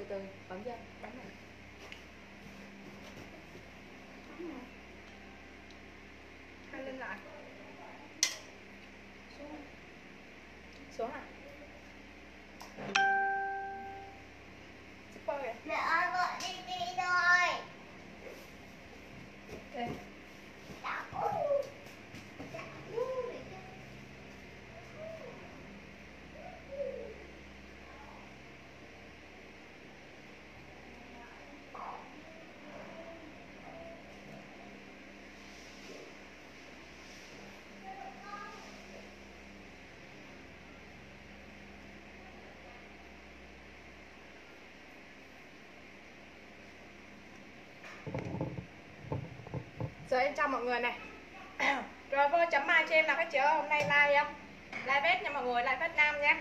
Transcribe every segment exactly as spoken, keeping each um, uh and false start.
từ bấm vô, bấm này. Hai lên lại. Xuống. Xuống à? Super kìa. Mẹ ơi, gọi đi đi rồi. Đây. Đã có. Đã vui. Rồi em chào mọi người này. Rồi vô chấm mai cho em nào các chị ơi, hôm nay live không? Live vết nha mọi người, live vết nam nhé.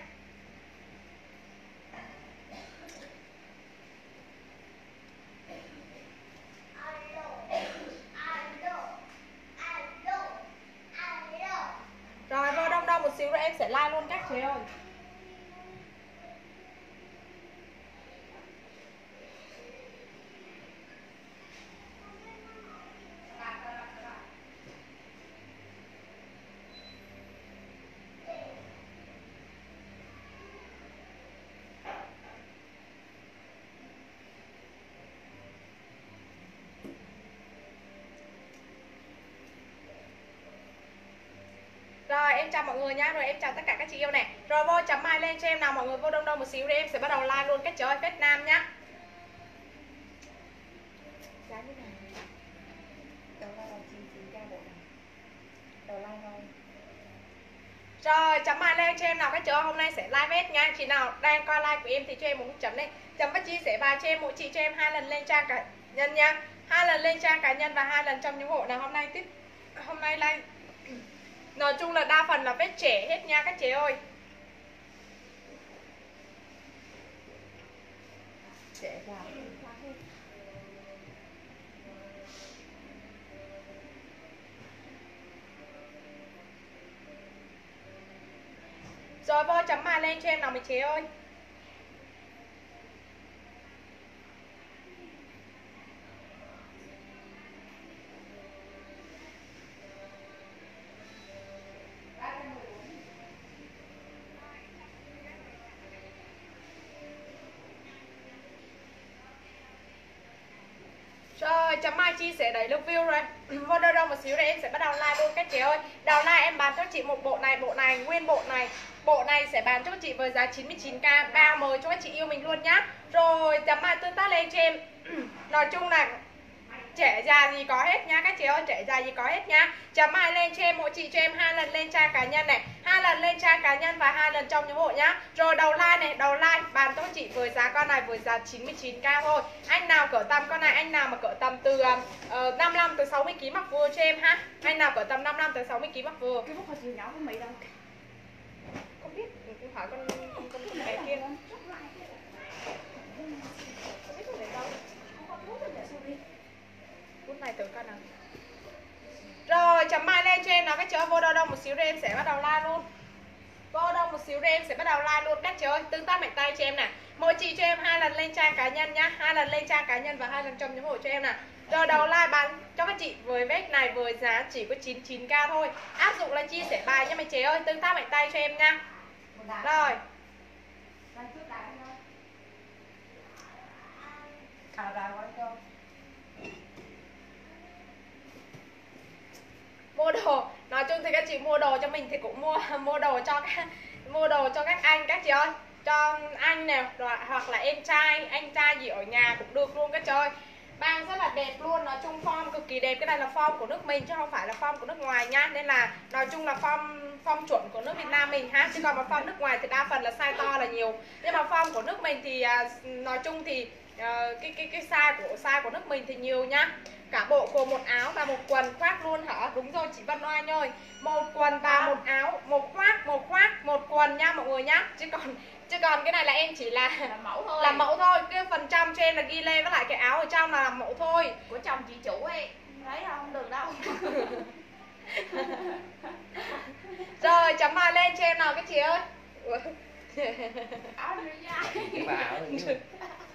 Rồi vô đông đông một xíu rồi em sẽ live luôn các chị ơi. Rồi em chào mọi người nhá, rồi em chào tất cả các chị yêu này. Rồi vô chấm mai lên cho em nào mọi người, vô đông đông một xíu để em sẽ bắt đầu live luôn các chị ơi, Việt Nam nhá. Giá như này. Đầu live đầu chín chín k bộ này. Đầu live thôi. Rồi chấm mai lên cho em nào các chị ơi, hôm nay sẽ live hết nha. Chị nào đang coi live của em thì cho em một chấm lên. Chấm và chia sẻ bài cho em, mỗi chị cho em hai lần lên trang cá nhân nha. Hai lần lên trang cá nhân và hai lần trong những hộ nào hôm nay tiếp hôm nay live. Nói chung là đa phần là vết trẻ hết nha các chị ơi. Trẻ già hết. Rồi vô chấm bài lên cho em nào mấy chị ơi. Rồi, chấm mai chia sẻ đẩy được view rồi. Vô đâu đâu một xíu đây em sẽ bắt đầu live luôn các chị ơi. Đầu live em bán cho chị một bộ này, bộ này, nguyên bộ này. Bộ này sẽ bán cho chị với giá chín mươi chín k, ba mới cho các chị yêu mình luôn nhá. Rồi, chấm mai tương tác lên cho em. Nói chung là trẻ già gì có hết nha các chị ơi, trẻ già gì có hết nha. Chấm mai lên cho em, mỗi chị cho em hai lần lên trang cá nhân này, hai lần lên trang cá nhân và hai lần trong những hộ nhá. Rồi đầu like này, đầu like bán cho chị với giá con này với giá chín mươi chín k thôi. Anh nào cỡ tầm con này, anh nào mà cỡ tầm từ uh, năm mươi lăm tới sáu mươi ki lô gam mặc vừa cho em ha. Anh nào cỡ tầm năm mươi lăm tới sáu mươi ki lô gam mặc vừa. Cái bút hồi chiều nhỏ của Mỹ đâu? Không biết, cũng hỏi con con con bé kia. Bút này tự con nào. Rồi chấm mai lên cho em nào các chị ơi, vô đâu đâu một xíu rồi em sẽ bắt đầu like luôn. Vô đâu một xíu rồi em sẽ bắt đầu like luôn các chị ơi, tương tác mạnh tay cho em nè. Mỗi chị cho em hai lần lên trang cá nhân nhá, hai lần lên trang cá nhân và hai lần trong những hộ cho em nè. Rồi đầu like bán cho các chị với vết này với giá chỉ có chín mươi chín k thôi. Áp dụng là chia sẻ bài nha mấy chị ơi, tương tác mạnh tay cho em nha. Rồi. À, rồi, cho. Mua đồ, nói chung thì các chị mua đồ cho mình thì cũng mua mua đồ cho các mua đồ cho các anh các chị ơi, cho anh nè, rồi hoặc là em trai, anh trai gì ở nhà cũng được luôn các chị ơi. Băng rất là đẹp luôn, nói chung form cực kỳ đẹp. Cái này là form của nước mình chứ không phải là form của nước ngoài nha, nên là nói chung là form form chuẩn của nước Việt Nam mình ha, chứ còn mà form nước ngoài thì đa phần là size to là nhiều, nhưng mà form của nước mình thì nói chung thì uh, cái cái cái size của size của nước mình thì nhiều nhá. Cả bộ gồm một áo và một quần khoác luôn hả? Đúng rồi chị Văn Oanh ơi, một quần và một áo, một khoác, một khoác, một quần nha mọi người nhá. Chứ còn chứ còn cái này là em chỉ là làm mẫu thôi. Làm mẫu thôi, cái phần trăm cho em là ghi lên với lại cái áo ở trong là làm mẫu thôi. Của chồng chị chủ ấy, thấy không được đâu. Rồi chấm bài lên cho em nào các chị ơi. Áo dài.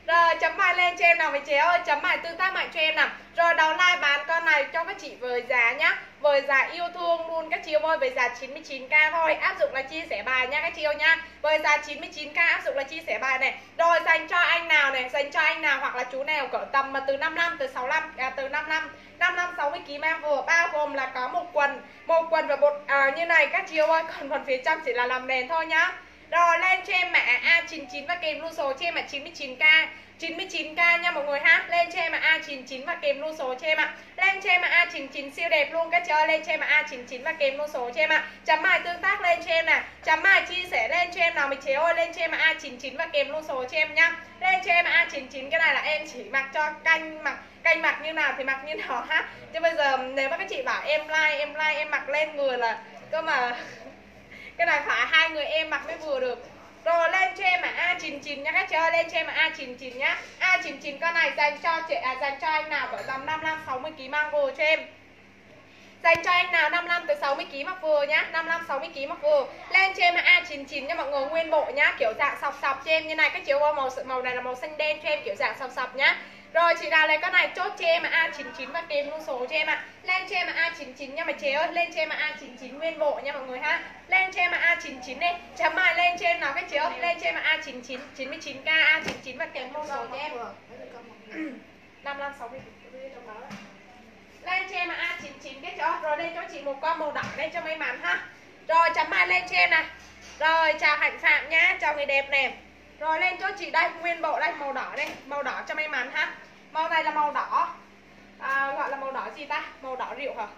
Rồi chấm bài lên cho em nào mấy chị ơi, chấm bài tương tác mạnh cho em nào. Rồi đầu like bán con này cho các chị với giá nhá, với giá yêu thương luôn các chị ơi, với giá chín mươi chín k thôi, áp dụng là chia sẻ bài nha các chị ơi nha. Với giá chín mươi chín k áp dụng là chia sẻ bài này. Rồi dành cho anh nào này, dành cho anh nào hoặc là chú nào cỡ tầm mà từ năm mươi lăm từ sáu mươi lăm à, từ năm mươi lăm năm mươi lăm sáu mươi ki lô gam vừa, bao gồm là có một quần, một quần và một à, như này các chị ơi, còn phần phía trong chỉ là làm nền thôi nhá. Rồi lên cho em mã A chín mươi chín và kèm lưu số cho em mã chín mươi chín k chín mươi chín k nha mọi người ha. Lên cho em mã A chín mươi chín và kèm lưu số cho em ạ. Lên cho em mã A chín mươi chín siêu đẹp luôn các chơi. Lên cho em mã A chín mươi chín và kèm lưu số cho em ạ. Chấm bài tương tác lên cho em nè. Chấm bài chia sẻ lên cho em nào mấy chế ơi. Lên cho em mã A chín mươi chín và kèm lưu số cho em nhá. Lên cho em mã A chín mươi chín, cái này là em chỉ mặc cho canh mặc canh mặc như nào thì mặc như nào ha. Chứ bây giờ nếu mà các chị bảo em like em like em mặc lên người là cơ mà cái này phải hai người em mặc mới vừa được. Rồi lên cho em mà A chín mươi chín nha các chơi, lên cho em mà A chín mươi chín nhá. A chín mươi chín con này dành cho chị à, dành cho anh nào ở tầm năm mươi lăm sáu mươi ki lô gam mang vừa cho em. Dành cho anh nào năm mươi lăm tới sáu mươi ki lô gam mặc vừa nhá, năm mươi lăm sáu mươi ki lô gam mặc vừa. Lên cho em mà A chín mươi chín nha mọi người, nguyên bộ nhá, kiểu dạng sọc sọc cho em như này các chị ơi, màu màu này là màu xanh đen cho em, kiểu dạng sọc sọc nhá. Rồi chị nào lấy con này chốt cho em mà A chín mươi chín và kèm luôn số cho em ạ. Lên cho em mà A chín mươi chín nha mà chế ơi, lên cho em mà A chín mươi chín nguyên bộ nha mọi người ha. Lên cho em mà A chín mươi chín đi. Chấm bài lên cho em nào các chị ơi. Lên cho em mà A chín mươi chín chín mươi chín k A chín mươi chín và kèm luôn số cho em. năm mươi lăm sáu mươi trong đó. Lên cho em mà A chín mươi chín cái chỗ. Rồi lên cho chị một con màu đỏ lên cho may mắn ha. Rồi chấm bài lên cho em nè. Rồi chào Hạnh Phạm nhá, chào người đẹp nè. Rồi lên cho chị đây, nguyên bộ đây, màu đỏ đây, màu đỏ cho may mắn ha. Màu này là màu đỏ à, gọi là màu đỏ gì ta? Màu đỏ rượu hả?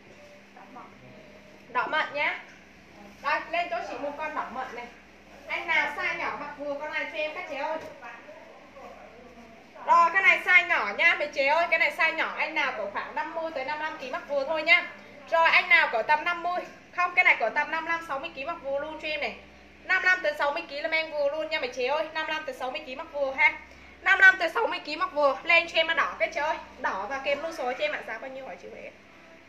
Đỏ mận nhá. Đây, lên cho chị một con đỏ mận này. Anh nào size nhỏ mặc vừa con này cho em các chị ơi. Rồi cái này size nhỏ nha mấy chị ơi, cái này size nhỏ, anh nào có khoảng năm mươi tới năm mươi lăm ki lô gam mặc vừa thôi nha. Rồi anh nào có tầm năm mươi, không cái này có tầm năm mươi lăm sáu mươi ki lô gam mặc vừa luôn cho em này. năm mươi lăm tới sáu mươi ki lô gam mang vừa luôn nha mấy chị ơi, năm mươi lăm tới sáu mươi ki lô gam mặc vừa ha. năm mươi lăm tới sáu mươi ki lô gam mặc vừa, lên cho em mà đỏ cái chơi, đỏ và kèm lưu số cho em ạ. Giá bao nhiêu hỏi chị Huệ?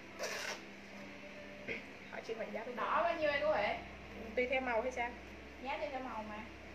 Hỏi chị Huệ giá bao nhiêu? Đỏ bao nhiêu em cô Huệ? Tùy theo màu hay sao? Giá tùy theo màu mà.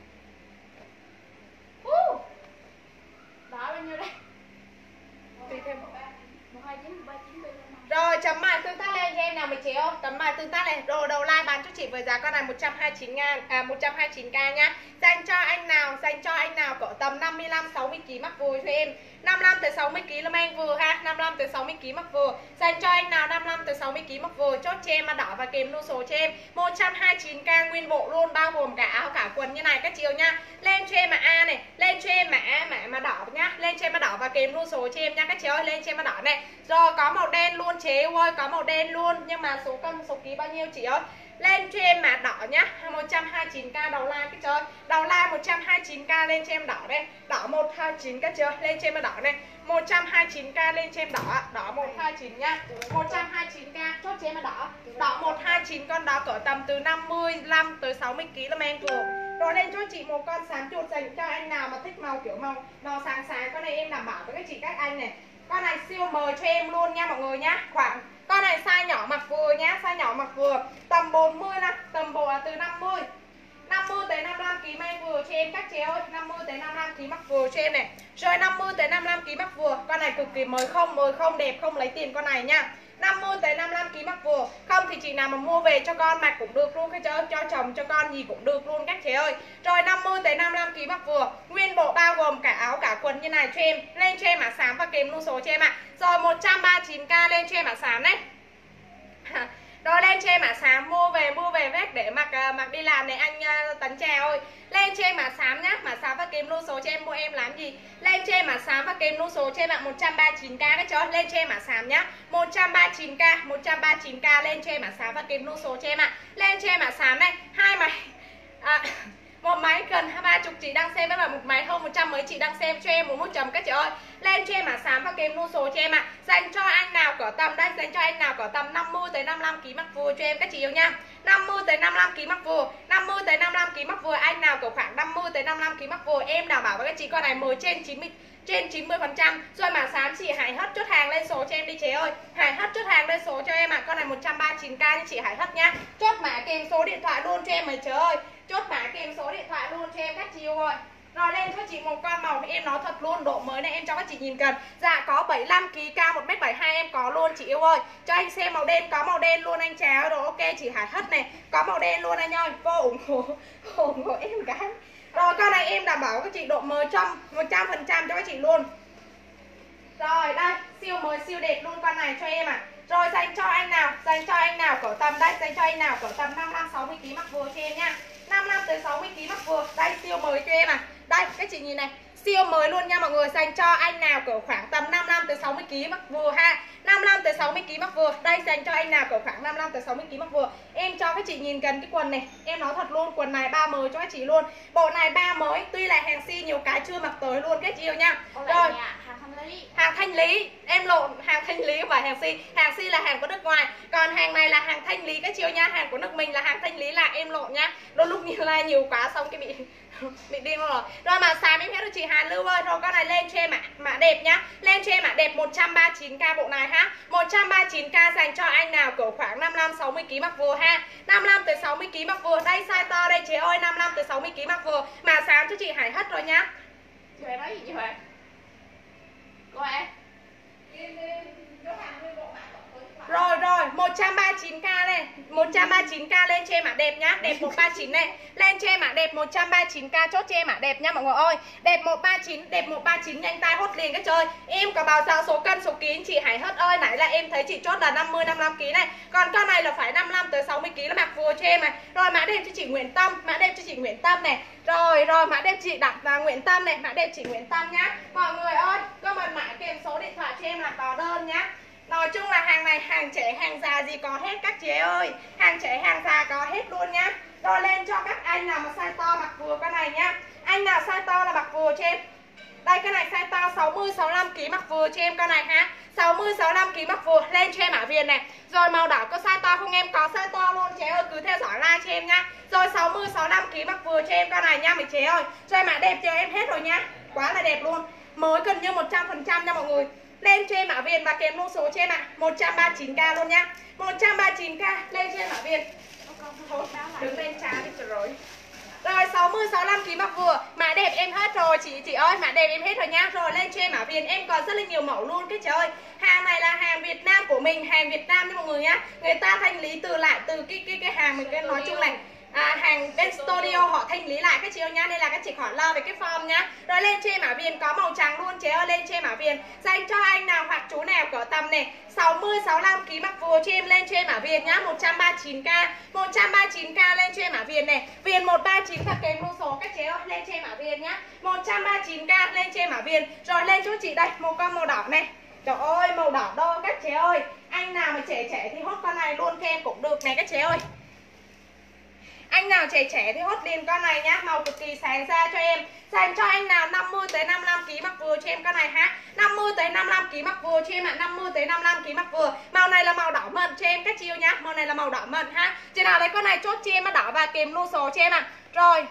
Uh! Đỏ bao nhiêu đây? Tùy theo một hai chín ba chín. Rồi chấm bài tương tác lên cho em nào mấy chị ơi. Chấm bài tương tác này. Rồi đầu like bán cho chị với giá con này một trăm hai mươi chín ngàn à một trăm hai mươi chín k nhá. Dành cho anh nào, dành cho anh nào cỡ tầm năm mươi lăm sáu mươi ki lô gam mặc vừa cho em. năm mươi lăm tới sáu mươi ki lô gam mang vừa ha, năm mươi lăm tới sáu mươi ki lô gam mặc vừa. Dành cho anh nào năm mươi lăm tới sáu mươi ki lô gam mặc vừa, chốt cho em mà đỏ và kèm lưu số cho em. một trăm hai mươi chín k nguyên bộ luôn, bao gồm cả áo cả quần như này các chị ơi nha. Lên cho em mà A này, lên cho em mã mã mà đỏ nhá, lên cho em mà đỏ và kèm lưu số cho em nha các chị ơi, lên cho em mà đỏ này. Rồi có màu đen luôn chế ơi, có màu đen luôn, nhưng mà số cân số ký bao nhiêu chị ơi? Lên cho em mã đỏ nhá, một trăm hai mươi chín k đầu like cái trời. Đầu like một trăm hai mươi chín k lên cho em đỏ đây. Đỏ một hai chín các chị ơi, lên cho em mà đỏ này. một trăm hai mươi chín k lên cho em đỏ, đỏ một hai chín nha. một trăm hai mươi chín k chốt cho em mà đỏ. Đỏ một hai chín con đó cỡ tầm từ năm mươi lăm tới sáu mươi ki lô gam vừa. Rồi lên cho chị một con xám chuột dành cho anh nào mà thích màu kiểu màu màu sáng sáng, con này em đảm bảo với các chị các anh này. Con này siêu mời cho em luôn nha mọi người nhá. Khoảng con này size nhỏ mặc vừa nhá, size nhỏ mặc vừa, tầm bốn mươi nè, tầm bộ là từ năm mươi năm mươi tới năm mươi lăm ki lô gam vừa cho em các chị ơi, năm mươi tới năm mươi lăm ki lô gam mặc vừa cho em này. Rồi năm mươi tới năm mươi lăm ki lô gam mặc vừa, con này cực kỳ mời không, mời không đẹp không lấy tiền con này nha. năm mươi tới năm mươi lăm ki lô gam mặc vừa, không thì chị nào mà mua về cho con mặc cũng được luôn cái chơi, cho chồng cho con gì cũng được luôn các chị ơi. Rồi năm mươi tới năm mươi lăm ki lô gam mặc vừa, nguyên bộ bao gồm cả áo cả quần như này cho em. Lên cho em mã xám và kèm lưu số cho em ạ. Rồi một trăm ba mươi chín k lên cho em mã xám đấy. Rồi lên cho em mã xám, mua về mua về vét để mặc mặc đi làm này anh uh, Tấn Trà ơi. Lên cho em mã xám nhá, mã xám và kèm lưu số cho em, mua em làm gì? Lên cho em mã xám và kèm lưu số cho em ạ, một trăm ba mươi chín k các cháu. Lên cho em mã xám nhá, một trăm ba mươi chín k, một trăm ba mươi chín k lên cho em mã xám và kèm lưu số cho em ạ. Lên cho em mã xám này, hai máy à, một máy cần hai ba chục chị đang xem với một máy hơn một trăm mấy chị đang xem cho em một nút chấm các chị ơi. Lên cho em mã xám và kèm lưu số cho em ạ. Dành cho anh nào có tầm đây, dành cho anh nào có tầm năm mươi tới năm mươi lăm ki lô gam mặc vừa cho em các chị yêu nha. năm mươi tới năm mươi lăm ki lô gam mặc vừa, năm mươi tới năm mươi lăm ki lô gam mặc vừa, anh nào có khoảng năm mươi tới năm mươi lăm ki lô gam mặc vừa em đảm bảo với các chị con này mười trên chín mươi trên chín mươi phần trăm. Rồi mã xám chị Hải Hất chốt hàng lên số cho em đi chế ơi. Hải Hất chốt hàng lên số cho em ạ. À. Con này một trăm ba mươi chín k như chị Hải Hất nhá. Chốt mã kèm số điện thoại luôn cho em mày trời ơi. Chốt mã kèm số điện thoại luôn cho em các chị yêu ơi. Rồi lên cho chị một con màu em nói thật luôn, độ mới này em cho các chị nhìn cần. Dạ có bảy mươi lăm ki lô gam, cao một mét bảy mươi hai em có luôn chị yêu ơi. Cho anh xem màu đen, có màu đen luôn anh chào. Rồi ok chị Hải Thất này, có màu đen luôn anh ơi. Vô ủng hộ ủng hộ em cái. Rồi con này em đảm bảo các chị độ mới trong một trăm phần trăm cho các chị luôn. Rồi đây, siêu mới siêu đẹp luôn con này cho em à. Rồi dành cho anh nào, dành cho anh nào cỡ tầm đây, dành cho anh nào cỡ tầm năm mươi lăm sáu mươi ki lô gam mắc vừa cho em nha. năm mươi lăm tới sáu mươi ki lô gam mắc vừa. Đây siêu mới cho em à. Đây các chị nhìn này, siêu mới luôn nha mọi người, dành cho anh nào cỡ khoảng tầm năm mươi lăm tới sáu mươi ki lô gam mắc vừa ha. năm mươi lăm tới sáu mươi ki lô gam mắc vừa. Đây dành cho anh nào cỡ khoảng năm mươi lăm tới sáu mươi ki lô gam mắc vừa. Em cho các chị nhìn gần cái quần này, em nói thật luôn, quần này ba mới cho các chị luôn. Bộ này ba mới, tuy là hàng si nhiều cái chưa mặc tới luôn các chị yêu nha. Rồi, hàng thanh lý, em lộn, hàng thanh lý không phải hàng si. Hàng si là hàng của nước ngoài, còn hàng này là hàng thanh lý các chị yêu nha. Hàng của nước mình là hàng thanh lý, là em lộn nha. Đôi lúc như là nhiều quá xong cái bị bị điên luôn rồi. Rồi mà xàm em hết cho chị Hà Lưu ơi. Rồi con này lên cho em mã mã đẹp nhá. Lên cho em mã đẹp một trăm ba mươi chín k bộ này ha. một trăm ba mươi chín k dành cho anh nào cỡ khoảng năm mươi lăm sáu mươi ki lô gam mắc vừa ha. năm mươi lăm tới sáu mươi ki lô gam mắc vừa. Đây size to đây chế ơi, năm mươi lăm tới sáu mươi ki lô gam mắc vừa. Mà xám cho chị Hải Hất rồi nhá. Chị Huệ nói gì chị Huệ? Cô Huệ? Rồi rồi, một trăm ba mươi chín k lên, một trăm ba mươi chín k lên cho em mã đẹp nhá, đẹp một trăm ba mươi chín này. Lên cho em mã đẹp một trăm ba mươi chín k chốt cho em mã đẹp nhá mọi người ơi. Đẹp một trăm ba mươi chín, đẹp một trăm ba mươi chín nhanh tay hốt liền các chơi. Em có báo giá số cân số ký chị Hải Hất ơi, nãy là em thấy chị chốt là năm mươi năm mươi lăm ki lô gam này. Còn con này là phải năm mươi lăm tới sáu mươi ki lô gam mặc vừa cho em này. Rồi mã đẹp cho chị Nguyễn Tâm, mã đẹp cho chị Nguyễn Tâm này. Rồi rồi mã đẹp chị Đặng và Nguyễn Tâm này, mã đẹp chị Nguyễn Tâm nhá. Mọi người ơi, comment mã kèm số điện thoại cho em là có đơn nhá. Nói chung là hàng này hàng trẻ hàng già gì có hết các chị ơi. Hàng trẻ hàng già có hết luôn nhá. Rồi lên cho các anh nào mà size to mặc vừa con này nhá. Anh nào size to là mặc vừa cho em. Đây cái này size to sáu mươi sáu mươi lăm ki lô gam mặc vừa cho em con này ha. sáu mươi sáu mươi lăm ki lô gam mặc vừa. Lên cho em mã viền này. Rồi màu đỏ có size to không em? Có size to luôn chế ơi, cứ theo dõi like cho em nha. Rồi sáu mươi sáu mươi lăm ki lô gam mặc vừa cho em con này nha mấy chế ơi. Rồi mã đẹp cho em hết rồi nha. Quá là đẹp luôn. Mới gần như một trăm phần trăm nha mọi người. Lên cho em mã viền và kèm luôn số cho em ạ. một trăm ba mươi chín k luôn nhá. một trăm ba mươi chín k lên cho em mã viền. Thôi, đứng lên trà đi cho rồi. Rồi sáu mươi sáu mươi lăm ki lô gam mặc vừa. Mã đẹp em hết rồi chị chị ơi, mã đẹp em hết rồi nha. Rồi lên cho em mã viền, em còn rất là nhiều mẫu luôn cái trời ơi. Hàng này là hàng Việt Nam của mình, hàng Việt Nam nha mọi người nhá. Người ta thanh lý từ lại từ cái cái cái hàng mình cái nói chung này. À, hàng bên studio họ thanh lý lại các chị ơi nha, nên là các chị khỏi lo về cái form nhá. Rồi lên trên mã viền có màu trắng luôn chế ơi, lên trên mã viền dành cho anh nào hoặc chú nào cỡ tầm này sáu mươi sáu mươi lăm ki lô gam mặc vừa cho em. Lên trên mã viền nhá, một trăm ba mươi chín k, một trăm ba mươi chín k lên trên mã viền này, viền một ba chín và kèm luôn số các chị ơi. Lên trên mã viền nhá, một trăm ba mươi chín k lên trên mã viền. Rồi lên cho chị đây một con màu đỏ này. Trời ơi màu đỏ đô các chị ơi. Anh nào mà trẻ trẻ thì hốt con này luôn cho em cũng được này các chị ơi. Anh nào trẻ trẻ thì hốt liền con này nhá, màu cực kỳ sáng ra cho em. Dành cho anh nào năm mươi tới năm mươi lăm ki lô gam mặc vừa cho em con này ha. năm mươi tới năm mươi lăm ki lô gam mặc vừa cho em ạ, năm mươi tới năm mươi lăm ki lô gam mặc vừa. Màu này là màu đỏ mận cho em các chị yêu nhá. Màu này là màu đỏ mận ha. Chị nào lấy con này chốt cho em đỏ và kèm luôn số cho em ạ. Rồi.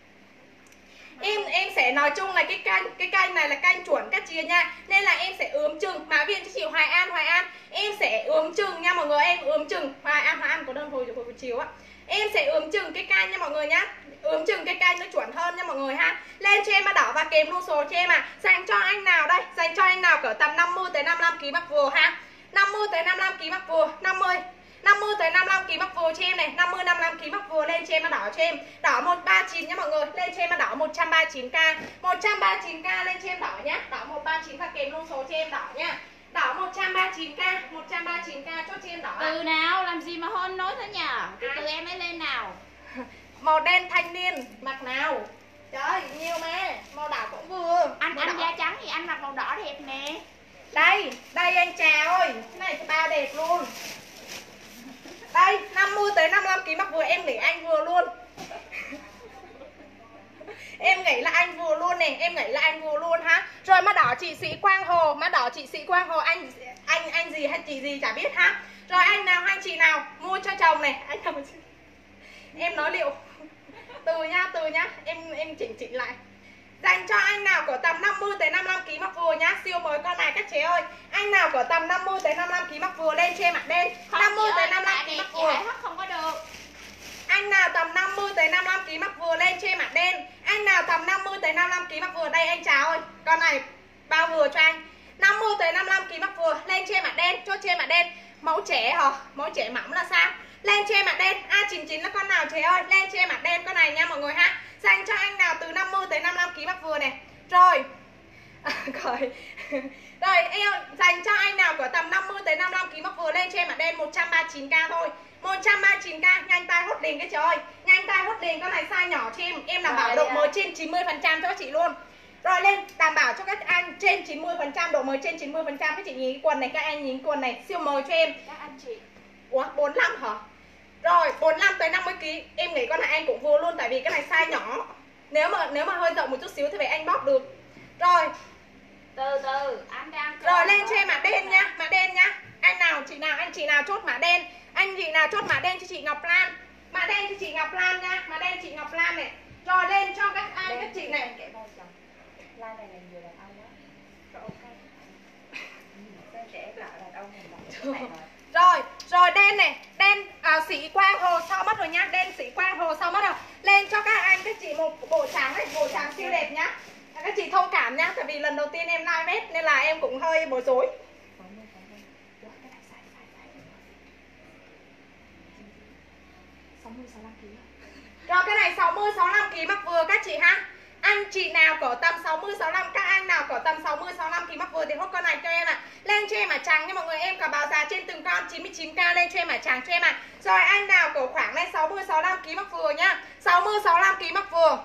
Em em sẽ nói chung là cái kênh cái kênh này là kênh chuẩn các chị nha, nên là em sẽ ướm chừng mã viền cho chị Hoài An Hoài An. Em sẽ ướm chừng nha mọi người, em ướm chừng Hoài An Hoài An có đơn hồi hồi buổi chiều á. Em sẽ ướm chừng cái kênh nha mọi người nhá. Ướm chừng cái kênh nó chuẩn hơn nha mọi người ha. Lên cho em mã đỏ và kèm luôn số cho em à. Dành cho anh nào đây? Dành cho anh nào cỡ tầm năm mươi tới năm mươi lăm ki lô gam mặc vừa ha. năm mươi tới năm mươi lăm ki lô gam mặc vừa, năm mươi năm mươi tới năm mươi lăm ki lô gam mặc vừa cho em này, năm mươi năm mươi lăm ki lô gam mặc vừa. Lên cho em mã đỏ cho em. Đỏ một trăm ba mươi chín nhá mọi người. Lên cho em mã đỏ một trăm ba mươi chín k. một trăm ba mươi chín k lên cho em đỏ nhá. Đỏ một trăm ba mươi chín và kèm luôn số cho em đỏ nhá. Đỏ một trăm ba mươi chín k, một trăm ba mươi chín k chốt cho em đỏ. Từ nào làm gì mà hôn nói thế nhờ? Từ từ em ấy lên nào. Màu đen thanh niên mặc nào. Trời ơi, nhiều mà. Màu đỏ cũng vừa. Anh màu anh đỏ. da trắng thì anh mặc màu đỏ đẹp nè. Đây, đây anh Trà ơi. Cái này cho ba đẹp luôn. Đây, năm mươi tới năm mươi lăm ki lô gam mặc vừa, em nghĩ anh vừa luôn. Em nghĩ là anh vừa luôn nè, em nghĩ là anh vừa luôn ha. Rồi mã đỏ chị Sĩ Quang Hồ, mã đỏ chị Sĩ Quang Hồ, anh anh anh gì hay chị gì chả biết ha. Rồi anh nào anh chị nào mua cho chồng này, anh nào em nói liệu. Từ nha, từ nhá, em em chỉnh chỉnh lại. Dành cho anh nào có tầm năm mươi tới năm mươi lăm ki lô gam mặc vừa nhá, siêu mới con này các chế ơi. Anh nào có tầm năm mươi tới năm mươi lăm ki lô gam mặc vừa lên cho em mặt đen. năm mươi tới năm mươi lăm ki lô gam mặc vừa. Không có được. Anh nào tầm năm mươi tới năm mươi lăm ki lô gam mặc vừa lên cho em mặt đen. Anh nào tầm năm mươi tới năm mươi lăm ki lô gam mặc vừa. Đây anh chào ơi, con này bao vừa cho anh. năm mươi tới năm mươi lăm ki lô gam mặc vừa. Lên trên mặt đen, chốt trên mặt đen. Mẫu trẻ hả? Mẫu trẻ mỏng là sao? Lên trên mặt đen. A chín chín là con nào trẻ ơi? Lên trên mặt đen con này nha mọi người ha. Dành cho anh nào từ năm mươi tới năm mươi lăm ki lô gam mặc vừa này. Rồi. À, rồi. Rồi em dành cho anh nào của tầm năm mươi tới năm mươi lăm ki lô gam mặc vừa. Lên trên mặt đen một trăm ba mươi chín k thôi. một trăm ba mươi chín k, nhanh tay hốt liền cái trời ơi. Nhanh tay hốt liền, con này size nhỏ cho em. Em đảm bảo độ mới trên chín mươi phần trăm cho các chị luôn. Rồi lên đảm bảo cho các anh trên chín mươi phần trăm, độ mới trên chín mươi phần trăm. Các chị nhìn cái quần này, các anh nhìn quần này siêu mới cho em. Các anh chị. Ủa bốn mươi lăm hả? Rồi bốn mươi lăm tới năm mươi ki lô gam. Em nghĩ con này anh cũng vô luôn, tại vì cái này size nhỏ. Nếu mà nếu mà hơi rộng một chút xíu thì phải anh bóp được. Rồi. Từ từ, anh đang rồi lên trên mã đen nha, mã đen nha. Anh nào, chị nào, anh chị nào chốt mã đen. Anh chị nào chốt mã đen cho chị Ngọc Lan. Mã đen cho chị Ngọc Lan nha, mã đen chị Ngọc Lan này. Rồi lên cho các anh các chị này. Lan này là nhiều đàn ông á. Rồi ok. Đen trẻ lại đàn ông này. Rồi, rồi đen này, đen à, sĩ quang hồ sau mất rồi nhá, đen sĩ quang hồ sau mất rồi. Lên cho các anh các chị một bộ trắng này, bộ trắng siêu đẹp nhá. Các chị thông cảm nhá, tại vì lần đầu tiên em live hết nên là em cũng hơi bối rối. Rồi cái này sáu mươi sáu mươi lăm ki lô gam mặc vừa các chị ha. Anh chị nào có tầm sáu mươi sáu mươi lăm, các anh nào có tầm sáu mươi sáu mươi lăm ki lô gam mặc vừa thì hốt con này cho em ạ. À. Lên cho em mã trắng nha mọi người, em có báo giá trên từng con chín mươi chín k, lên cho em mã trắng cho em ạ. À. Rồi anh nào có khoảng này sáu mươi sáu mươi lăm ki lô gam mặc vừa nhá. sáu mươi sáu mươi lăm ki lô gam mặc vừa.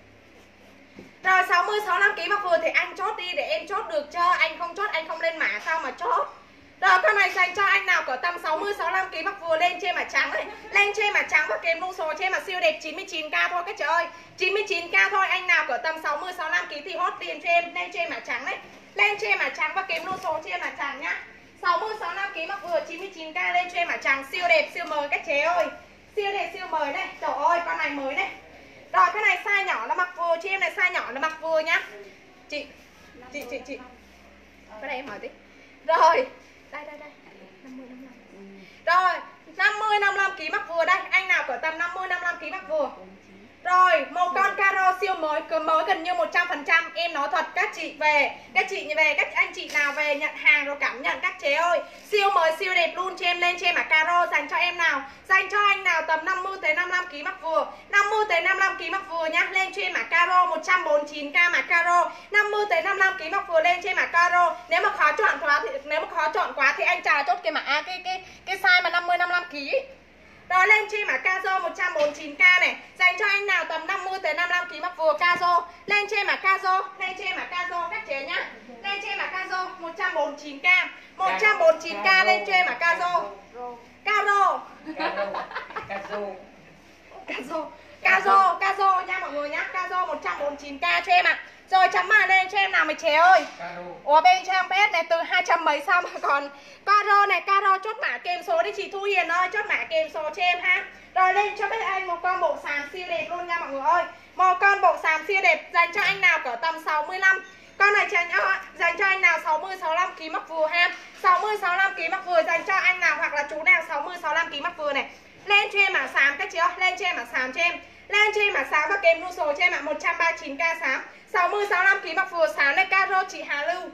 Rồi sáu mươi sáu mươi lăm ki lô gam mặc vừa thì anh chốt đi để em chốt được cho. Anh không chốt anh không lên mã sao mà chốt. Rồi con này dành cho anh nào có tầm sáu mươi sáu mươi lăm ki lô gam mặc vừa, lên trên mã trắng này. Lên trên mã trắng và kèm lô số trên mã siêu đẹp chín mươi chín k thôi các chị ơi. chín mươi chín k thôi, anh nào có tầm sáu mươi sáu mươi lăm ki lô gam thì hốt liền cho em. Lên trên mã trắng này. Lên trên mã trắng và kèm lô số trên mã trắng nhá. sáu mươi sáu mươi lăm ki lô gam mặc vừa chín mươi chín k, lên trên mã trắng siêu đẹp siêu mới các chị ơi. Siêu đẹp siêu mới này. Trời ơi con này mới này. Rồi cái này size nhỏ là mặc vừa cho em này, size nhỏ là mặc vừa nhá. Chị chị chị chị. Cái này em hỏi tí. Rồi. Đây đây đây. năm mươi năm mươi lăm. Rồi, năm mươi năm mươi lăm ki lô gam mặc vừa đây, anh nào có tầm năm mươi năm mươi lăm ki lô gam mặc vừa. Rồi, một con caro siêu mới, mới gần như một trăm phần trăm. Em nói thật các chị về, các chị về, các anh chị nào về nhận hàng rồi cảm nhận các chế ơi. Siêu mới siêu đẹp luôn cho em, lên cho em mã caro dành cho em nào. Dành cho anh nào tầm năm mươi tới năm mươi lăm ki lô gam mặc vừa. năm mươi tới năm mươi lăm ki lô gam mặc vừa nhá, lên cho em mã caro một trăm bốn mươi chín k mã caro. năm mươi tới năm mươi lăm ki lô gam mặc vừa, lên cho em mã caro. Nếu mà khó chọn quá thì nếu mà khó chọn quá thì anh chà chốt cái mã à, cái cái cái size mà năm mươi năm mươi lăm ki lô gam. Rồi lên chi mã Cazo một trăm bốn mươi chín k này. Dành cho anh nào tầm năm mươi tới năm mươi lăm ki lô gam mặc vừa Cazo. Lên trên mã Cazo, lên trên mã Cazo các chế nhá. Lên trên mã Cazo một trăm bốn mươi chín k. một trăm bốn mươi chín k lên trên mã Cazo. Cazo. Cazo. Cazo. Cazo, Cazo nha mọi người nhá. Cazo một trăm bốn mươi chín k cho em ạ. À. Rồi chấm mã lên cho em nào mày chế ơi. Ủa bên trang page này từ hai trăm mấy xong còn caro này, caro chốt mã kèm số đi chị Thu Hiền ơi, chốt mã kèm số cho em ha. Rồi lên cho các anh một con bộ sàn siêu đẹp luôn nha mọi người ơi. Một con bộ sàn siêu đẹp dành cho anh nào có tầm sáu mươi lăm. Con này dành cho, dành cho anh nào sáu mươi sáu mươi lăm ki lô gam mặc vừa ha. sáu mươi sáu mươi lăm ki lô gam mặc vừa dành cho anh nào hoặc là chú nào sáu mươi sáu mươi lăm ki lô gam mặc vừa này. Lên cho em mã xám các chị ơi, lên cho em mã xám cho em. Lên cho em mã xám và kèm luôn số cho em ạ, một trăm ba mươi chín k xám. sáu mươi sáu mươi lăm ki lô gam mặc vừa xám này caro chị Hà Lưu.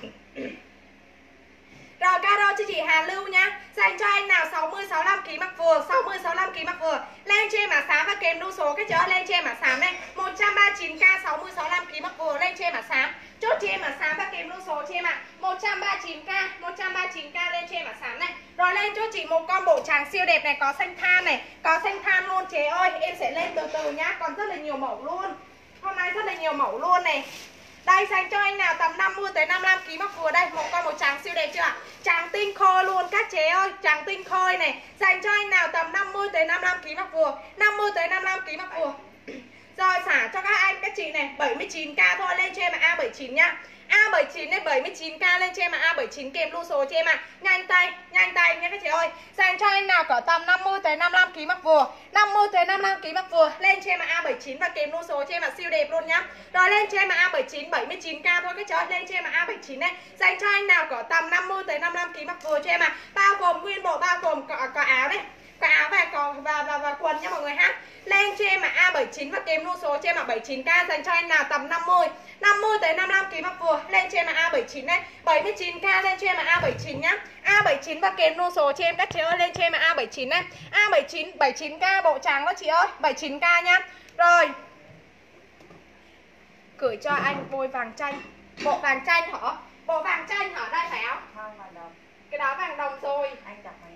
Rồi caro cho chị Hà Lưu nhá. Dành cho anh nào sáu mươi sáu mươi lăm ki lô gam mặc vừa, sáu mươi sáu mươi lăm ki lô gam mặc vừa. Lên cho em mã xám và kèm đu số cái chớ, lên cho em mã xám này, một trăm ba mươi chín k sáu mươi sáu mươi lăm ki lô gam mặc vừa, lên cho em mã xám. Chốt cho em mã xám và kèm đu số cho em ạ. một trăm ba mươi chín k, một trăm ba mươi chín k lên cho em mã xám này. Rồi lên cho chị một con bộ tràng siêu đẹp này, có xanh than này, có xanh than luôn chế ơi. Em sẽ lên từ từ nhá, còn rất là nhiều mẫu luôn. Hôm nay rất là nhiều mẫu luôn này. Đây dành cho anh nào tầm năm mươi tới năm mươi lăm ki lô gam mặc vừa đây, một con màu trắng siêu đẹp chưa ạ? Trắng tinh khôi luôn các chế ơi, trắng tinh khôi này. Dành cho anh nào tầm năm mươi tới năm mươi lăm ki lô gam mặc vừa, năm mươi tới năm mươi lăm ki lô gam mặc vừa. Rồi xả cho các anh các chị này, bảy mươi chín k thôi, lên cho em là A bảy mươi chín nhá. A bảy mươi chín này bảy mươi chín k lên cho em là A bảy mươi chín kèm lưu số cho em ạ. À. Nhanh tay, nhanh tay nha các chị ơi. Dành cho anh nào có tầm năm mươi tới năm mươi lăm ki lô gam mặc vừa, năm mươi tới năm mươi lăm ki lô gam mặc vừa, lên cho em là A bảy mươi chín và kèm lưu số cho em là siêu đẹp luôn nhá. Rồi lên cho em là A bảy mươi chín, bảy mươi chín k thôi các chị ơi, lên cho em là A bảy mươi chín này. Dành cho anh nào có tầm năm mươi tới năm mươi lăm ki lô gam mặc vừa cho em ạ. À. Bao gồm nguyên bộ, bao gồm có, có áo đây. Có áo và còn và và và quần nha mọi người ha. Lên cho em mà A bảy mươi chín và kèm luôn số cho em mà bảy mươi chín k dành cho anh nào tầm năm mươi. năm mươi tới năm mươi lăm ký mặc vừa. Lên cho em mà A bảy mươi chín này, bảy mươi chín k lên cho em mà A bảy mươi chín nhá. A bảy mươi chín và kèm luôn số cho em các chị ơi, lên cho em mà A bảy mươi chín này. A bảy mươi chín bảy mươi chín k bộ trắng đó chị ơi, bảy mươi chín k nhá. Rồi. Gửi cho anh bôi vàng chanh. Bộ vàng chanh hả? Bộ vàng chanh hả? Đây phải không? Không, vàng đồng. Cái đó vàng đồng rồi. Anh đọc mấy.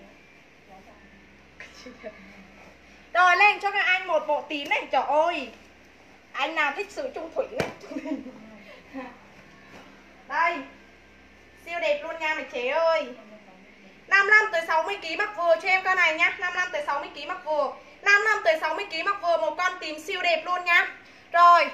Rồi lên cho các anh một bộ tím này. Trời ơi, anh nào thích sự trung thủy này. Đây, siêu đẹp luôn nha mày chế ơi. Năm mươi lăm tới sáu mươi ký mặc vừa cho em con này nhá. Năm mươi lăm tới sáu mươi ký mặc vừa. Năm mươi lăm tới sáu mươi ký mặc vừa, một con tím siêu đẹp luôn nha. Rồi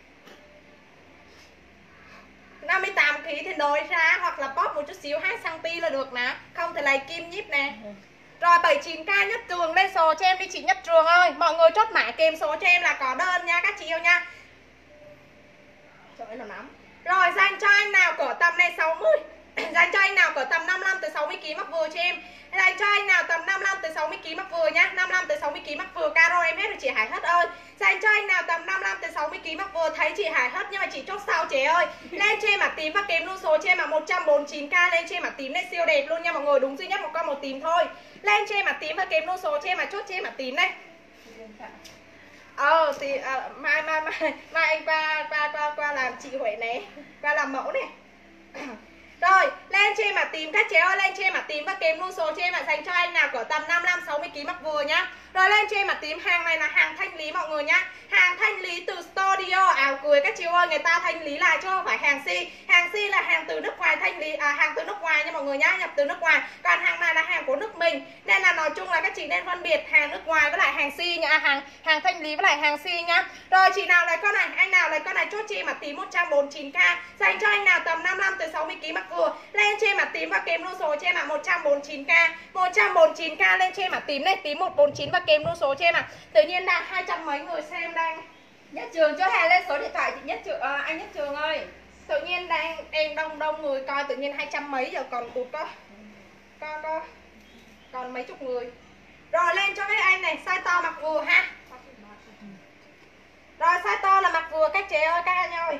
năm mươi tám ký thì nối ra hoặc là bóp một chút xíu hai xăng ti mét là được nè. Không thì lấy kim nhíp nè. Rồi bảy mươi chín k Nhất Trường lên số cho em đi chị Nhất Trường ơi. Mọi người chốt mã kèm số cho em là có đơn nha các chị yêu nha. Trời ơi nó nóng. Rồi dành cho anh nào cỡ tầm này sáu mươi. Dành cho anh nào cỡ tầm năm mươi lăm tới sáu mươi ký mặc vừa cho em. Dành cho anh nào tầm năm mươi lăm tới sáu mươi ký mặc vừa nhá. năm mươi lăm tới sáu mươi ký mặc vừa caro em hết rồi chị Hải hết ơi. Dành cho anh nào tầm năm mươi lăm tới sáu mươi ký mặc vừa, thấy chị Hải hết nhưng mà chị chốt sau chế ơi. Lên cho em mà tím và kèm luôn số cho em mà một trăm bốn mươi chín k, lên cho em mà tím này siêu đẹp luôn nha mọi người, đúng duy nhất một con một tím thôi. Lên cho em mà tím và kèm luôn số cho em mà chốt cho em mà tím đây. Ờ thì à, mai mai mai mai anh qua qua qua qua làm chị Huệ này, qua làm mẫu này. Rồi, lên cho em mà tím các chế ơi, lên cho em mà tím và kèm luôn số cho em mà dành cho anh nào cỡ tầm năm mươi lăm sáu mươi ký mặc vừa nhá. Rồi lên cho em mà tím, hàng này là hàng thanh lý mọi người nhá. Hàng thanh lý từ studio áo cưới các chị ơi, người ta thanh lý lại chứ không phải hàng si. Hàng si là hàng từ nước ngoài thanh lý, à, hàng từ nước ngoài nha mọi người nhá, nhập từ nước ngoài. Còn hàng này là hàng của nước mình. Nên là nói chung là các chị nên phân biệt hàng nước ngoài với lại hàng si nha, hàng hàng thanh lý với lại hàng si nhá. Rồi chị nào lấy con này, anh nào lấy con này chốt cho em mà tím một trăm bốn mươi chín k, dành cho anh nào tầm năm mươi lăm tới sáu mươi ký mặc vừa. Lên cho em mà tím và kèm luôn số cho em mà một trăm bốn mươi chín k. một trăm bốn mươi chín k lên cho em mà tím này, tím một trăm bốn mươi chín và kèm luôn số cho em à. Tự nhiên là hai trăm mấy người xem đang. Nhất Trường cho Hà lên số điện thoại chị Nhất Trường, à, anh Nhất Trường ơi. Tự nhiên đang em đông đông người coi, tự nhiên hai trăm mấy giờ còn tụt có có có còn mấy chục người. Rồi lên cho các anh này, size to mặc vừa ha. Rồi size to là mặc vừa các chế ơi, các anh ơi.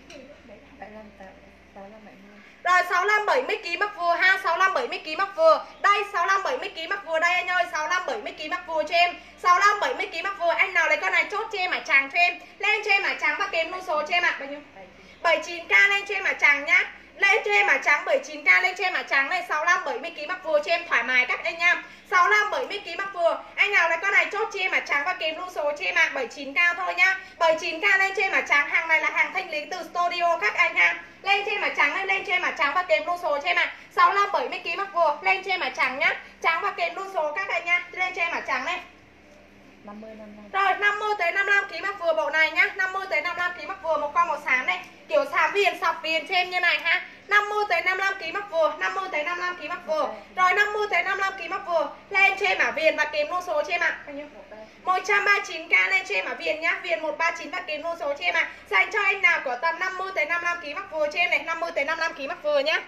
Rồi sáu mươi lăm bảy mươi ký mặc vừa ha, sáu mươi lăm bảy mươi ký mặc vừa. Đây sáu mươi lăm bảy mươi ký mặc vừa đây anh ơi, sáu mươi lăm bảy mươi ký mặc vừa cho em. sáu mươi lăm bảy mươi ký mặc vừa, anh nào lấy con này chốt cho em mã trắng cho em. Lên cho em mã trắng và kèm luôn số cho em ạ. Bao nhiêu? bảy mươi chín k lên cho em mã trắng nhá. Lên cho em mã trắng bảy mươi chín k, lên cho em mã trắng này, sáu mươi lăm bảy mươi ký mặc vừa cho em thoải mái các anh nha. sáu mươi lăm bảy mươi ký mặc vừa, anh nào lấy con này chốt cho em mã trắng và kèm luôn số cho em ạ, bảy mươi chín k thôi nhá. bảy mươi chín k lên cho em mã trắng, hàng này là hàng thanh lý từ studio các anh ha. Lên cho em mã trắng này, lên cho em mã trắng và kèm luôn số cho em ạ. sáu mươi lăm bảy mươi ký mặc vừa, lên cho em mã trắng nhá. Trắng và kèm luôn số các anh nha. Lên cho em mã trắng này. năm mươi, năm mươi. Rồi năm mươi tới năm mươi lăm ký mặc vừa bộ này nhá. năm mươi tới năm mươi lăm ký mặc vừa, một con màu xám này, kiểu xám viền sọc viền cho em như này ha. năm mươi tới năm mươi lăm ký mặc vừa, năm mươi tới năm mươi lăm ký mặc vừa. Rồi năm mươi tới năm mươi lăm ký mặc vừa, lên cho em mã viền và kèm luôn số cho em ạ. Bao nhiêu? một trăm ba mươi chín k lên cho em mã viền nhá, viền một trăm ba mươi chín và kèm luôn số cho em ạ. Dành cho anh nào của tầm năm mươi tới năm mươi lăm ký mặc vừa cho em này, năm mươi tới năm mươi lăm ký mặc vừa nhá.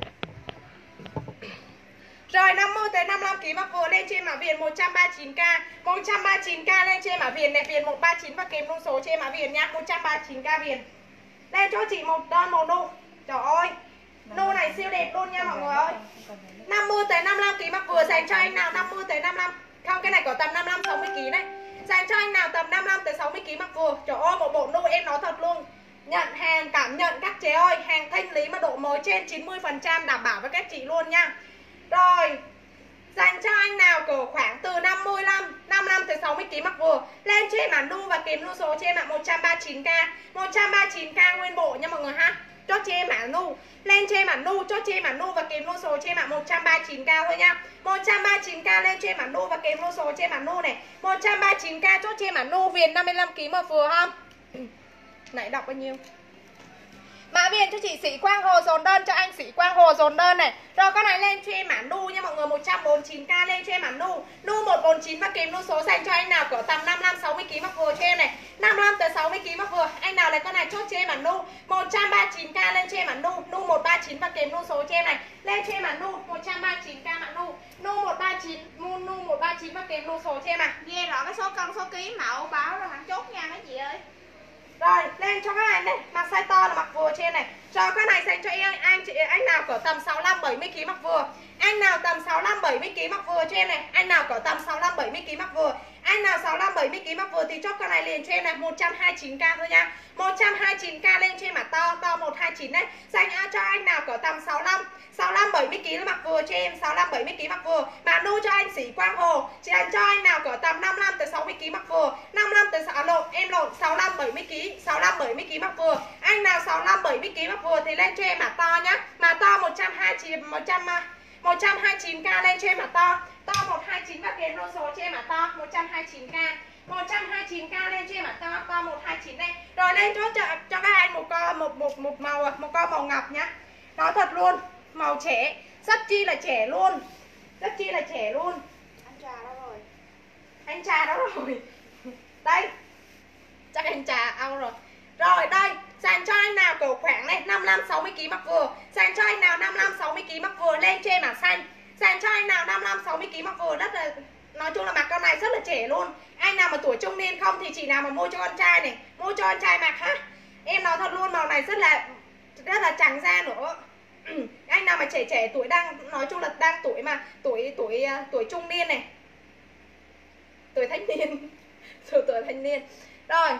Rồi năm mươi tới năm mươi lăm ký mặc vừa, lên trên mã viền một trăm ba mươi chín k, một trăm ba mươi chín k lên trên mã viền này, viền một trăm ba mươi chín và kèm luôn số trên mã viền nhá, một trăm ba mươi chín k viền. Lên cho chị một đơn màu nu. Trời ơi, nu này siêu đẹp luôn nha mọi người ơi. năm mươi tới năm mươi lăm ký mặc vừa, dành cho anh nào năm mươi tới năm mươi lăm. Không, cái này có tầm năm mươi lăm sáu mươi ký này. Dành cho anh nào tầm năm mươi lăm tới sáu mươi ký mặc vừa. Trời ơi, một bộ nu em nói thật luôn. Nhận hàng, cảm nhận các chế ơi, hàng thanh lý mà độ mới trên chín mươi phần trăm, đảm bảo với các chị luôn nha. Rồi, dành cho anh nào cỡ khoảng từ năm mươi lăm, năm mươi lăm tới sáu mươi ký mặc vừa, lên cho em mã nu và kèm luôn số cho em ạ, một trăm ba mươi chín k, một trăm ba mươi chín k nguyên bộ nha mọi người ha. Chốt cho em mã nu, lên cho em mã nu, chốt cho em mã nu và kèm luôn số cho em ạ, một trăm ba mươi chín k thôi nha. một trăm ba mươi chín k lên cho em mã nu và kèm luôn số cho em mã nu này, một trăm ba mươi chín k chốt cho em mã nu, viền năm mươi lăm ký mà vừa không? Nãy đọc bao nhiêu? Mã viền cho chị Sĩ Quang Hồ dồn đơn cho anh Sĩ Quang Hồ dồn đơn này. Rồi con này lên cho em mã nu nha mọi người, một trăm bốn mươi chín k lên cho em mã nu. Nu một bốn chín và kèm nu số dành cho anh nào cỡ tầm năm mươi lăm sáu mươi ki lô gam mặc vừa cho em này. năm mươi lăm tới sáu mươi ki lô gam mặc vừa. Anh nào lấy con này chốt cho em mã nu. một trăm ba mươi chín k lên cho em mã nu. Nu một ba chín và kèm nu số cho em này. Lên cho em mã nu một trăm ba mươi chín k mã nu. Nu một ba chín, nu nu một ba chín và kèm nu số cho em à. Ghi rõ cái số cân số ký mẫu báo rồi hắn chốt nha mấy chị ơi. Rồi, lên cho các anh đây, mặc size to là mặc vừa trên này. Rồi cái này dành cho anh anh chị anh nào cỡ tầm sáu mươi lăm bảy mươi ki lô gam mặc vừa. Anh nào tầm sáu mươi lăm bảy mươi ki lô gam mặc vừa cho em này. Anh nào cỡ tầm sáu mươi lăm bảy mươi ki lô gam mặc vừa. Anh nào sáu mươi lăm bảy mươi ki lô gam mặc vừa thì chốt con này liền cho em này một trăm hai mươi chín k thôi nha. một trăm hai mươi chín k lên cho em mà to, to một hai chín đấy. Dành cho anh nào cỡ tầm sáu mươi lăm sáu mươi lăm bảy mươi ki lô gam mặc vừa cho em, sáu mươi lăm bảy mươi ki lô gam mặc vừa. Mà nu cho anh Sĩ Quang Hồ. Chị dành cho anh nào cỡ tầm năm mươi lăm tới sáu mươi ki lô gam mặc vừa. năm mươi lăm tới sáu lộn, em lộn sáu mươi lăm bảy mươi ki lô gam, sáu mươi lăm bảy mươi ki lô gam mặc vừa. Anh nào sáu mươi lăm bảy mươi ki lô gam mặc vừa thì lên cho em mà to nhá. Mà to một trăm hai mươi chín một trăm một trăm hai mươi chín k lên cho em mà to. To một hai chín và kèm lô số cho em mà to một trăm hai mươi chín k. một trăm hai mươi chín k lên cho em mà to, to một hai chín đây. Rồi lên chốt cho cho các anh một co một một một màu một co màu ngọc nhá. Nói thật luôn, màu trẻ, rất chi là trẻ luôn. Rất chi là trẻ luôn. Anh trà đó rồi. Anh trà đó rồi. Đây. Chắc anh trà ao rồi. Rồi đây, dành cho anh nào cỡ khoảng này năm mươi lăm sáu mươi ki lô gam mặc vừa. Dành cho anh nào năm mươi lăm sáu mươi ki lô gam mặc vừa lên trên mảng xanh. Dành cho anh nào năm mươi lăm sáu mươi ki lô gam mặc vừa rất là, nói chung là mặc con này rất là trẻ luôn. Anh nào mà tuổi trung niên không thì chị nào mà mua cho con trai này, mua cho con trai mặc ha. Em nói thật luôn, màu này rất là rất là chẳng ra nữa. Anh nào mà trẻ trẻ tuổi đang, nói chung là đang tuổi mà tuổi tuổi tuổi trung niên này, tuổi thanh niên, tuổi tuổi thanh niên. Rồi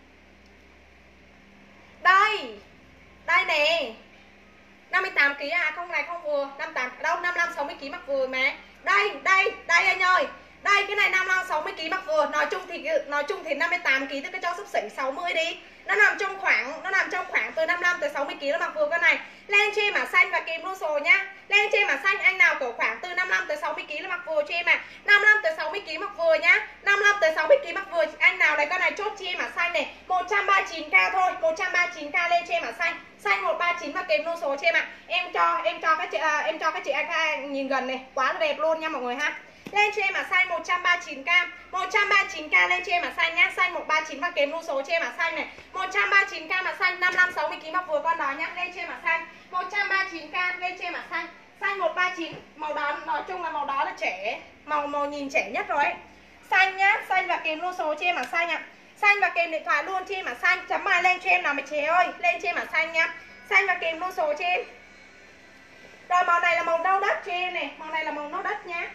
đây, đây nè, năm mươi tám ki lô gam à, không này không vừa, năm mươi tám đâu, năm mươi lăm sáu mươi ki lô gam mặc vừa mà. Đây, đây, đây anh ơi. Đây cái này năm mươi lăm sáu mươi ki lô gam mặc vừa, nói chung thì nói chung thì năm mươi tám ki lô gam tức cái cho xấp xỉ sáu mươi đi. Nó nằm trong khoảng nó nằm trong khoảng từ năm mươi lăm tới sáu mươi ki lô gam mặc vừa con này. Lên cho em mã xanh và kèm luôn số nhá. Lên cho em mã xanh anh nào cỡ khoảng từ năm mươi lăm tới sáu mươi ki lô gam mặc vừa cho em à. năm mươi lăm tới sáu mươi ki lô gam mặc vừa nhá. năm mươi lăm tới sáu mươi ki lô gam mặc vừa, anh nào lấy con này chốt cho em mã xanh này, một trăm ba mươi chín k thôi, một trăm ba mươi chín k lên cho em mã xanh. Xanh một ba chín và kèm luôn số cho em ạ. À. Em cho em cho các chị à, em cho các chị anh nhìn gần này, quá là đẹp luôn nha mọi người ha. Lên cho em mà xanh một trăm ba mươi chín k, một trăm ba mươi chín k lên cho em mà xanh nhá, xanh một ba chín và kèm luôn số cho em mà xanh này. một trăm ba mươi chín k mà xanh, năm mươi lăm sáu mươi ki lô gam mặc vừa con đó nhá, lên cho em mà xanh. một trăm ba mươi chín k lên cho em mà xanh. Xanh một ba chín, màu đó nói chung là màu đó là trẻ, màu màu nhìn trẻ nhất rồi ấy. Xanh nhá, xanh và kèm luôn số cho em mà xanh ạ. À. Xanh và kèm điện thoại luôn cho em mà xanh, chấm bài lên cho em nào mà trẻ ơi, lên cho em mà xanh nhá. Xanh và kèm luôn số cho em. Rồi màu này là màu nâu đất cho em này, màu này là màu nâu đất nhá.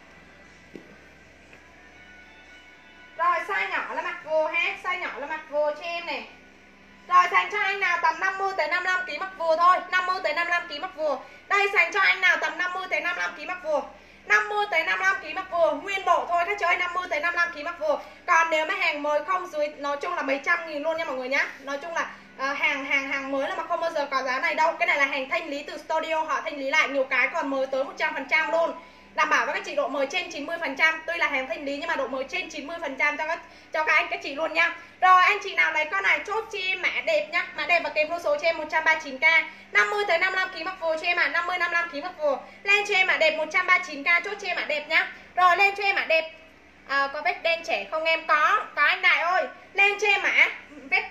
Rồi size nhỏ là mặc vừa ha, size nhỏ là mặc vừa cho em này. Rồi dành cho anh nào tầm năm mươi tới năm mươi lăm ki lô gam mặc vừa thôi, năm mươi tới năm mươi lăm ki lô gam mặc vừa. Đây dành cho anh nào tầm năm mươi tới năm mươi lăm ki lô gam mặc vừa. năm mươi tới năm mươi lăm ki lô gam mặc vừa, nguyên bộ thôi các chơi, năm mươi tới năm mươi lăm ki lô gam mặc vừa. Còn nếu mà hàng mới không dưới, nói chung là mấy trăm nghìn luôn nha mọi người nhá. Nói chung là uh, hàng hàng hàng mới là mà không bao giờ có giá này đâu. Cái này là hàng thanh lý từ studio, họ thanh lý lại, nhiều cái còn mới tới một trăm phần trăm luôn. Đảm bảo với các chị độ mới trên chín mươi phần trăm. Tuy là hàng thanh lý nhưng mà độ mới trên chín mươi phần trăm cho các cho các anh các chị luôn nha. Rồi anh chị nào lấy con này chốt cho em mã đẹp nhá, mã đẹp và kèm lô số cho em một trăm ba mươi chín k, năm mươi tới năm mươi lăm ki lô gam mặc vừa cho em ạ, à. năm mươi năm mươi lăm ki lô gam mặc vừa. Lên cho em mã đẹp một trăm ba mươi chín k, chốt cho em mã đẹp nhá. Rồi lên cho em mã đẹp. À, có vết đen trẻ không em? Có, có anh Đại ơi. Lên cho em mã vết.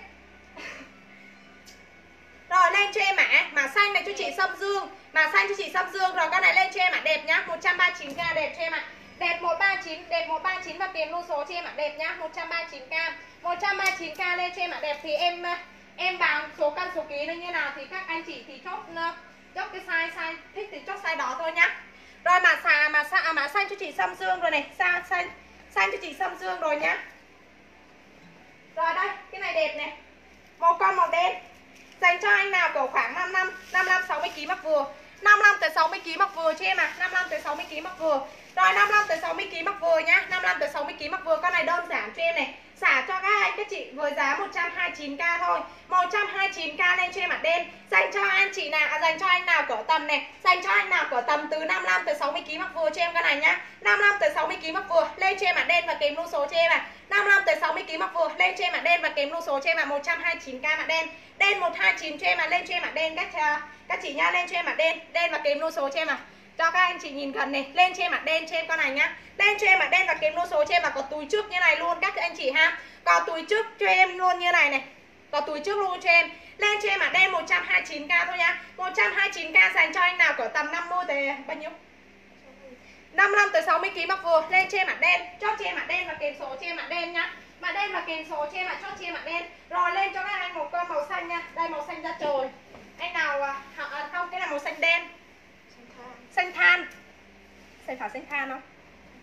Rồi lên cho em mã mã xanh này cho chị Sâm Dương, mã xanh cho chị Sâm Dương. Rồi con này lên cho em mã đẹp nhá, một trăm ba mươi chín k đẹp cho em ạ. À. Đẹp một ba chín, đẹp một ba chín và kèm luôn số cho em ạ, đẹp nhá, một trăm ba mươi chín k. một trăm ba mươi chín k lên cho em ạ, đẹp thì em em báo số cân số ký nó như nào thì các anh chị thì chốt chốt cái size size thích thì chốt size đó thôi nhá. Rồi mã xà mà xà à, mã xanh cho chị Sâm Dương rồi này, xa xanh xanh cho chị Sâm Dương rồi nhá. Rồi đây, cái này đẹp này. Một con màu đen. Dành cho anh nào cỡ khoảng năm năm, năm mươi lăm sáu mươi ki lô gam mặc vừa. năm mươi lăm tới sáu mươi ki lô gam mặc vừa cho em à, năm mươi lăm tới sáu mươi ki lô gam mặc vừa. Rồi năm mươi lăm tới sáu mươi ki lô gam mặc vừa nhá, năm mươi lăm tới sáu mươi ki lô gam mặc vừa. Con này đơn giản cho em này. xả cho các anh các chị với giá một trăm hai mươi chín k thôi. Một trăm hai mươi chín k lên trên mặt đen. Dành cho anh chị nào, à, dành cho anh nào cỡ tầm này, dành cho anh nào cỡ tầm từ năm mươi lăm tới sáu mươi ki lô gam mặc vừa cho em cái này nhá. năm mươi lăm tới sáu mươi ki lô gam mặc vừa lên trên mặt đen và kèm lưu số cho em à. năm mươi lăm tới sáu mươi ki lô gam mặc vừa lên trên mặt đen và kèm lưu số cho em là một trăm hai mươi chín k mặt đen. Đen một trăm hai mươi chín cho em mà lên trên mặt đen các các chị nhá, lên trên mặt đen, đen và kèm lưu số cho em à. Cho các anh chị nhìn gần này, lên trên mặt đen cho em con này nhá. Lên trên mặt đen và kèm lưu số cho em và có túi trước như này luôn các anh chị ha. Có túi trước cho em luôn như này này. Có túi trước luôn cho em. Lên trên mặt đen một trăm hai mươi chín k thôi nhá. một trăm hai mươi chín k dành cho anh nào cỡ tầm năm mươi tới bao nhiêu? năm mươi lăm tới sáu mươi ki lô gam mặc vừa lên trên mặt đen, chốt trên mặt đen và kèm số trên mặt đen nhá. Mặt đen và kèm số trên mặt chốt trên mặt đen. Rồi lên cho các anh một con màu xanh nha. Đây màu xanh da trời. Anh nào à, không cái là màu xanh đen. Xanh than. Xanh phải xanh than không?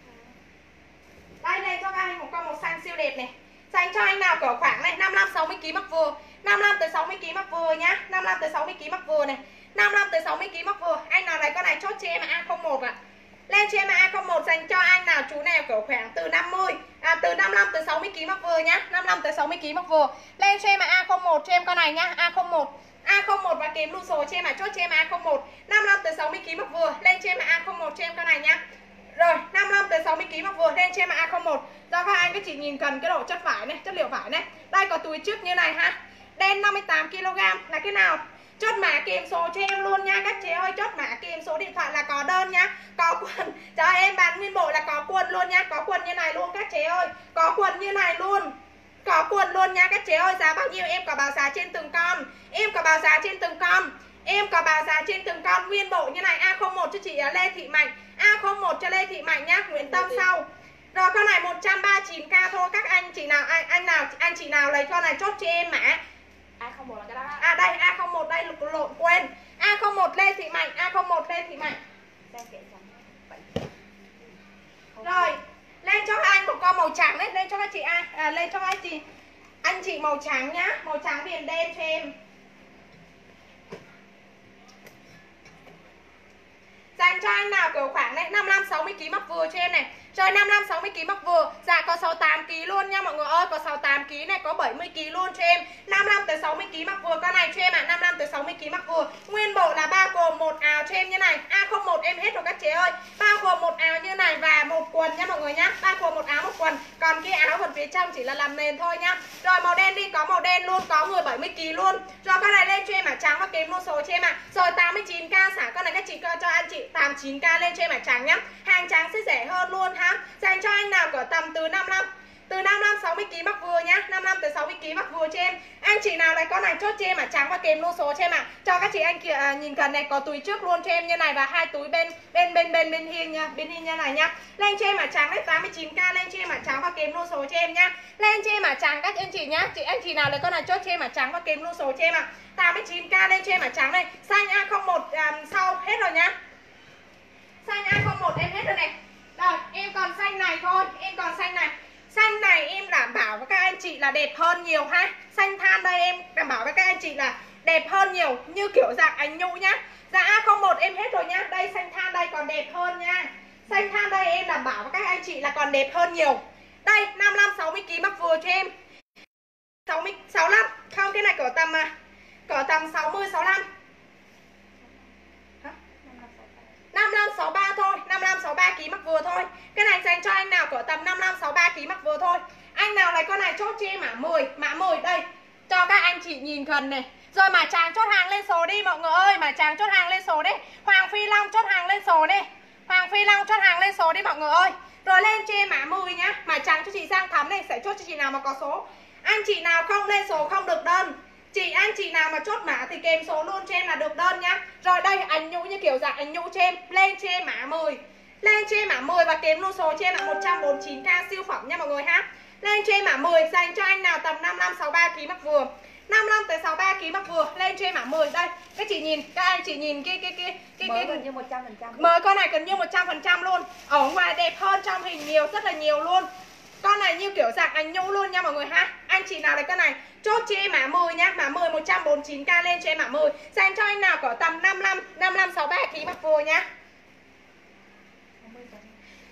Đây lên cho các anh một con màu xanh siêu đẹp này. Dành cho anh nào cỡ khoảng này năm mươi lăm sáu mươi ki lô gam mặc vừa. năm mươi lăm tới sáu mươi ki lô gam mặc vừa nhá. năm mươi lăm tới sáu mươi ki lô gam mặc vừa này. năm mươi lăm tới sáu mươi ki lô gam mặc vừa. Anh nào này con này chốt cho em A không một ạ. À. Lên cho em A không một dành cho anh nào chú nào cỡ khoảng từ năm mươi à từ năm mươi lăm tới sáu mươi ki lô gam mặc vừa nhá. năm mươi lăm tới sáu mươi ki lô gam mặc vừa. Lên cho em A không một cho em con này nhá. A không một. A không một và kèm lưu số cho em mà chốt cho em A không một. năm mươi lăm tới sáu mươi ki lô gam mặc vừa. Lên cho em A không một cho em con này nhá. Rồi, năm mươi lăm tới sáu mươi ki lô gam mặc vừa lên cho em A không một. Do các anh các chị nhìn cần cái độ chất vải này, chất liệu vải này. Đây có túi trước như này ha. Đen năm mươi tám ki lô gam là cái nào? Chốt mã kèm số cho em luôn nha các chị ơi, chốt mã kèm số điện thoại là có đơn nhá. Có quần, cho em bán nguyên bộ là có quần luôn nha, có quần như này luôn các chị ơi. Có quần như này luôn. Có quần luôn nha các chị ơi, giá bao nhiêu em có báo giá trên từng con. Em có báo giá trên từng con. Em có báo giá trên từng con nguyên bộ như này. A không một cho chị Lê Thị Mạnh, A không một cho Lê Thị Mạnh nhá, Nguyễn Tâm sau. Rồi con này một trăm ba mươi chín k thôi các anh chị nào anh anh nào anh chị nào lấy con này chốt cho em mã A không một là cái đó. À đây A không một đây lộn quên. A không một Lê Thị Mạnh, A không một Lê Thị Mạnh. Rồi, lên cho các anh một con màu trắng đấy, lên cho các chị A, à, lên cho các anh chị anh chị màu trắng nhá, màu trắng viền đen cho em. Dành cho anh nào kiểu khoảng này năm mươi lăm sáu mươi ki lô gam mặc vừa cho em này. Rồi năm mươi lăm sáu mươi ki lô gam mặc vừa. Dạ có sáu mươi tám ki lô gam luôn nha mọi người ơi, có sáu mươi tám ki lô gam này, có bảy mươi ki lô gam luôn cho em. năm mươi lăm tới sáu mươi ki lô gam mặc vừa con này cho em ạ, à. năm mươi lăm tới sáu mươi ki lô gam mặc vừa. Nguyên bộ là bao gồm một áo cho em như này. A không một em hết rồi các chị ơi. Bao gồm một áo như này và một quần nha mọi người nhá. Bao gồm một áo một quần. Còn cái áo phần phía trong chỉ là làm nền thôi nhá. Rồi màu đen đi, có màu đen luôn, có người bảy mươi ki lô gam luôn. Rồi con này lên cho em mã trắng và kèm luôn số cho em ạ. À. Rồi tám mươi chín k xả con này các chị cho anh chị tám mươi chín k lên cho em mã trắng nhá. Hàng trắng sẽ rẻ hơn luôn ha. Dành cho anh nào cỡ tầm từ năm mươi lăm từ năm mươi lăm sáu mươi ki lô gam mặc vừa nhá, năm mươi lăm tới sáu mươi ki lô gam mặc vừa cho em. Anh chị nào lấy con này chốt cho em mã trắng và kèm luôn số cho em ạ. À. Cho các chị anh kia à, nhìn gần này có túi trước luôn cho em như này và hai túi bên bên bên bên bên hiên nha, bên hiên như này nhá. Lên cho em mã trắng đấy tám mươi chín k lên cho em mã trắng và kèm luôn số cho em nhá. Lên cho em mã trắng các anh chị nhá. Chị anh chị nào lấy con này chốt cho em mã trắng và kèm luôn số cho em ạ. À. tám mươi chín k lên cho em mã trắng này. Xanh A không một à, sau hết rồi nhá. Xanh A không một em hết rồi này. Rồi, em còn xanh này thôi, em còn xanh này. Xanh này em đảm bảo với các anh chị là đẹp hơn nhiều ha. Xanh than đây em đảm bảo với các anh chị là đẹp hơn nhiều, như kiểu dạng ánh nhũ nhá. Dạ A không một em hết rồi nhá. Đây xanh than đây còn đẹp hơn nha. Xanh than đây em đảm bảo với các anh chị là còn đẹp hơn nhiều. Đây năm mươi lăm sáu mươi ki lô gam mặc vừa cho em. sáu mươi sáu mươi lăm, không cái này cỡ tầm cỡ tầm sáu mươi sáu mươi lăm. năm mươi lăm sáu mươi ba thôi, năm mươi lăm sáu mươi ba ki lô gam mặc vừa thôi. Cái này dành cho anh nào cỡ tầm năm mươi lăm sáu mươi ba ki lô gam mặc vừa thôi. Anh nào lấy con này chốt cho em mã mười, mã mười đây. Cho các anh chị nhìn gần này. Rồi mã trắng chốt hàng lên số đi mọi người ơi, mã trắng chốt hàng lên số đi. Hoàng Phi Long chốt hàng lên số đi. Hoàng Phi Long chốt hàng lên số đi mọi người ơi. Rồi lên cho em mã mười nhá. Mã trắng cho chị Giang Thắm này sẽ chốt cho chị nào mà có số. Anh chị nào không lên số không được đơn. Chị anh chị nào mà chốt mã thì kèm số luôn cho em là được đơn nhá. Rồi đây ánh nhũ như kiểu dạng ánh nhũ cho em. Lên cho em mã mười. Lên cho em mã mười và kèm luôn số cho em là một trăm bốn mươi chín k siêu phẩm nha mọi người ha. Lên cho em mã mười dành cho anh nào tầm năm mươi lăm sáu mươi ba ki lô gam mặc vừa. năm mươi lăm tới sáu mươi ba ki lô gam mặc vừa. Lên cho em mã mười đây. Các chị nhìn, các anh chị nhìn cái cái cái cái mới cái gần như một trăm phần trăm. Mới con này gần như một trăm phần trăm luôn. Ở ngoài đẹp hơn trong hình nhiều rất là nhiều luôn. Con này như kiểu dạng ánh nhũ luôn nha mọi người ha. Anh chị nào lấy con này chốt cho em mã mười nhá. Mã mười một trăm bốn mươi chín k lên cho em mã mười. Dành cho anh nào có tầm năm mươi lăm sáu mươi ba ki lô gam mặc vừa nhá.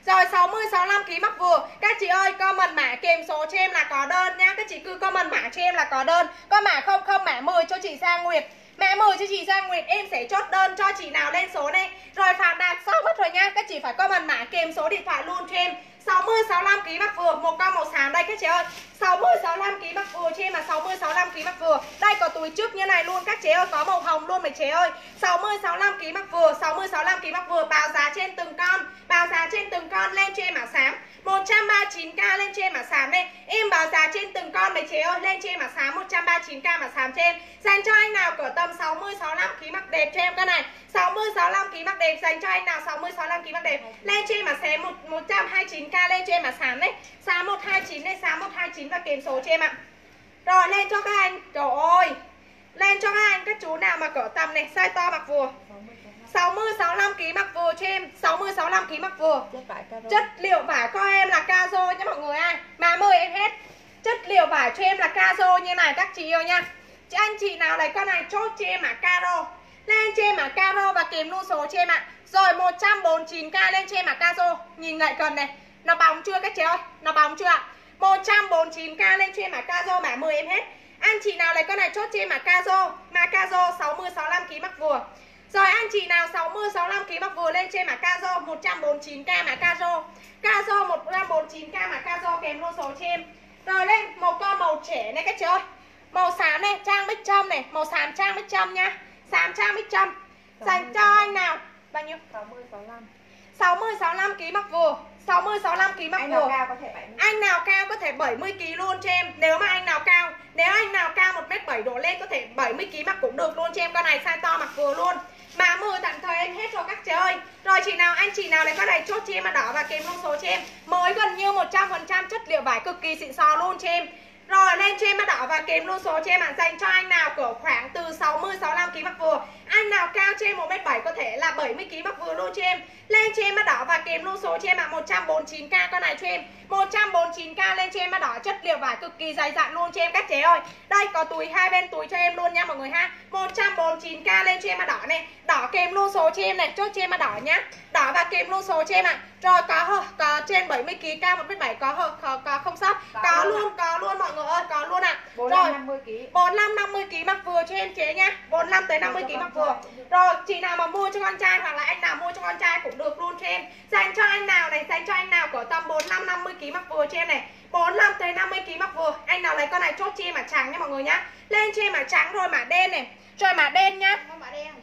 Rồi sáu mươi sáu mươi lăm ki lô gam mắc vừa. Các chị ơi comment mã kèm số cho em là có đơn nhá. Các chị cứ comment mã cho em là có đơn. Có mã không không mã mười cho chị Giang Nguyệt. Mã mười cho chị Giang Nguyệt, em sẽ chốt đơn cho chị nào lên số này. Rồi phạt đạt xong mất rồi nha. Các chị phải comment mã kèm số điện thoại luôn cho em. sáu mươi sáu mươi lăm ki lô gam mắc vừa, một con màu xám đây các chị ơi. sáu mươi sáu mươi lăm ki lô gam mắc vừa cho em là sáu mươi sáu mươi lăm ki lô gam mắc vừa. Đây có túi trước như này luôn các chị ơi, có màu hồng luôn mấy chị ơi. sáu mươi sáu mươi lăm ki lô gam mắc vừa, sáu mươi sáu mươi lăm ki lô gam mắc vừa, báo giá trên từng con, báo giá trên từng con lên cho em mã xám. một trăm ba mươi chín k lên trên mã xám đây. Em báo giá trên từng con mấy chị ơi, lên trên mã xám một trăm ba mươi chín k mã xám trên. Dành cho anh nào cỡ tầm sáu mươi sáu mươi lăm ki lô gam mắc đẹp cho em cái này. sáu mươi sáu mươi lăm ki lô gam mắc đẹp dành cho anh nào sáu mươi sáu mươi lăm ki lô gam mắc đẹp. Lên trên mã xám một trăm hai mươi chín k lên trên mã xám đấy. Xám một hai chín đây, xám một hai chín và kèm số cho em ạ. Rồi lên cho các anh. Trời ơi. Lên cho các anh các chú nào mà cỡ tầm này, size to mặc vừa. sáu mươi sáu mươi lăm ki lô gam mắc vừa cho em, sáu mươi sáu mươi lăm ki lô gam mắc vừa. Chất liệu vải cho em là Cazo nha mọi người ơi. Mà mời em hết. Chất liệu vải cho em là Cazo như này các chị yêu nha. Chị anh chị nào lấy con này chốt cho em mã Caro. Lên cho em mã Caro và kèm luôn số cho em ạ. Rồi một trăm bốn mươi chín k lên cho em mã Cazo. Nhìn lại cần này. Nó bóng chưa các chị ơi? Nó bóng chưa ạ? một trăm bốn mươi chín k lên cho em mã Cazo, mã mười em hết. Anh chị nào lấy con này chốt cho em mã Cazo, mã Cazo sáu mươi sáu mươi lăm ki lô gam mắc vừa. Rồi anh chị nào sáu mươi sáu mươi lăm ki lô gam mắc vừa lên trên mã Cazo một trăm bốn mươi chín k mã Cazo. Cazo một trăm bốn mươi chín k mã Cazo kèm luôn số cho em. Rồi lên một con màu trẻ này các chị ơi. Màu xám này, trang bích trâm này, màu xám trang bích trâm nha. Xám trang bích trâm. Dành cho anh nào bao nhiêu? sáu mươi sáu mươi lăm. sáu mươi sáu mươi lăm ki lô gam mắc vừa. sáu mươi sáu mươi lăm ki lô gam mắc vừa. Anh nào cao có thể bảy mươi. Anh nào cao có thể bảy mươi ki lô gam luôn cho em. Nếu mà anh nào cao, nếu anh nào cao một mét bảy đổ lên có thể bảy mươi ki lô gam mắc cũng được luôn cho em. Con này size to mặc vừa luôn. Mã mười tạm thời em hết rồi các chị ơi. Rồi chị nào anh chị nào lấy con này chốt cho em mà đỏ và kèm luôn số cho em. Mới gần như một trăm phần trăm chất liệu vải cực kỳ xịn sò luôn cho em. Rồi lên cho em mã đỏ và kèm luôn số cho em ạ. Dành cho anh nào cỡ khoảng từ sáu mươi sáu mươi lăm ki lô gam mắc vừa. Anh nào cao trên một mét bảy có thể là bảy mươi ki lô gam mắc vừa luôn cho em. Lên cho em mã đỏ và kèm luôn số cho em ạ. một trăm bốn mươi chín k con này cho em. một trăm bốn mươi chín k lên cho em mã đỏ, chất liệu vải cực kỳ dày dặn luôn cho em các chị ơi. Đây có túi hai bên túi cho em luôn nha mọi người ha. một trăm bốn mươi chín k lên cho em mã đỏ này. Đỏ kèm luôn số cho em này, chốt cho em mã đỏ nhá. Đỏ và kèm luôn số cho em ạ. Rồi có có trên bảy mươi ki lô gam, cao một mét bảy có có, có không sót. Có, có luôn, có luôn mọi người ơi, có luôn ạ. bốn mươi lăm năm mươi ki lô gam. bốn mươi lăm năm mươi ki lô gam mắc vừa cho em chế nhá. bốn mươi lăm tới năm mươi ki lô gam mắc vừa. Rồi chị nào mà mua cho con trai hoặc là anh nào mua cho con trai cũng được luôn cho em. Dành cho anh nào này, dành cho anh nào có tầm bốn mươi lăm năm mươi ki lô gam mắc vừa cho em này. bốn mươi lăm tới năm mươi ki lô gam mắc vừa. Anh nào lấy con này chốt cho em mã trắng nha mọi người nhá. Lên cho em mã trắng rồi mã đen này. Rồi mã đen nhá. Không mã đen.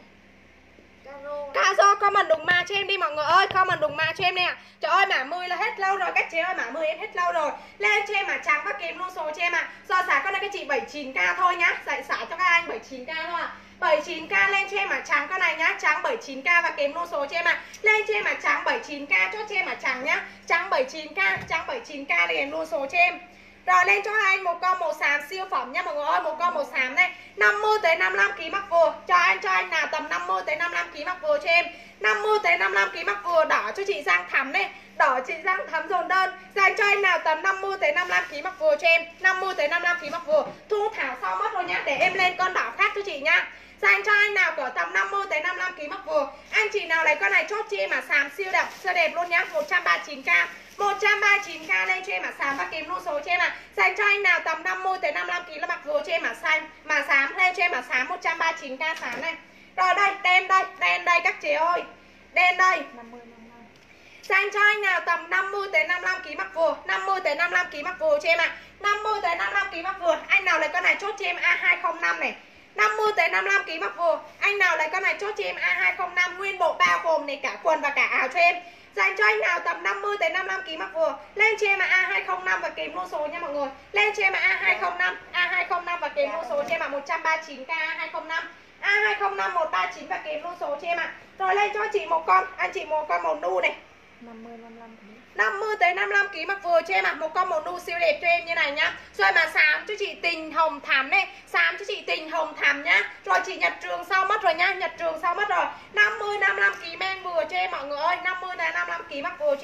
Cazo comment đúng mã cho em đi mọi người ơi, comment đúng mã cho em nè. Trời ơi mã mười là hết lâu rồi các chị ơi, mã mười em hết lâu rồi. Lên cho em mã trắng và kèm luôn số cho em ạ. À. Do xả con này các chị bảy mươi chín k thôi nhá. Dạy xả cho các anh bảy mươi chín k thôi à. bảy mươi chín k lên cho em mã trắng con này nhá, trắng bảy mươi chín k và kèm luôn số cho em ạ. À. Lên cho em mã trắng bảy mươi chín k chốt cho em mã trắng nhá. Trắng bảy mươi chín k, trắng bảy mươi chín k kèm luôn số cho em. Rồi lên cho anh một con màu xám siêu phẩm nha mọi người ơi, một con màu xám này, năm mươi tới năm mươi lăm ki lô gam mắc vừa. Cho anh cho anh nào tầm năm mươi tới năm mươi lăm ki lô gam mắc vừa cho em. năm mươi tới năm mươi lăm ki lô gam mắc vừa, đỏ cho chị Giang Thắm này, đỏ chị Giang Thắm dồn đơn. Dành cho anh nào tầm năm mươi tới năm mươi lăm ki lô gam mắc vừa cho em, năm mươi tới năm mươi lăm ki lô gam mắc vừa. Thu thảo sau mất rồi nhá, để em lên con đỏ khác cho chị nhá. Dành cho anh nào cỡ tầm năm mươi tới năm mươi lăm ki lô gam mắc vừa. Anh chị nào lấy con này chốt cho em mà xám siêu đẹp, siêu đẹp luôn nhá, một trăm ba mươi chín k. một trăm ba mươi chín k lên cho em mã xám và kèm luôn số cho em ạ. À. Dành cho anh nào tầm năm mươi tới năm mươi lăm ki lô gam mắc vừa cho em mã xanh, mã xám lên cho em mã xám một trăm ba mươi chín k xám này. Rồi đây, đen đây, đen đây các chị ơi. Đen đây. năm mươi năm mươi. Dành cho anh nào tầm năm mươi tới năm mươi lăm ki lô gam mắc vừa, năm mươi tới năm mươi lăm ki lô gam mắc vừa cho em ạ. À. năm mươi tới năm mươi lăm ki lô gam mắc vừa. Anh nào lấy con này chốt cho em A hai không năm này. năm mươi tới năm mươi lăm ki lô gam mắc vừa. Anh nào lấy con này chốt cho em A hai không năm nguyên bộ bao gồm này cả quần và cả áo cho em. Dành cho anh nào tầm năm mươi tới năm mươi lăm ki lô gam mắc vừa. Lên cho em là A hai không năm và kèm luôn số nha mọi người. Lên cho em là A hai không năm, A hai không năm và kèm luôn số cho em là một trăm ba mươi chín k A hai không năm. A hai không năm một ba chín và kèm luôn số cho em ạ. À. Rồi lên cho chị một con, anh chị một con màu nu này. năm mươi năm mươi lăm. năm mươi tới năm mươi lăm ki lô gam mắc vừa cho em ạ. À. Một con màu nu siêu đẹp cho em như này nhá. Rồi mà xám cho chị Tình Hồng Thắm này, xám cho chị Tình Hồng Thắm nhá. Rồi chị Nhật Trường sau mất rồi nhá, Nhật Trường sau mất rồi. năm mươi năm mươi lăm ki lô gam men vừa cho em mọi người ơi, năm mươi tới năm mươi lăm ki lô gam mắc vừa cho em ạ. À.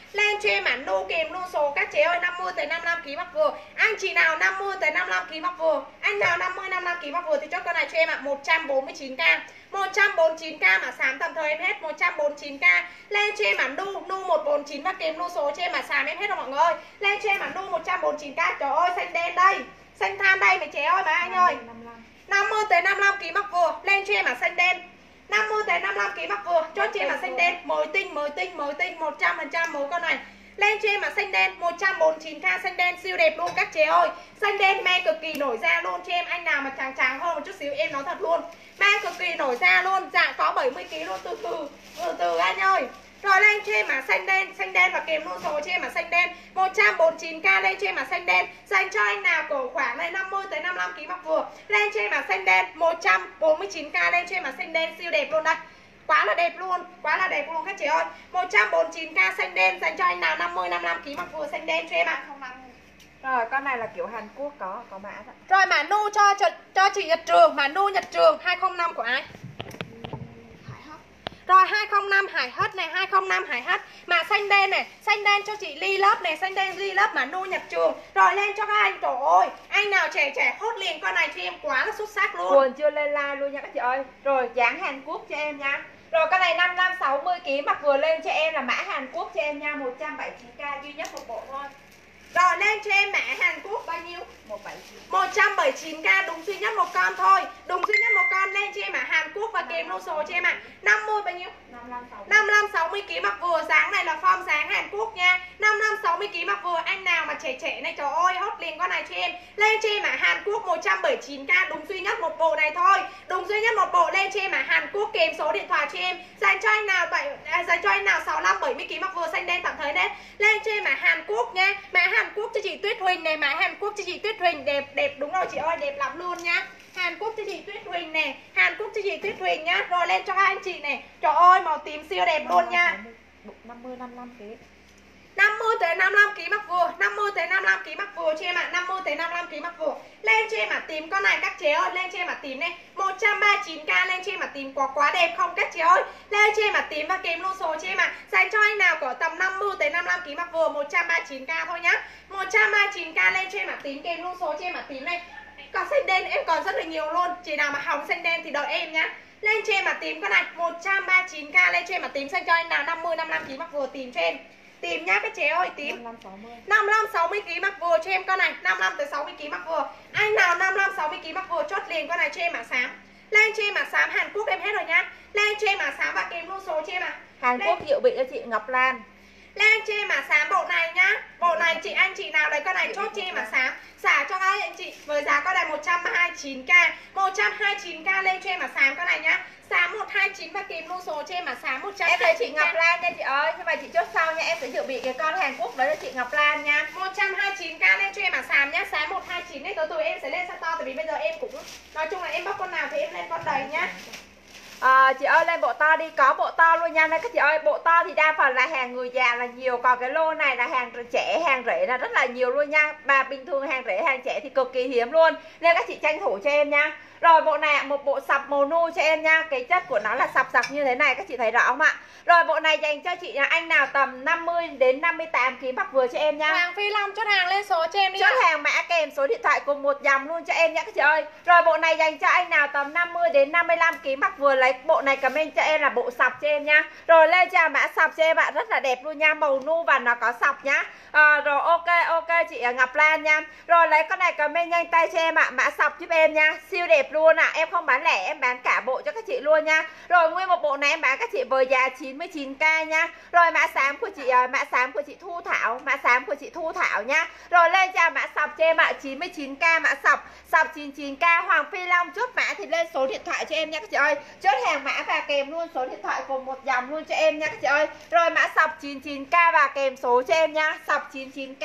Lên cho em mã nu kèm luôn số các chế ơi, năm mươi tới năm mươi lăm ki lô gam mặc vừa. Anh chị nào năm mươi tới năm mươi lăm ki lô gam mặc vừa, anh nào năm mươi năm mươi lăm ki lô gam mặc vừa thì chốt con này cho em ạ, một trăm bốn mươi chín k. một trăm bốn mươi chín k mà xám tầm thời em hết một trăm bốn mươi chín k. Lên cho em mã nu nu một trăm bốn mươi chín và kèm luôn số cho em mã xám em hết rồi mọi người ơi. Lên cho em mã nu một trăm bốn mươi chín k. Trời ơi xanh đen đây. Xanh than đây mấy chế ơi mà anh ơi. năm mươi tới năm mươi lăm ki lô gam mặc vừa. Lên cho em mã xanh đen. năm mươi tới năm mươi lăm ki lô gam mặc vừa. Chốt cho em mã xanh đen, mới tinh mới tinh mới tinh một trăm phần trăm mới con này. Lên cho em mà xanh đen một trăm bốn mươi chín k, xanh đen siêu đẹp luôn các chế ơi. Xanh đen me cực kỳ nổi da luôn cho em, anh nào mà trắng trắng hơn một chút xíu em nói thật luôn. Me cực kỳ nổi da luôn, dạ có bảy mươi ki lô gam luôn, từ từ từ từ anh ơi. Rồi lên cho em mà xanh đen, xanh đen và kèm luôn số cho em mà xanh đen một trăm bốn mươi chín k. Lên cho em mà xanh đen dành cho anh nào cổ khoảng này năm mươi tới năm mươi lăm ki lô gam mặc vừa. Lên cho em mà xanh đen một trăm bốn mươi chín k. Lên cho em mà xanh đen siêu đẹp luôn đây. Quá là đẹp luôn, quá là đẹp luôn các chị ơi. một trăm bốn mươi chín k xanh đen dành cho anh nào năm mươi năm mươi lăm ki lô gam mặc vừa xanh đen cho em ạ. Rồi con này là kiểu Hàn Quốc có có mã đó. Rồi mã nu cho, cho cho chị Nhật Trường, mã nu Nhật Trường hai không năm của ai? Hải Hất. Rồi hai không năm Hải Hất này, hai không năm Hải Hất. Mã xanh đen này, xanh đen cho chị Ly lớp này, xanh đen Ly lớp mã nu Nhật Trường. Rồi lên cho các anh, trời ơi, anh nào trẻ trẻ hốt liền con này cho em quá là xuất sắc luôn. Quần chưa lên like luôn nha các chị ơi. Rồi dáng Hàn Quốc cho em nha. Rồi con này năm mươi lăm sáu mươi ki lô gam mặc vừa lên cho em là mã Hàn Quốc cho em nha, một trăm bảy mươi chín k duy nhất một bộ thôi. Rồi lên cho em mã Hàn Quốc bao nhiêu? một trăm bảy mươi chín. một trăm bảy mươi chín k, đúng duy nhất một con thôi. Đúng duy nhất một con. Lên cho em mã Hàn Quốc và kèm luôn số cho em ạ. À. năm mươi bao nhiêu? năm mươi lăm sáu mươi ki lô gam mặc vừa, dáng này là form dáng Hàn Quốc nha. năm mươi lăm sáu mươi ki lô gam mặc vừa, anh nào mà trẻ trẻ này trời ơi hốt liền con này cho em. Lên cho em mã Hàn Quốc một trăm bảy mươi chín k, đúng duy nhất một bộ này thôi. Đúng duy nhất một bộ. Lên cho em mã Hàn Quốc kèm số điện thoại cho em. Dành cho anh nào bảy à, dành cho anh nào sáu mươi lăm bảy mươi ki lô gam mặc vừa xanh đen tạm thời đấy. Lên cho em mã Hàn Quốc nha. Mã Hàn Quốc cho chị Tuyết Huỳnh này, mã Hàn Quốc cho chị Tuyết Huỳnh đẹp đẹp đúng rồi chị ơi, đẹp lắm luôn nhá. Hàn Quốc cho chị Tuyết Huỳnh nè, Hàn Quốc cho chị Tuyết Huỳnh nhá. Rồi lên cho các anh chị này. Trời ơi màu tím siêu đẹp luôn nha. năm mươi năm mươi lăm kg. năm mươi tới năm mươi lăm ki lô gam mặc vừa, năm mươi tới năm mươi lăm ki lô gam mặc vừa cho em ạ, à. năm mươi tới năm mươi lăm ki lô gam mặc vừa. Lên cho em ạ, à, tím con này các chế ơi, lên cho em ạ, à, tím này, một trăm ba mươi chín k. Lên cho em ạ, à, tím quá quá đẹp không các chế ơi. Lên cho em ạ, à, tím và kèm luôn số cho em ạ. À. Dành cho anh nào có tầm năm mươi tới năm mươi lăm ki lô gam mặc vừa, một trăm ba mươi chín k thôi nhá. một trăm ba mươi chín k. Lên cho em ạ, à, tím kèm luôn số cho em ạ, à, tím này. Còn xanh đen em còn rất là nhiều luôn. Chị nào mà hỏng xanh đen thì đợi em nhá. Lên cho em mà tím con này một trăm ba mươi chín k. Lên cho em mà tím xanh cho anh nào năm mươi năm mươi lăm ki lô gam mặc vừa tìm cho em. Tìm nhá các chế ơi, tím năm mươi lăm sáu mươi ki lô gam mặc vừa cho em con này, năm mươi lăm tới sáu mươi ki lô gam mặc vừa. Anh nào năm mươi lăm sáu mươi ki lô gam mặc vừa chốt liền con này cho em mã xám. Lên cho em mã xám Hàn Quốc em hết rồi nhá. Lên cho em mã xám và kèm luôn số cho em ạ. À. Hàn Quốc Diệu bị cho chị Ngọc Lan. Lên cho em mã xám bộ này nhá. Bộ này chị anh chị nào lấy con này chốt cho em mã xám. Xả cho các anh chị với giá con này một trăm hai mươi chín k. một trăm hai mươi chín k. Lên cho em mã xám con này nhá. Xám một trăm hai mươi chín và kèm luôn số cho em mà xám một trăm hai mươi chín. Em thấy chị Ngọc Lan nha chị ơi, nhưng mà chị chốt sau nha, em sẽ dự bị cái con Hàn Quốc đấy cho chị Ngọc Lan nha. một trăm hai mươi chín k. Lên cho em mà xám nhá, xám một trăm hai mươi chín đấy, từ từ em sẽ lên size to tại vì bây giờ em cũng nói chung là em bóc con nào thì em lên con đầy nhá. À, chị ơi lên bộ to đi, có bộ to luôn nha. Nên các chị ơi, bộ to thì đa phần là hàng người già là nhiều, còn cái lô này là hàng trẻ, hàng rẻ là rất là nhiều luôn nha. Và bình thường hàng rẻ, hàng trẻ thì cực kỳ hiếm luôn, nên các chị tranh thủ cho em nha. Rồi bộ này một bộ sọc màu nu cho em nha. Cái chất của nó là sọc sọc như thế này, các chị thấy rõ không ạ? Rồi bộ này dành cho chị anh nào tầm năm mươi đến năm mươi tám ki lô gam mặc vừa cho em nha. Hoàng Phi Long chốt hàng lên số cho em đi. Chốt hàng mã kèm số điện thoại cùng một dòng luôn cho em nha các chị ơi. Rồi bộ này dành cho anh nào tầm năm mươi đến năm mươi lăm ki lô gam mặc vừa lấy bộ này comment cho em là bộ sọc cho em nha. Rồi lên cho mã sọc cho em ạ, rất là đẹp luôn nha, màu nu và nó có sọc nhá. À, rồi ok ok chị Ngọc Lan nha. Rồi lấy con này comment nhanh tay cho em ạ, mã sọc giúp em nha, siêu đẹp luôn ạ. À. Em không bán lẻ, em bán cả bộ cho các chị luôn nha. Rồi nguyên một bộ này em bán các chị với giá chín mươi chín k nha. Rồi mã xám của chị mã xám của chị Thu Thảo, mã xám của chị Thu Thảo nha. Rồi lên cho mã sọc cho em ạ, chín mươi chín k mã sọc, sọc chín mươi chín k. Hoàng Phi Long chốt mã thì lên số điện thoại cho em nha các chị ơi. Chốt hàng mã và kèm luôn số điện thoại cùng một dòng luôn cho em nha các chị ơi. Rồi mã sọc chín mươi chín k và kèm số cho em nha, sọc chín mươi chín k.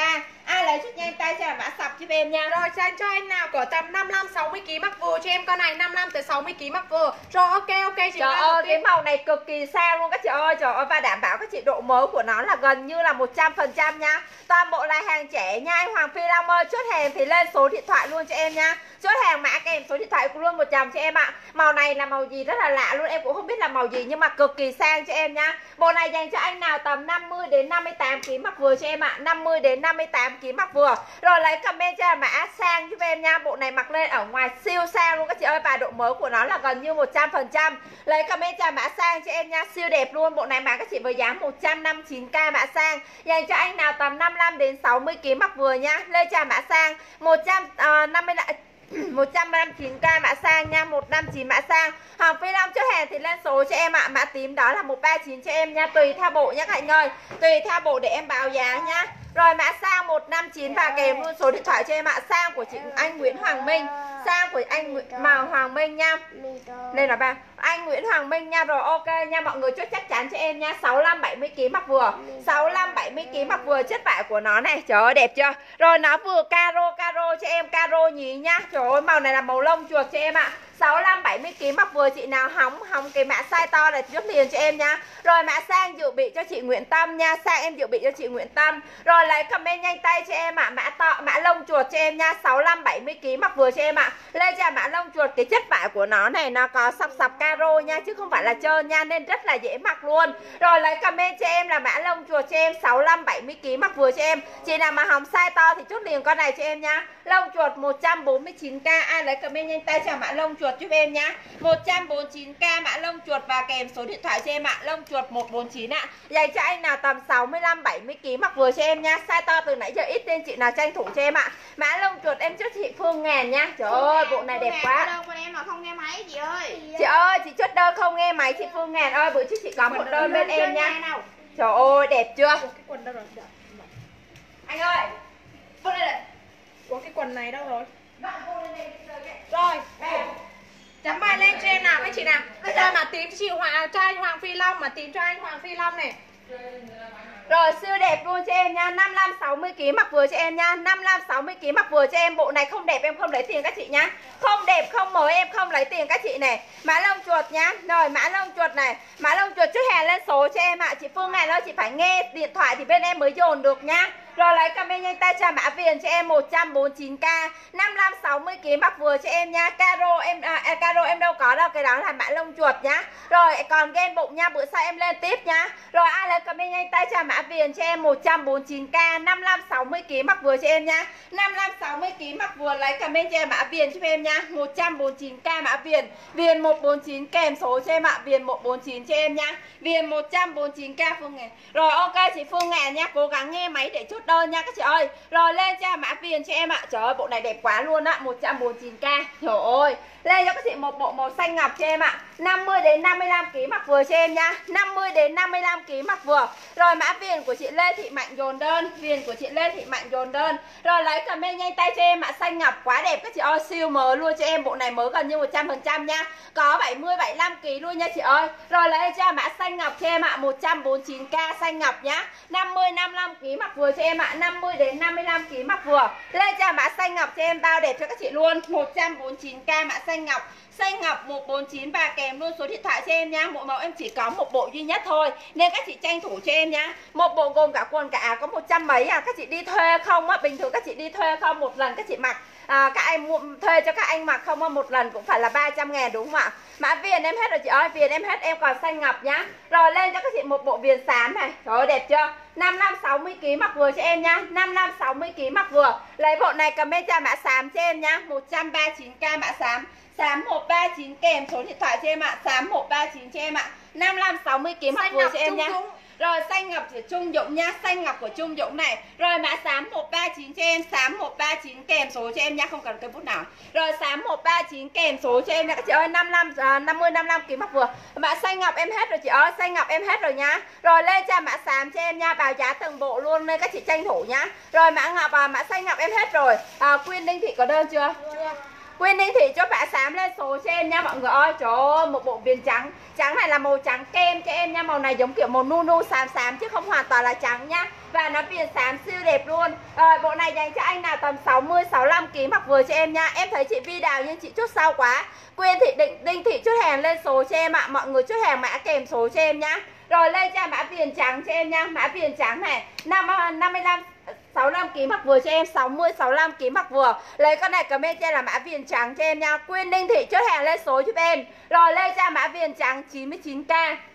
Ai lấy chút nhanh tay cho mã sọc giúp em nha. Rồi sang cho anh nào có tầm năm mươi lăm sáu mươi ki lô gam mắc vừa cho em con này năm mươi lăm tới sáu mươi ki lô gam mắc vừa. Rồi ok ok chị. Trời ơi cái màu này cực kỳ sao luôn các chị ơi. Trời ơi và đảm bảo các chị độ mới của nó là gần như là một trăm phần trăm nha. Toàn bộ là hàng trẻ nha anh Hoàng Phi Long ơi. Chốt hàng thì lên số điện thoại luôn cho em nha. Chốt hàng mã kèm số điện thoại của luôn một dòng cho em ạ. À. Màu này là màu gì rất là lạ luôn, em cũng không biết là màu gì nhưng mà cực kỳ sang cho em nha. Bộ này dành cho anh nào tầm năm mươi đến năm mươi tám ki lô gam mắc vừa cho em ạ. À. năm mươi đến năm mươi tám ki lô gam mắc vừa. Rồi lấy comment cho mã sang giúp em nha. Bộ này mặc lên ở ngoài siêu sang luôn các chị ơi và độ mới của nó là gần như một trăm phần trăm. Lấy comment cho mã sang cho em nha, siêu đẹp luôn. Bộ này bán các chị với giá một trăm năm mươi chín k mã sang. Dành cho anh nào tầm năm mươi lăm đến sáu mươi ki lô gam mắc vừa nha. Lên cho mã sang một trăm năm mươi một trăm ba mươi chín k mã sang nha, một trăm năm mươi chín mã sang. Hoàng Phi Long chốt hàng thì lên số cho em ạ. À. Mã tím đó là một ba chín cho em nha, tùy theo bộ nha các anh ơi. Tùy theo bộ để em báo giá nha. Rồi mã sang một trăm năm mươi chín và kèm luôn số điện thoại cho em ạ. À. Sang của chị anh Nguyễn Hoàng Minh, sang của anh Nguyễn Màu Hoàng Minh nha. Đây là ba anh Nguyễn Hoàng Minh nha. Rồi ok nha, mọi người chốt chắc chắn cho em nha. sáu mươi lăm bảy mươi ki lô gam mắc vừa. sáu mươi lăm bảy mươi ki lô gam mắc vừa, chất vải của nó này. Trời ơi đẹp chưa? Rồi nó vừa caro caro cho em, caro nhí nha. Trời ơi màu này là màu lông chuột cho em ạ. À. sáu mươi lăm bảy mươi ki lô gam mắc vừa, chị nào hóng hóng cái mã size to này chốt liền cho em nha. Rồi mã sang dự bị cho chị Nguyễn Tâm nha. Sang em dự bị cho chị Nguyễn Tâm. Rồi lấy comment nhanh tay cho em ạ. À. Mã to mã lông chuột cho em nha. sáu mươi lăm bảy mươi ki lô gam mắc vừa cho em ạ. À. Lên cho mã lông chuột, cái chất vải của nó này nó có sọc sọc caro nha chứ không phải là trơn nha, nên rất là dễ mặc luôn. Rồi lấy comment cho em là mã lông chuột cho em sáu mươi lăm bảy mươi ki lô gam mắc vừa cho em. Chị nào mà hóng size to thì chốt liền con này cho em nha. Lông chuột một trăm bốn mươi chín k. Ai lấy comment nhanh tay cho mã lông chuột giúp em nhá. một trăm bốn mươi chín k mã lông chuột và kèm số điện thoại cho em ạ. À. Lông chuột một bốn chín ạ. À. Dành cho anh nào tầm sáu mươi lăm bảy mươi ki lô gam mắc vừa cho em nha. Size to từ nãy giờ ít nên chị nào tranh thủ cho em ạ. À. Mã lông chuột em chốt chị Phương Ngàn nha. Trời ơi bộ này đẹp quá. Đâu con em mà không nghe máy chị ơi. Chị ơi chị chốt đơn không nghe máy chị Phương Ngàn ơi. Bữa trước chị có một đơn bên em nha. Trời ơi đẹp chưa? Ủa, cái quần đâu rồi? Anh ơi vô đây này. Ủa cái quần này đâu rồi? Rồi chấm bài lên cho em nào các chị nào. Cho mà tím cho chị Hoàng, cho anh Hoàng Phi Long, mà tím cho anh Hoàng Phi Long này. Rồi siêu đẹp luôn cho em nha. năm mươi lăm sáu mươi ki lô gam mắc vừa cho em nha. năm mươi lăm sáu mươi ki lô gam mắc vừa cho em. Bộ này không đẹp em không lấy tiền các chị nhá. Không đẹp không mới em không lấy tiền các chị này. Mã lông chuột nhá. Rồi mã lông chuột này. Mã lông chuột chốt hàng lên số cho em ạ. À. Chị Phương này ơi, chị phải nghe điện thoại thì bên em mới dồn được nhá. Rồi lấy comment nhanh tay cho mã viền cho em một trăm bốn mươi chín k. năm mươi lăm sáu mươi ki lô gam mắc vừa cho em nha. Caro em à, caro em đâu có đâu, cái đó là mã lông chuột nhá. Rồi còn ghen bụng nha, bữa sau em lên tiếp nhá. Rồi ai lấy comment nhanh tay cho mã viền cho em một trăm bốn mươi chín k. năm mươi lăm sáu mươi ki lô gam mắc vừa cho em nha. năm mươi lăm sáu mươi ki lô gam mắc vừa, lấy comment cho em mã viền cho em nha. một trăm bốn mươi chín k mã viền. Viền một bốn chín kèm số cho em ạ. Viền một bốn chín cho em nha. Viền một trăm bốn mươi chín k Phương Ngàn. Rồi ok chị Phương Ngàn nha, cố gắng nghe máy để chốt đơn nha các chị ơi. Rồi lên cho mã viền cho em ạ. Trời ơi bộ này đẹp quá luôn á, một trăm bốn mươi chín k. Trời ơi. Lên cho các chị một bộ màu xanh ngọc cho em ạ. năm mươi đến năm mươi lăm ki lô gam mặc vừa cho em nha. năm mươi đến năm mươi lăm ki lô gam mặc vừa. Rồi mã viền của chị Lê Thị Mạnh dồn đơn, viền của chị Lê Thị Mạnh dồn đơn. Rồi lấy comment nhanh tay cho em ạ. Xanh ngọc quá đẹp các chị ơi, siêu mới luôn cho em. Bộ này mới gần như một trăm phần trăm nha. Có bảy mươi bảy mươi lăm ki lô gam luôn nha chị ơi. Rồi lấy cho mã xanh ngọc cho em ạ, một trăm bốn mươi chín k xanh ngọc nhá. năm mươi năm mươi lăm ki lô gam mặc vừa cho em ạ. năm mươi đến năm mươi lăm ki lô gam mặc vừa. Lên cho mã xanh ngọc cho em, bao đẹp cho các chị luôn. một trăm bốn mươi chín k mã xanh ngọc. Xanh ngọc một bốn chín và kèm luôn số điện thoại cho em nha. Mỗi màu em chỉ có một bộ duy nhất thôi, nên các chị tranh thủ cho em nha. Một bộ gồm cả quần cả áo có một trăm mấy à. Các chị đi thuê không á, bình thường các chị đi thuê không, một lần các chị mặc à, các anh mua, thuê cho các anh mặc không á, một lần cũng phải là ba trăm ngàn đúng không ạ? Mã viền em hết rồi chị ơi, viền em hết, em còn xanh ngọc nhá. Rồi lên cho các chị một bộ viền xám này. Trời ơi đẹp chưa? năm mươi lăm sáu mươi ki lô gam mặc vừa cho em nha. năm mươi lăm sáu mươi ki lô gam mặc vừa. Lấy bộ này comment cho mã xám cho em nha. một trăm ba mươi chín k mã xám. Xám một ba chín kèm số điện thoại cho em ạ. Xám một ba chín cho em ạ. năm mươi lăm sáu mươi ki lô gam mặc vừa cho em nha. Rồi xanh ngọc của Trung Dũng nha, xanh ngọc của Trung Dũng này. Rồi mã xám một ba chín cho em, xám một ba chín kèm số cho em nha, không cần cây bút nào. Rồi xám một ba chín kèm số cho em nha các chị ơi. năm mươi lăm năm mươi năm mươi lăm ki lô gam mặc vừa. Mã xanh ngọc em hết rồi chị ơi, xanh ngọc em hết rồi nha. Rồi lên cho mã xám cho em nha, báo giá từng bộ luôn nên các chị tranh thủ nhá. Rồi mã ngọc và mã xanh ngọc em hết rồi. À, Quyên Đinh Thị có đơn chưa? Chưa. Quyên Ninh Thị chốt mã xám lên số cho em nha mọi người ơi. Trời ơi, một bộ viền trắng. Trắng này là màu trắng kem cho em nha. Màu này giống kiểu màu nu nu xám xám chứ không hoàn toàn là trắng nhá. Và nó viền xám siêu đẹp luôn. Rồi bộ này dành cho anh nào tầm sáu mươi sáu mươi lăm ki lô gam mặc vừa cho em nha. Em thấy chị Vi Đào nhưng chị chốt sau quá. Quyên Thị Định Đinh Thị chốt hàng lên số cho em ạ. Mọi người chốt hàng mã kèm số cho em nhá. Rồi lên cho mã viền trắng cho em nha. Mã viền trắng này năm mươi lăm sáu mươi lăm ki lô gam mặc vừa cho em, sáu mươi sáu mươi lăm ki lô gam mặc vừa. Lấy con này comment cho em là mã viền trắng cho em nha. Quyên Ninh Thị chốt hàng lên số giúp em. Rồi lên cho mã viền trắng chín mươi chín k.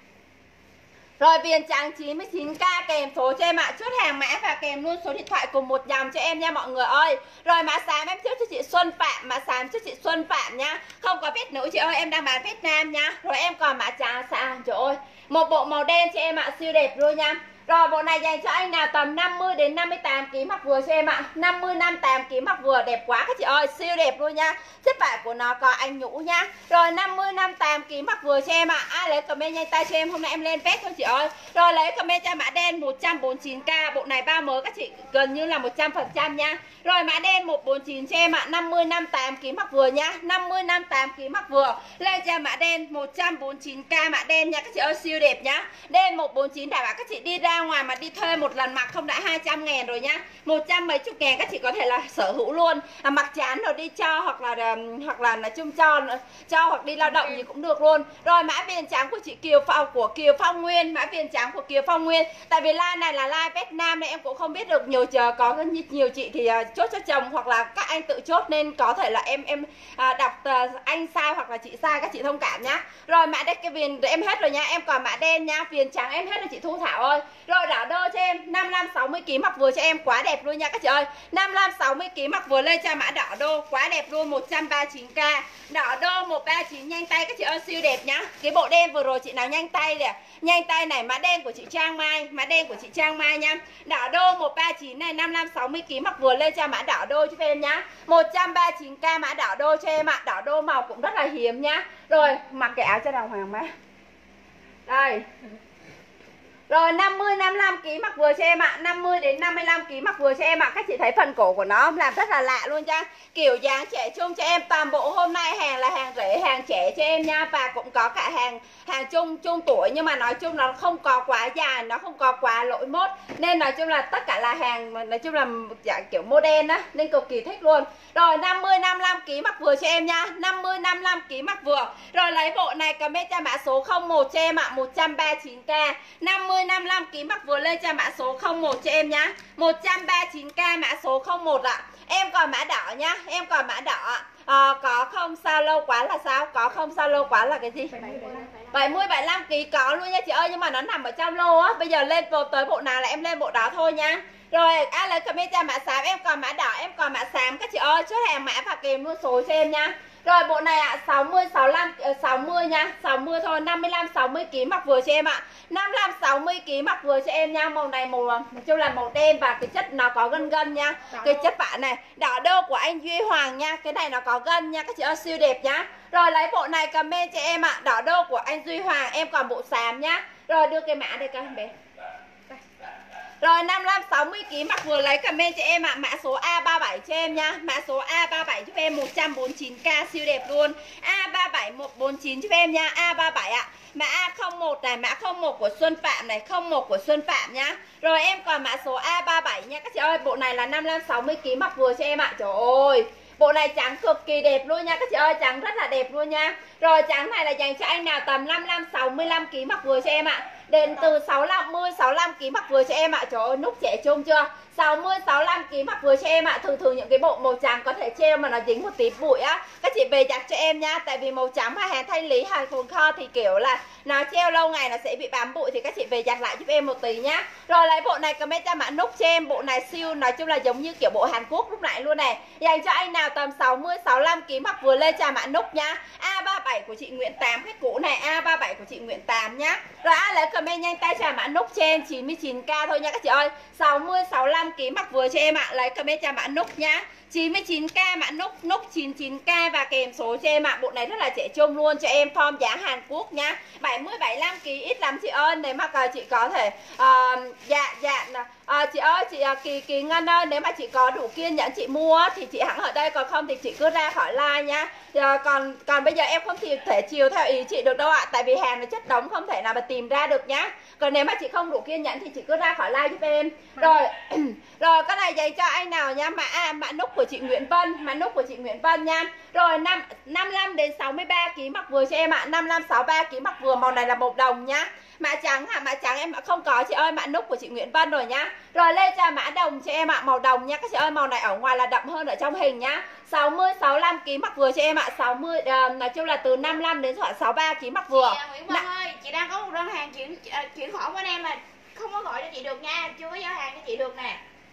Rồi viền trắng chín mươi chín k kèm số cho em ạ. Chốt hàng mã và kèm luôn số điện thoại cùng một dòng cho em nha mọi người ơi. Rồi mã xám em chốt cho chị Xuân Phạm. Mã xám cho chị Xuân Phạm nha. Không có vết nữ chị ơi, em đang bán Việt Nam nha. Rồi em còn mã trắng xà. Trời ơi, một bộ màu đen cho em ạ, siêu đẹp luôn nha. Rồi bộ này dành cho anh nào tầm năm mươi đến năm mươi tám ki lô gam mặc vừa cho em ạ. năm mươi năm mươi tám ki lô gam mặc vừa đẹp quá các chị ơi, siêu đẹp luôn nha. Chất vải của nó có anh nhũ nha. Rồi năm mươi năm mươi tám ki lô gam mặc vừa cho em ạ. Ai lấy comment nhanh tay cho em, hôm nay em lên vest thôi chị ơi. Rồi lấy comment cho mã đen một trăm bốn mươi chín k. Bộ này bao mới các chị gần như là một trăm phần trăm nha. Rồi mã đen một trăm bốn mươi chín cho em ạ. năm mươi năm mươi tám ki lô gam mặc vừa nha. năm mươi năm mươi tám ki lô gam mặc vừa. Lên cho mã đen một trăm bốn mươi chín k mã đen nha các chị ơi, siêu đẹp nhá. Đen một trăm bốn mươi chín đảm bảo các chị đi ra ngoài mà đi thuê một lần mặc không đã hai trăm ngàn rồi nhá. Một trăm mấy chục ngàn các chị có thể là sở hữu luôn. À, mặc chán rồi đi cho hoặc là hoặc là nói chung cho cho hoặc đi lao động gì cũng được luôn. Rồi mã viền trắng của chị Kiều Phong của Kiều Phong Nguyên, mã viền trắng của Kiều Phong Nguyên. Tại vì like này là like Việt Nam nên em cũng không biết được nhiều chờ có nhiều chị thì uh, chốt cho chồng hoặc là các anh tự chốt nên có thể là em em uh, đọc uh, anh sai hoặc là chị sai, các chị thông cảm nhá. Rồi mã đen cái viền em hết rồi nha, em còn mã đen nha, viền trắng em hết rồi chị Thu Thảo ơi. Rồi đỏ đô cho em năm mươi lăm sáu mươi ki lô gam mặc vừa cho em, quá đẹp luôn nha các chị ơi. năm mươi lăm sáu mươi ki lô gam mặc vừa lên cho mã đỏ đô, quá đẹp luôn, một trăm ba mươi chín k. Đỏ đô một trăm ba mươi chín nhanh tay các chị ơi, siêu đẹp nhá. Cái bộ đen vừa rồi chị nào nhanh tay nè. Nhanh tay này, mã đen của chị Trang Mai, mã đen của chị Trang Mai nha. Đỏ đô một trăm ba mươi chín này, năm mươi lăm sáu mươi ki lô gam mặc vừa lên cho mã đỏ đô cho em nhá. một trăm ba mươi chín k mã đỏ đô cho em ạ. Đỏ đô màu cũng rất là hiếm nhá. Rồi mặc cái áo cho đàng hoàng má. Đây. Rồi năm mươi năm mươi lăm ki lô gam mặc vừa cho em ạ. năm mươi đến năm mươi lăm ki lô gam mặc vừa cho em ạ. Các chị thấy phần cổ của nó làm rất là lạ luôn nha. Kiểu dáng trẻ trung cho em. Toàn bộ hôm nay hàng là hàng rẻ, hàng trẻ cho em nha. Và cũng có cả hàng hàng trung trung tuổi. Nhưng mà nói chung là không có quá dài, nó không có quá lỗi mốt. Nên nói chung là tất cả là hàng, nói chung là dạng kiểu modern á. Nên cực kỳ thích luôn. Rồi năm mươi năm mươi lăm ki lô gam mặc vừa cho em nha. năm mươi năm mươi lăm ki lô gam mặc vừa. Rồi lấy bộ này comment cho mã số không một cho em ạ. một trăm ba mươi chín k. năm mươi năm mươi lăm ki lô gam mặc vừa lên cho mã số không một cho em nhá. một trăm ba mươi chín k mã số không một ạ. Em còn mã đỏ nhá, em còn mã đỏ ạ. À, có không sao lâu quá là sao? Có không sao lâu quá là cái gì? bảy mươi bảy mươi lăm ki lô gam có luôn nha chị ơi, nhưng mà nó nằm ở trong lô á. Bây giờ lên bộ tới bộ nào là em lên bộ đó thôi nha. Rồi ai lấy comment cho mã xám, em còn mã đỏ, em còn mã xám các chị ơi, chốt hàng mã và kèm luôn số cho em nha. Rồi bộ này ạ, à, sáu mươi sáu mươi lăm sáu mươi nha, sáu mươi thôi, năm mươi lăm sáu mươi ki lô gam mặc vừa cho em ạ. năm mươi lăm sáu mươi ki lô gam mặc vừa cho em nha. Màu này màu nói chung là màu đen và cái chất nó có gân gân nha. Cái chất vải này, đỏ đô của anh Duy Hoàng nha. Cái này nó có gân nha các chị ơi, siêu đẹp nhá. Rồi lấy bộ này comment cho em ạ, à, đỏ đô của anh Duy Hoàng, em còn bộ xám nhá. Rồi đưa cái mã đây các em bé. Rồi năm mươi lăm sáu mươi ki lô gam mặc vừa lấy comment cho em ạ. À. Mã số A ba mươi bảy cho em nha. Mã số A ba mươi bảy cho em, một trăm bốn mươi chín k siêu đẹp luôn. A ba mươi bảy một trăm bốn mươi chín cho em nha. A ba mươi bảy ạ. À. Mã A không một này, mã không một của Xuân Phạm này, không một của Xuân Phạm nhá. Rồi em còn mã số A ba mươi bảy nha các chị ơi. Bộ này là năm mươi lăm sáu mươi ki lô gam mặc vừa cho em ạ. À. Trời ơi, bộ này trắng cực kỳ đẹp luôn nha các chị ơi, trắng rất là đẹp luôn nha. Rồi trắng này là dành cho anh nào tầm năm mươi lăm sáu mươi lăm ki lô gam mặc vừa cho em ạ. À. Đến từ sáu mươi sáu mươi lăm ki lô gam mặc vừa cho em ạ. À. Trời ơi, nút trẻ trung chưa? sáu mươi sáu mươi lăm ki lô gam mặc vừa cho em ạ. À. Thường thường những cái bộ màu trắng có thể treo mà nó dính một tí bụi á, các chị về giặt cho em nha. Tại vì màu trắng mà hàng thanh lý, hàng tồn kho thì kiểu là nó treo lâu ngày nó sẽ bị bám bụi, thì các chị về giặt lại giúp em một tí nhá. Rồi lấy bộ này comment cho mã nút cho em. Bộ này siêu, nói chung là giống như kiểu bộ Hàn Quốc lúc nãy luôn này. Dành cho anh nào tầm sáu mươi sáu mươi lăm ki lô gam mặc vừa lên cho mã nút nhá. A ba mươi bảy của chị Nguyễn Tám, cái cũ này A ba mươi bảy của chị Nguyễn Tám nhá. Rồi ai lấy comment nhanh tay cho mã nút cho em chín mươi chín k thôi nha các chị ơi. Sáu mươi sáu mươi lăm ký mặc vừa cho em ạ. Lấy comment cho mã nút nhá. chín mươi chín k mã nút nút chín mươi chín k và kèm số cho em ạ. Bộ này rất là trẻ trung luôn cho em, form dáng Hàn Quốc nha. bảy mươi bảy mươi lăm ký ít lắm chị ơi. Nếu mà chị có thể uh, dạ dạ uh, chị ơi chị uh, Kỳ Kỳ Ngân ơi, nếu mà chị có đủ kiên nhẫn chị mua thì chị hẳn ở đây, còn không thì chị cứ ra khỏi like nha. Uh, còn còn bây giờ em không thì thể chiều theo ý chị được đâu ạ, tại vì hàng nó chất đống không thể nào mà tìm ra được nhá. Còn nếu mà chị không đủ kiên nhẫn thì chị cứ ra khỏi like giúp em. Rồi rồi cái này dành cho anh nào nha. Mã à, mã nút của chị Nguyễn Vân, mã nút của chị Nguyễn Vân nha. Rồi năm năm mươi lăm đến sáu mươi ba ký mặc vừa cho em ạ. năm mươi lăm sáu mươi ba ký mặc vừa, màu này là màu đồng nhá. Mã trắng hả? Mã trắng em không có chị ơi, mã nút của chị Nguyễn Vân rồi nhá. Rồi lên cho mã đồng cho em ạ, màu đồng nha các chị ơi. Màu này ở ngoài là đậm hơn ở trong hình nhá. sáu mươi sáu mươi lăm ký mặc vừa cho em ạ. sáu mươi uh, nói chung là từ năm mươi lăm đến khoảng sáu mươi ba ký mặc vừa. Chị Nguyễn Vân ơi, chị đang có một đơn hàng chuyển chuyển khoản bên em mà không có gọi cho chị được nha, chưa có giao hàng cho chị được nè.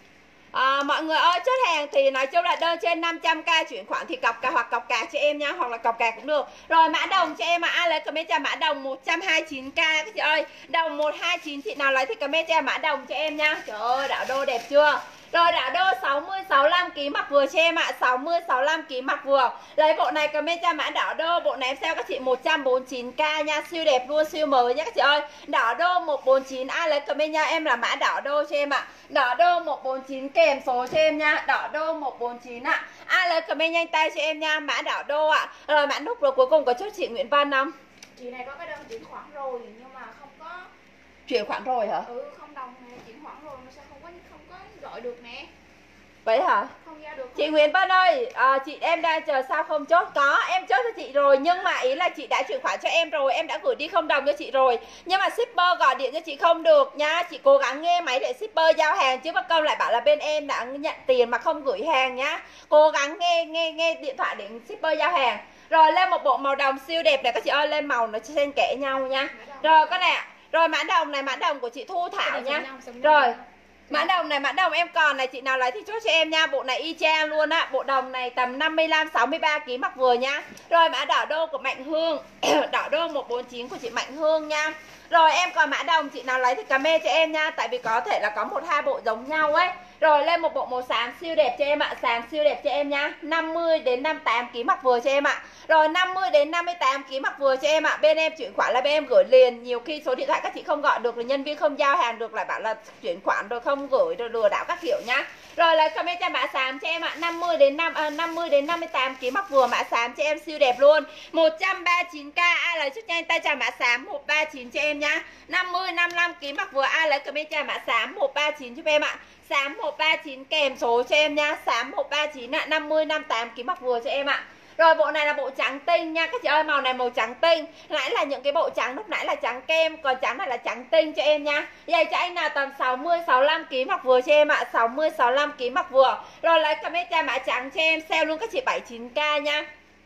À, mọi người ơi, chốt hàng thì nói chung là đơn trên năm trăm k chuyển khoản thì cọc cả hoặc cọc cả cho em nhá, hoặc là cọc cả cũng được. Rồi mã đồng cho em mà ai lấy comment cho mã đồng một trăm hai mươi chín k các chị ơi. Đồng một trăm hai mươi chín, chị nào lấy thì comment cho mã đồng cho em nhá. Trời ơi, đảo đô đẹp chưa? Rồi đảo đô sáu mươi sáu mươi lăm ký mặc vừa cho em ạ. sáu mươi sáu mươi lăm ký mặc vừa. Lấy bộ này comment cho mã đảo đô. Bộ này em sale các chị một trăm bốn mươi chín k nha. Siêu đẹp luôn, siêu mới nhá các chị ơi. Đảo đô một trăm bốn mươi chín. Ai lấy comment nha em là mã đảo đô cho em ạ. Đảo đô một trăm bốn mươi chín kèm số cho em nha. Đảo đô một trăm bốn mươi chín ạ. Ai lấy comment nhanh tay cho em nha, mã đảo đô ạ. Rồi mã nút rồi cuối cùng có chốt chị Nguyễn Văn không? Chị này có cái đơn chuyển khoản rồi nhưng mà không có Chuyển khoản rồi hả? Ừ, không đồng này, chuyển khoản rồi mà sao không có không có gọi được nè. Vậy hả? Không giao được. Không. Chị Nguyễn Vân ơi, à, chị em đang chờ sao không chốt? Có, em chốt cho chị rồi. Nhưng mà ý là chị đã chuyển khoản cho em rồi. Em đã gửi đi không đồng cho chị rồi. Nhưng mà shipper gọi điện cho chị không được nha. Chị cố gắng nghe máy để shipper giao hàng, chứ bất công lại bảo là bên em đã nhận tiền mà không gửi hàng nhá. Cố gắng nghe nghe nghe điện thoại để shipper giao hàng. Rồi lên một bộ màu đồng siêu đẹp này các chị ơi. Lên màu nó xen kẽ nhau nha. Rồi cái này. Rồi mã đồng này, mã đồng của chị Thu Thảo nha. Rồi mã đồng này, mã đồng em còn này, chị nào lấy thì chốt cho em nha. Bộ này y chang luôn á. Bộ đồng này tầm năm mươi lăm sáu mươi ba ký mặc vừa nha. Rồi mã đỏ đô của Mạnh Hương. Đỏ đô một trăm bốn mươi chín của chị Mạnh Hương nha. Rồi em còn mã đồng, chị nào lấy thì comment cho em nha. Tại vì có thể là có một hai bộ giống nhau ấy. Rồi lên một bộ màu xám siêu đẹp cho em ạ. Xám siêu đẹp cho em nha. năm mươi đến năm mươi tám ký mặc vừa cho em ạ. Rồi năm mươi đến năm mươi tám ký mặc vừa cho em ạ. Bên em chuyển khoản là bên em gửi liền. Nhiều khi số điện thoại các chị không gọi được, rồi nhân viên không giao hàng được, lại bảo là chuyển khoản rồi không gửi, rồi lừa đảo các kiểu nhá. Rồi là comment cho mã xám cho em ạ. năm mươi đến năm à, năm mươi đến năm mươi tám ký mặc vừa, mã xám cho em siêu đẹp luôn. một trăm ba mươi chín k ai lấy chút nhanh tay cho mã xám một trăm ba mươi chín cho em nhá. năm mươi năm mươi lăm ký mặc vừa, ai lấy comment cho mã xám một trăm ba mươi chín giúp em ạ. Xám một trăm ba mươi chín kèm số cho em nha. Xám một trăm ba mươi chín ạ. năm mươi năm mươi tám ký mặc vừa cho em ạ. Rồi bộ này là bộ trắng tinh nha các chị ơi. Màu này màu trắng tinh. Nãy là những cái bộ trắng lúc nãy là trắng kem, còn trắng này là trắng tinh cho em nha. Vậy cho anh nào tầm sáu mươi sáu mươi lăm ký mặc vừa cho em ạ. sáu mươi sáu mươi lăm ký mặc vừa. Rồi lấy comment cho mã trắng cho em. Sale luôn các chị bảy mươi chín k nha.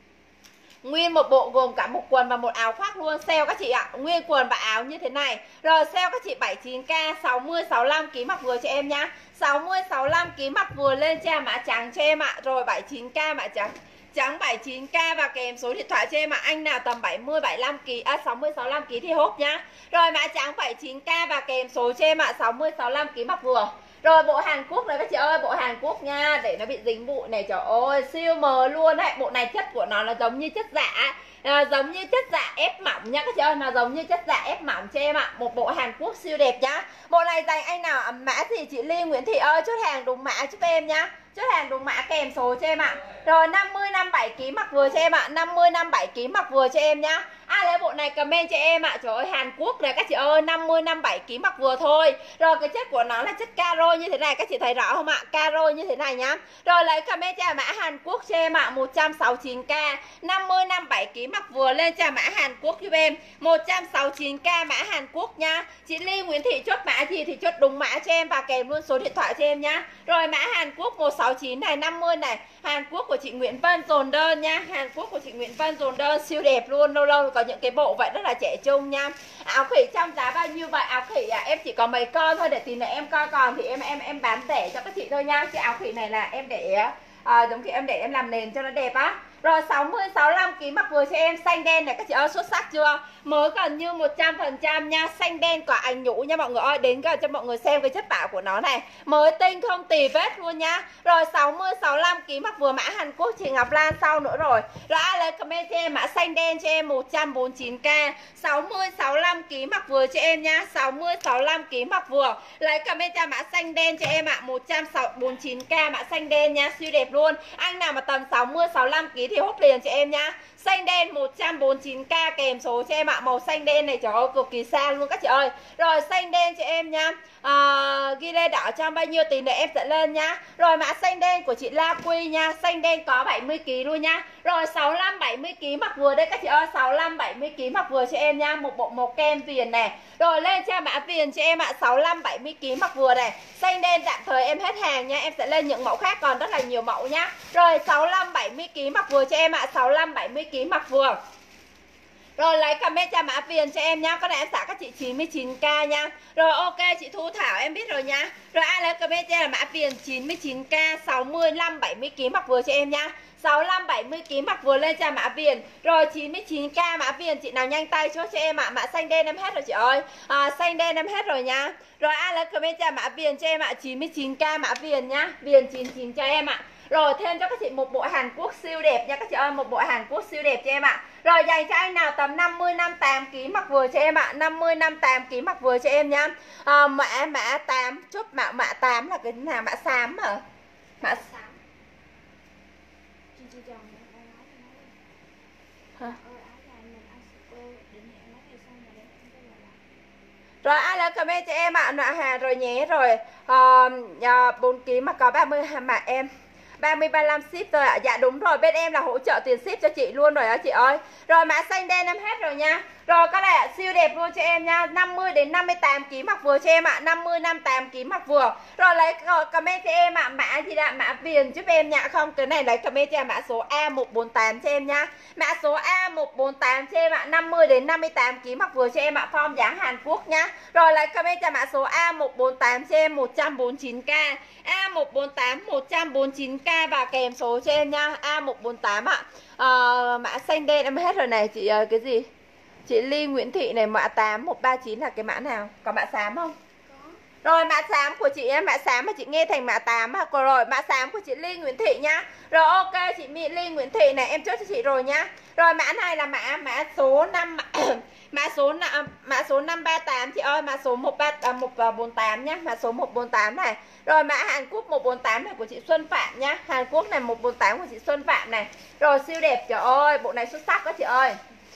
Nguyên một bộ gồm cả một quần và một áo khoác luôn. Sale các chị ạ. Nguyên quần và áo như thế này. Rồi sale các chị bảy mươi chín k. sáu mươi sáu mươi lăm ký mặc vừa cho em nha. sáu mươi sáu mươi lăm ký mặc vừa lên cho mã trắng cho em ạ. Rồi bảy mươi chín k mã trắng. Trắng bảy mươi chín k và kèm số điện thoại cho em ạ. Anh nào tầm bảy mươi bảy mươi lăm ký à, sáu mươi sáu mươi lăm ký thì hốt nhá. Rồi mã trắng bảy mươi chín k và kèm số cho em ạ. sáu mươi sáu mươi lăm ký mặc vừa. Rồi bộ Hàn Quốc này các chị ơi, bộ Hàn Quốc nha, để nó bị dính bụi này, trời ơi siêu mờ luôn đấy. Bộ này chất của nó là giống như chất giả, à, giống như chất giả ép mỏng nha các chị ơi, là giống như chất giả ép mỏng cho em ạ. Một bộ Hàn Quốc siêu đẹp nhá. Bộ này dành anh nào mã gì chị Ly Nguyễn Thị ơi, chốt hàng đúng mã giúp em nhá. Chốt hàng đúng mã kèm số cho em ạ. Rồi năm mươi năm mươi bảy ký mặc vừa cho em ạ. năm mươi năm mươi bảy ký mặc vừa cho em nhá. Ai lấy bộ này comment cho em ạ. Trời ơi Hàn Quốc này các chị ơi, năm mươi năm mươi bảy ký mặc vừa thôi. Rồi cái chất của nó là chất caro như thế này, các chị thấy rõ không ạ? Caro như thế này nhá. Rồi lấy comment cho mã Hàn Quốc cho em ạ. một trăm sáu mươi chín k. năm mươi năm mươi bảy ký mặc vừa lên cho mã Hàn Quốc giúp em. một trăm sáu mươi chín k mã Hàn Quốc nha. Chị Ly Nguyễn Thị chốt mã gì thì chốt đúng mã cho em và kèm luôn số điện thoại cho em nhá. Rồi mã Hàn Quốc một trăm sáu mươi chín này, năm mươi này. Hàn Quốc của chị Nguyễn Vân dồn đơn nha. Hàn Quốc của chị Nguyễn Vân dồn đơn siêu đẹp luôn. Lâu lâu có những cái bộ vậy rất là trẻ trung nha. Áo khỉ trong giá bao nhiêu vậy? Áo khỉ à, em chỉ có mấy con thôi, để tí nữa em coi còn thì em em em bán rẻ cho các chị thôi nha. Cái áo khỉ này là em để à, giống kiểu em để em làm nền cho nó đẹp á. Rồi sáu mươi sáu mươi lăm ký mặc vừa cho em xanh đen này các chị ơi, xuất sắc chưa? Mới gần như một trăm phần trăm nha, xanh đen quả ảnh nhũ nha mọi người ơi. Đến gần cho mọi người xem cái chất bảo của nó này. Mới tinh không tì vết luôn nha. Rồi sáu mươi sáu mươi lăm ký mặc vừa mã Hàn Quốc chị Ngọc Lan sau nữa rồi. Rồi ai lấy comment cho em mã xanh đen cho em một trăm bốn mươi chín k. sáu mươi sáu mươi lăm ký mặc vừa cho em nha. sáu mươi sáu mươi lăm ký mặc vừa. Lấy comment cho mã xanh đen cho em ạ, à. một trăm bốn mươi chín k mã xanh đen nha, siêu đẹp luôn. Anh nào mà tầm sáu mươi sáu mươi lăm ký thì hốt liền cho em nha. Xanh đen một trăm bốn mươi chín k kèm số cho em ạ. Màu xanh đen này trời ơi cực kỳ xa luôn các chị ơi. Rồi xanh đen cho em nha. à, Ghi lê đỏ trong bao nhiêu tí nữa em sẽ lên nha. Rồi mã xanh đen của chị La Quy nha. Xanh đen có bảy mươi ký luôn nha. Rồi sáu mươi lăm bảy mươi ký mặc vừa đây các chị ơi. sáu mươi lăm bảy mươi ký mặc vừa cho em nha. Một bộ màu kem viền này. Rồi lên cho mã viền cho em ạ. sáu mươi lăm bảy mươi ký mặc vừa này. Xanh đen tạm thời em hết hàng nha. Em sẽ lên những mẫu khác còn rất là nhiều mẫu nhá. Rồi sáu mươi lăm bảy mươi ký mặc vừa cho em ạ. sáu mươi lăm bảy mươi ký mặc vừa. Rồi lấy comment cho mã viền cho em nhá. Có này em xả các chị chín mươi chín k nha. Rồi ok chị Thu Thảo em biết rồi nha. Rồi ai lấy comment cho em là mã viền chín mươi chín k sáu mươi lăm bảy mươi ký mặc vừa cho em nha. sáu mươi lăm bảy mươi ký mặc vừa lên cho mã viền. Rồi chín mươi chín k mã viền chị nào nhanh tay chốt cho em ạ. À. Mã xanh đen em hết rồi chị ơi. à, Xanh đen em hết rồi nha. Rồi ai lấy comment cho mã viền cho em ạ. À. chín mươi chín k mã viền nhá. Viền chín mươi chín cho em ạ. À. Rồi thêm cho các chị một bộ Hàn Quốc siêu đẹp nha các chị ơi. Một bộ Hàn Quốc siêu đẹp cho em ạ. À. Rồi dành cho anh nào tầm năm mươi năm mươi tám ký mặc vừa cho em ạ. À. năm mươi năm mươi tám ký mặc vừa cho em nhá. à, Mã mã tám. Chốt mã mã tám là cái nào? Mã xám hả? Mã xám. Hả? Rồi ai là comment cho em ạ. À. Hà rồi nhé. Rồi uh, bốn ký mà có ba mươi mà em ba mươi ba mươi lăm ship rồi ạ. À. Dạ đúng rồi, bên em là hỗ trợ tiền ship cho chị luôn rồi đó chị ơi. Rồi mã xanh đen em hết rồi nha. Rồi các này siêu đẹp luôn cho em nha. năm mươi đến năm mươi tám ký mặc vừa cho em ạ. À. năm mươi năm mươi tám ký mặc vừa. Rồi lấy comment cho em ạ. À. Mã gì đã? Mã viền giúp em nhá. Không, cái này lấy comment cho em mã số A một bốn tám cho em nha. Mã số A một bốn tám cho em ạ. À. năm mươi đến năm mươi tám ký mặc vừa cho em ạ. À. Form dáng Hàn Quốc nhá. Rồi lấy comment cho mã số A một bốn tám cho em một trăm bốn mươi chín k. A một bốn tám một trăm bốn mươi chín k và kèm số cho em nha. A một bốn tám ạ. À, mã xanh đen em hết rồi này chị. Uh, cái gì? Chị Ly Nguyễn Thị này, mã tám một ba chín là cái mã nào? Có mã xám không? Có. Rồi mã xám của chị em, mã xám mà chị nghe thành mã tám à. Rồi mã xám của chị Ly Nguyễn Thị nhá. Rồi ok chị Mỹ Ly Nguyễn Thị này em chốt cho chị rồi nhá. Rồi mã này là mã mã số năm mã số mã số năm ba tám chị ơi, mã số một ba một bốn tám nhá, mã số một bốn tám này. Rồi mã Hàn Quốc một bốn tám này của chị Xuân Phạm nhá. Hàn Quốc này một bốn tám của chị Xuân Phạm này. Rồi siêu đẹp trời ơi, bộ này xuất sắc đó chị ơi.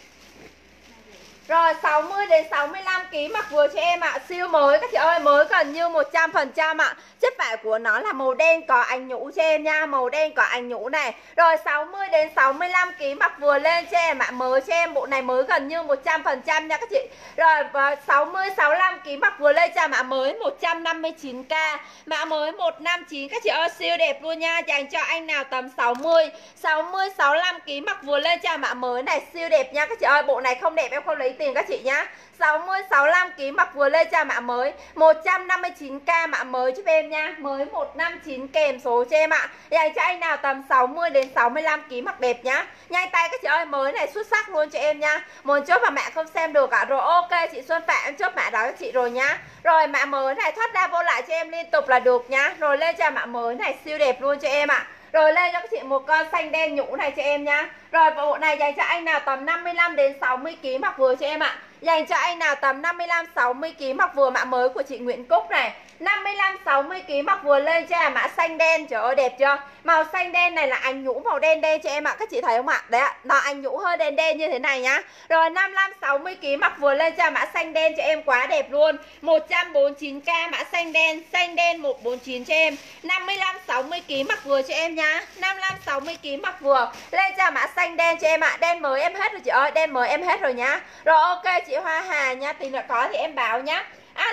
Rồi sáu mươi đến sáu mươi lăm ký mặc vừa cho em ạ. À. Siêu mới các chị ơi, mới gần như một trăm phần trăm ạ. Chất vải của nó là màu đen có ảnh nhũ cho em nha, màu đen có ảnh nhũ này. Rồi sáu mươi đến sáu mươi lăm ký mặc vừa lên cho em ạ. À. Mới cho em, bộ này mới gần như một trăm phần trăm nha các chị. Rồi sáu mươi sáu mươi lăm ký mặc vừa lên cho mã mới một trăm năm mươi chín k. Mã mới một năm chín các chị ơi, siêu đẹp luôn nha. Dành cho anh nào tầm sáu mươi sáu mươi sáu mươi lăm ký mặc vừa lên cho mã mới này, siêu đẹp nha các chị ơi. Bộ này không đẹp em không lấy tiền các chị nhá. sáu mươi sáu mươi lăm ký mặc vừa lên cho mã mới một trăm năm mươi chín k mã mới giúp em nha. Mới một năm chín kèm số cho em ạ. Dành cho anh nào tầm sáu mươi đến sáu mươi lăm ký mặc đẹp nhá. Nhanh tay các chị ơi, mới này xuất sắc luôn cho em nha. Muốn chốt mà mẹ không xem được ạ. À. Rồi ok chị Xuân Phạm em chốt mã đó cho chị rồi nhá. Rồi mã mới này thoát ra vô lại cho em liên tục là được nhá. Rồi lên cho mã mới này siêu đẹp luôn cho em ạ. À. Rồi lên cho các chị một con xanh đen nhũ này cho em nhá. Rồi bộ này dành cho anh nào tầm năm mươi lăm đến sáu mươi ký mặc vừa cho em ạ. À. Dành cho anh nào tầm năm mươi lăm sáu mươi ký mặc vừa mã mới của chị Nguyễn Cúc này. năm mươi lăm sáu mươi ký mặc vừa lên cho em mã xanh đen, trời ơi đẹp chưa? Màu xanh đen này là ảnh nhũ màu đen đen cho em ạ. À. Các chị thấy không ạ? Đấy ạ, nó ảnh nhũ hơi đen đen như thế này nhá. Rồi năm mươi lăm sáu mươi ký mặc vừa lên cho mã xanh đen cho em quá đẹp luôn. một trăm bốn mươi chín k mã xanh đen, xanh đen một bốn chín cho em. năm mươi lăm sáu mươi ký mặc vừa cho em nhá. năm mươi lăm sáu mươi ký mặc vừa lên cho mã xanh đen cho em ạ. À. Đen mới em hết rồi chị ơi, đen mới em hết rồi nhá. Rồi ok chị Hoa Hà nha, thì nữa có thì em báo nhá. À,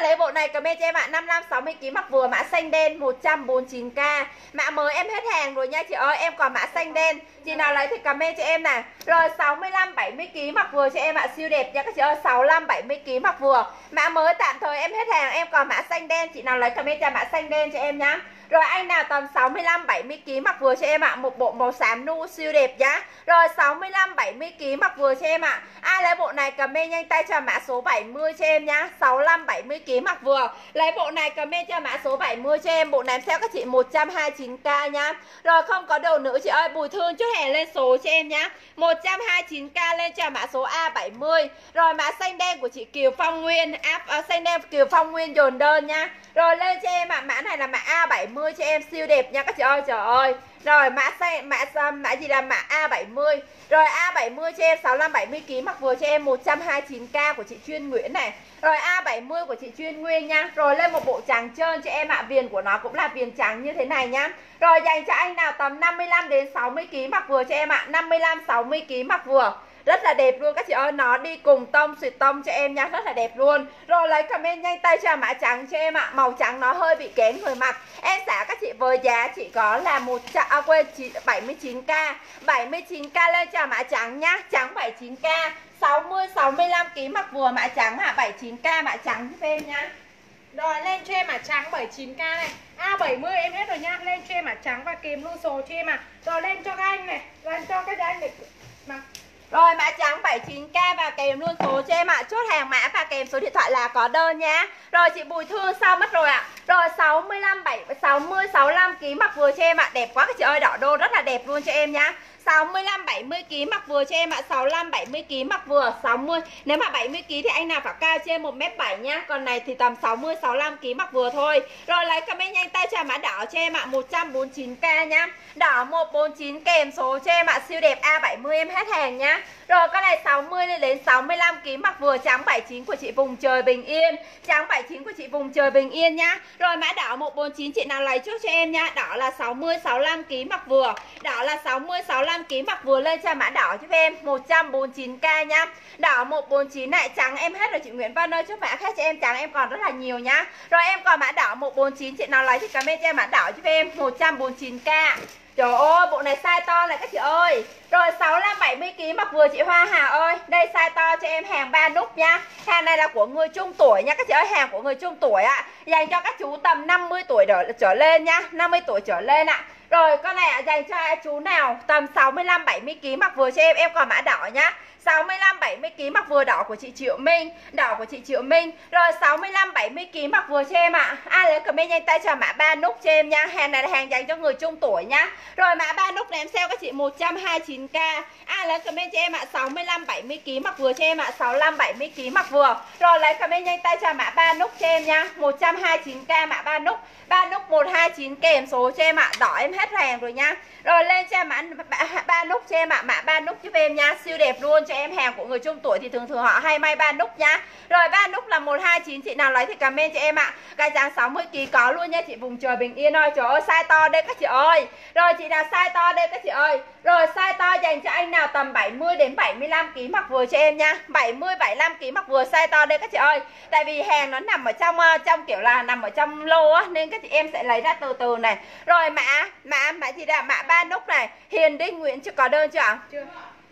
lấy bộ này comment cho em ạ, năm mươi lăm sáu mươi ki lô gam mặc vừa mã xanh đen một trăm bốn mươi chín k. Mã mới em hết hàng rồi nha chị ơi, em còn mã xanh đen. Chị nào lấy thì comment cho em này. Rồi sáu mươi lăm bảy mươi ki lô gam mặc vừa cho em ạ, siêu đẹp nha các chị ơi, sáu mươi lăm bảy mươi ki lô gam mặc vừa. Mã mới tạm thời em hết hàng, em còn mã xanh đen, chị nào lấy comment cho mã xanh đen cho em nhá. Rồi anh nào tầm sáu mươi lăm bảy mươi ki lô gam mặc vừa cho em ạ, một bộ màu xám nu siêu đẹp giá. Rồi sáu mươi lăm bảy mươi ki lô gam mặc vừa cho em ạ. Ai lấy bộ này comment nhanh tay cho mã số bảy mươi cho em nhá, sáu mươi lăm bảy mươi ki lô gam mặc vừa. Lấy bộ này comment cho mã số bảy mươi cho em, bộ này em sale các chị một trăm hai mươi chín k nhá. Rồi không có đồ nữa chị ơi, Bùi Thương chốt hàng lên số cho em nhá, một trăm hai mươi chín k lên cho mã số A bảy mươi. Rồi mã xanh đen của chị Kiều Phong Nguyên, áp à, xanh đen Kiều Phong Nguyên dồn đơn nha. Rồi lên cho em ạ, mã này là mã A bảy mươi cho em, siêu đẹp nha các chị ơi, trời ơi. Rồi mã xanh mã mã gì là mã A bảy mươi. Rồi A bảy mươi cho em sáu mươi lăm bảy mươi ki lô gam mặc vừa cho em một trăm hai mươi chín k của chị Chuyên Nguyễn này. Rồi A bảy mươi của chị Chuyên Nguyên nha. Rồi lên một bộ trắng trơn cho em ạ, viền của nó cũng là viền trắng như thế này nhá. Rồi dành cho anh nào tầm năm mươi lăm đến sáu mươi ki lô gam mặc vừa cho em ạ, năm mươi lăm sáu mươi ki lô gam mặc vừa. Rất là đẹp luôn các chị ơi, nó đi cùng tông xịt tông cho em nha, rất là đẹp luôn. Rồi lấy comment nhanh tay cho mã trắng cho em ạ, màu trắng nó hơi bị kén người mặc. Em xả các chị với giá chỉ có là một trăm à, quên chị bảy mươi chín k, bảy mươi chín k lên cho mã trắng nhá, trắng bảy mươi chín k, sáu mươi sáu mươi lăm ki lô gam mặc vừa mã trắng ạ, bảy mươi chín k mã trắng giúp em nhá. Rồi lên cho em mã trắng bảy mươi chín k này, A bảy mươi em hết rồi nha, lên cho em mã trắng và kèm luôn số cho em ạ. Rồi lên cho các anh này, lên cho các anh này mặc. Rồi mã trắng bảy mươi chín k và kèm luôn số cho em ạ, chốt hàng mã và kèm số điện thoại là có đơn nhá. Rồi chị Bùi Thương sao mất rồi ạ. Rồi sáu mươi lăm bảy sáu mươi sáu mươi lăm ki lô gam mặc vừa cho em ạ, đẹp quá các chị ơi, đỏ đô rất là đẹp luôn cho em nhá. sáu mươi lăm bảy mươi ki lô gam mặc vừa cho em ạ, sáu mươi lăm bảy mươi ki lô gam mặc vừa, sáu mươi. Nếu mà bảy mươi ki lô gam thì anh nào phải cao trên một mét bảy nhá, còn này thì tầm sáu mươi sáu mươi lăm ki lô gam mặc vừa thôi. Rồi lấy comment nhanh tay cho mã đỏ cho em ạ, một trăm bốn mươi chín k nhá. Đỏ một trăm bốn mươi chín kèm số cho em ạ, siêu đẹp A bảy mươi em hết hàng nhá. Rồi con này sáu mươi lên đến sáu mươi lăm ki lô gam mặc vừa, trắng bảy mươi chín của chị Vùng Trời Bình Yên, trắng bảy mươi chín của chị Vùng Trời Bình Yên nhá. Rồi mã đỏ một trăm bốn mươi chín chị nào lấy trước cho em nhá. Đỏ là sáu mươi sáu mươi lăm ki lô gam mặc vừa, đỏ là sáu mươi sáu mươi lăm ki lô gam mặc vừa, lên cho mã đỏ giúp em một trăm bốn mươi chín k nhá. Đỏ một trăm bốn mươi chín này, trắng em hết rồi chị Nguyễn Văn ơi, chốt mã khác cho em, trắng em còn rất là nhiều nhá. Rồi em còn mã đỏ một trăm bốn mươi chín chị nào lấy thì comment cho em mã đỏ giúp em một trăm bốn mươi chín k. Trời ơi, bộ này size to này các chị ơi. Rồi sáu mươi lăm bảy mươi ki lô gam mặc vừa chị Hoa Hà ơi. Đây size to cho em, hàng ba nút nha. Hàng này là của người trung tuổi nha các chị ơi, hàng của người trung tuổi ạ. À. Dành cho các chú tầm năm mươi tuổi trở lên nha, năm mươi tuổi trở lên ạ. À. Rồi con này à, dành cho chú nào tầm sáu mươi lăm bảy mươi ki lô gam mặc vừa cho em, em còn mã đỏ nhá. sáu mươi lăm bảy mươi ki lô gam mặc vừa, đỏ của chị Triệu Minh, đỏ của chị Triệu Minh. Rồi sáu mươi lăm bảy mươi ki lô gam mặc vừa cho em ạ. À. Ai lấy comment nhanh tay cho mã ba nút cho em nha. Hàng này là hàng dành cho người trung tuổi nhá. Rồi mã ba nút này em sale các chị một trăm hai mươi chín k. Ai lấy comment cho em ạ, à. sáu mươi lăm bảy mươi ki lô gam mặc vừa cho em ạ, à. sáu mươi lăm bảy mươi ki lô gam mặc vừa. Rồi lấy comment nhanh tay cho mã ba nút cho em nha, một trăm hai mươi chín k mã ba nút. ba nút một trăm hai mươi chín kèm số cho em ạ. À. Đỏ em hết hàng rồi nha. Rồi lên cho em mã ba nút cho em ạ, à. Mã ba nút giúp em nha, siêu đẹp luôn cho em, hàng của người trung tuổi thì thường thường họ hay may ba nút nha. Rồi ba nút là một trăm hai mươi chín, chị nào lấy thì comment cho em ạ. À. Cái dáng sáu mươi ki lô gam có luôn nha chị Vùng Trời Bình Yên ơi. Trời ơi size to đây các chị ơi. Rồi chị nào size to đây các chị ơi. Rồi size to dành cho anh nào tầm bảy mươi đến bảy mươi lăm ki lô gam mặc vừa cho em nha. bảy mươi bảy mươi lăm ki lô gam mặc vừa, size to đây các chị ơi. Tại vì hàng nó nằm ở trong trong kiểu là nằm ở trong lô á, nên các chị em sẽ lấy ra từ từ này. Rồi mã mã mã gì đã mã ba nút này, Hiền Đinh Nguyễn chưa có đơn chưa ạ? Chưa.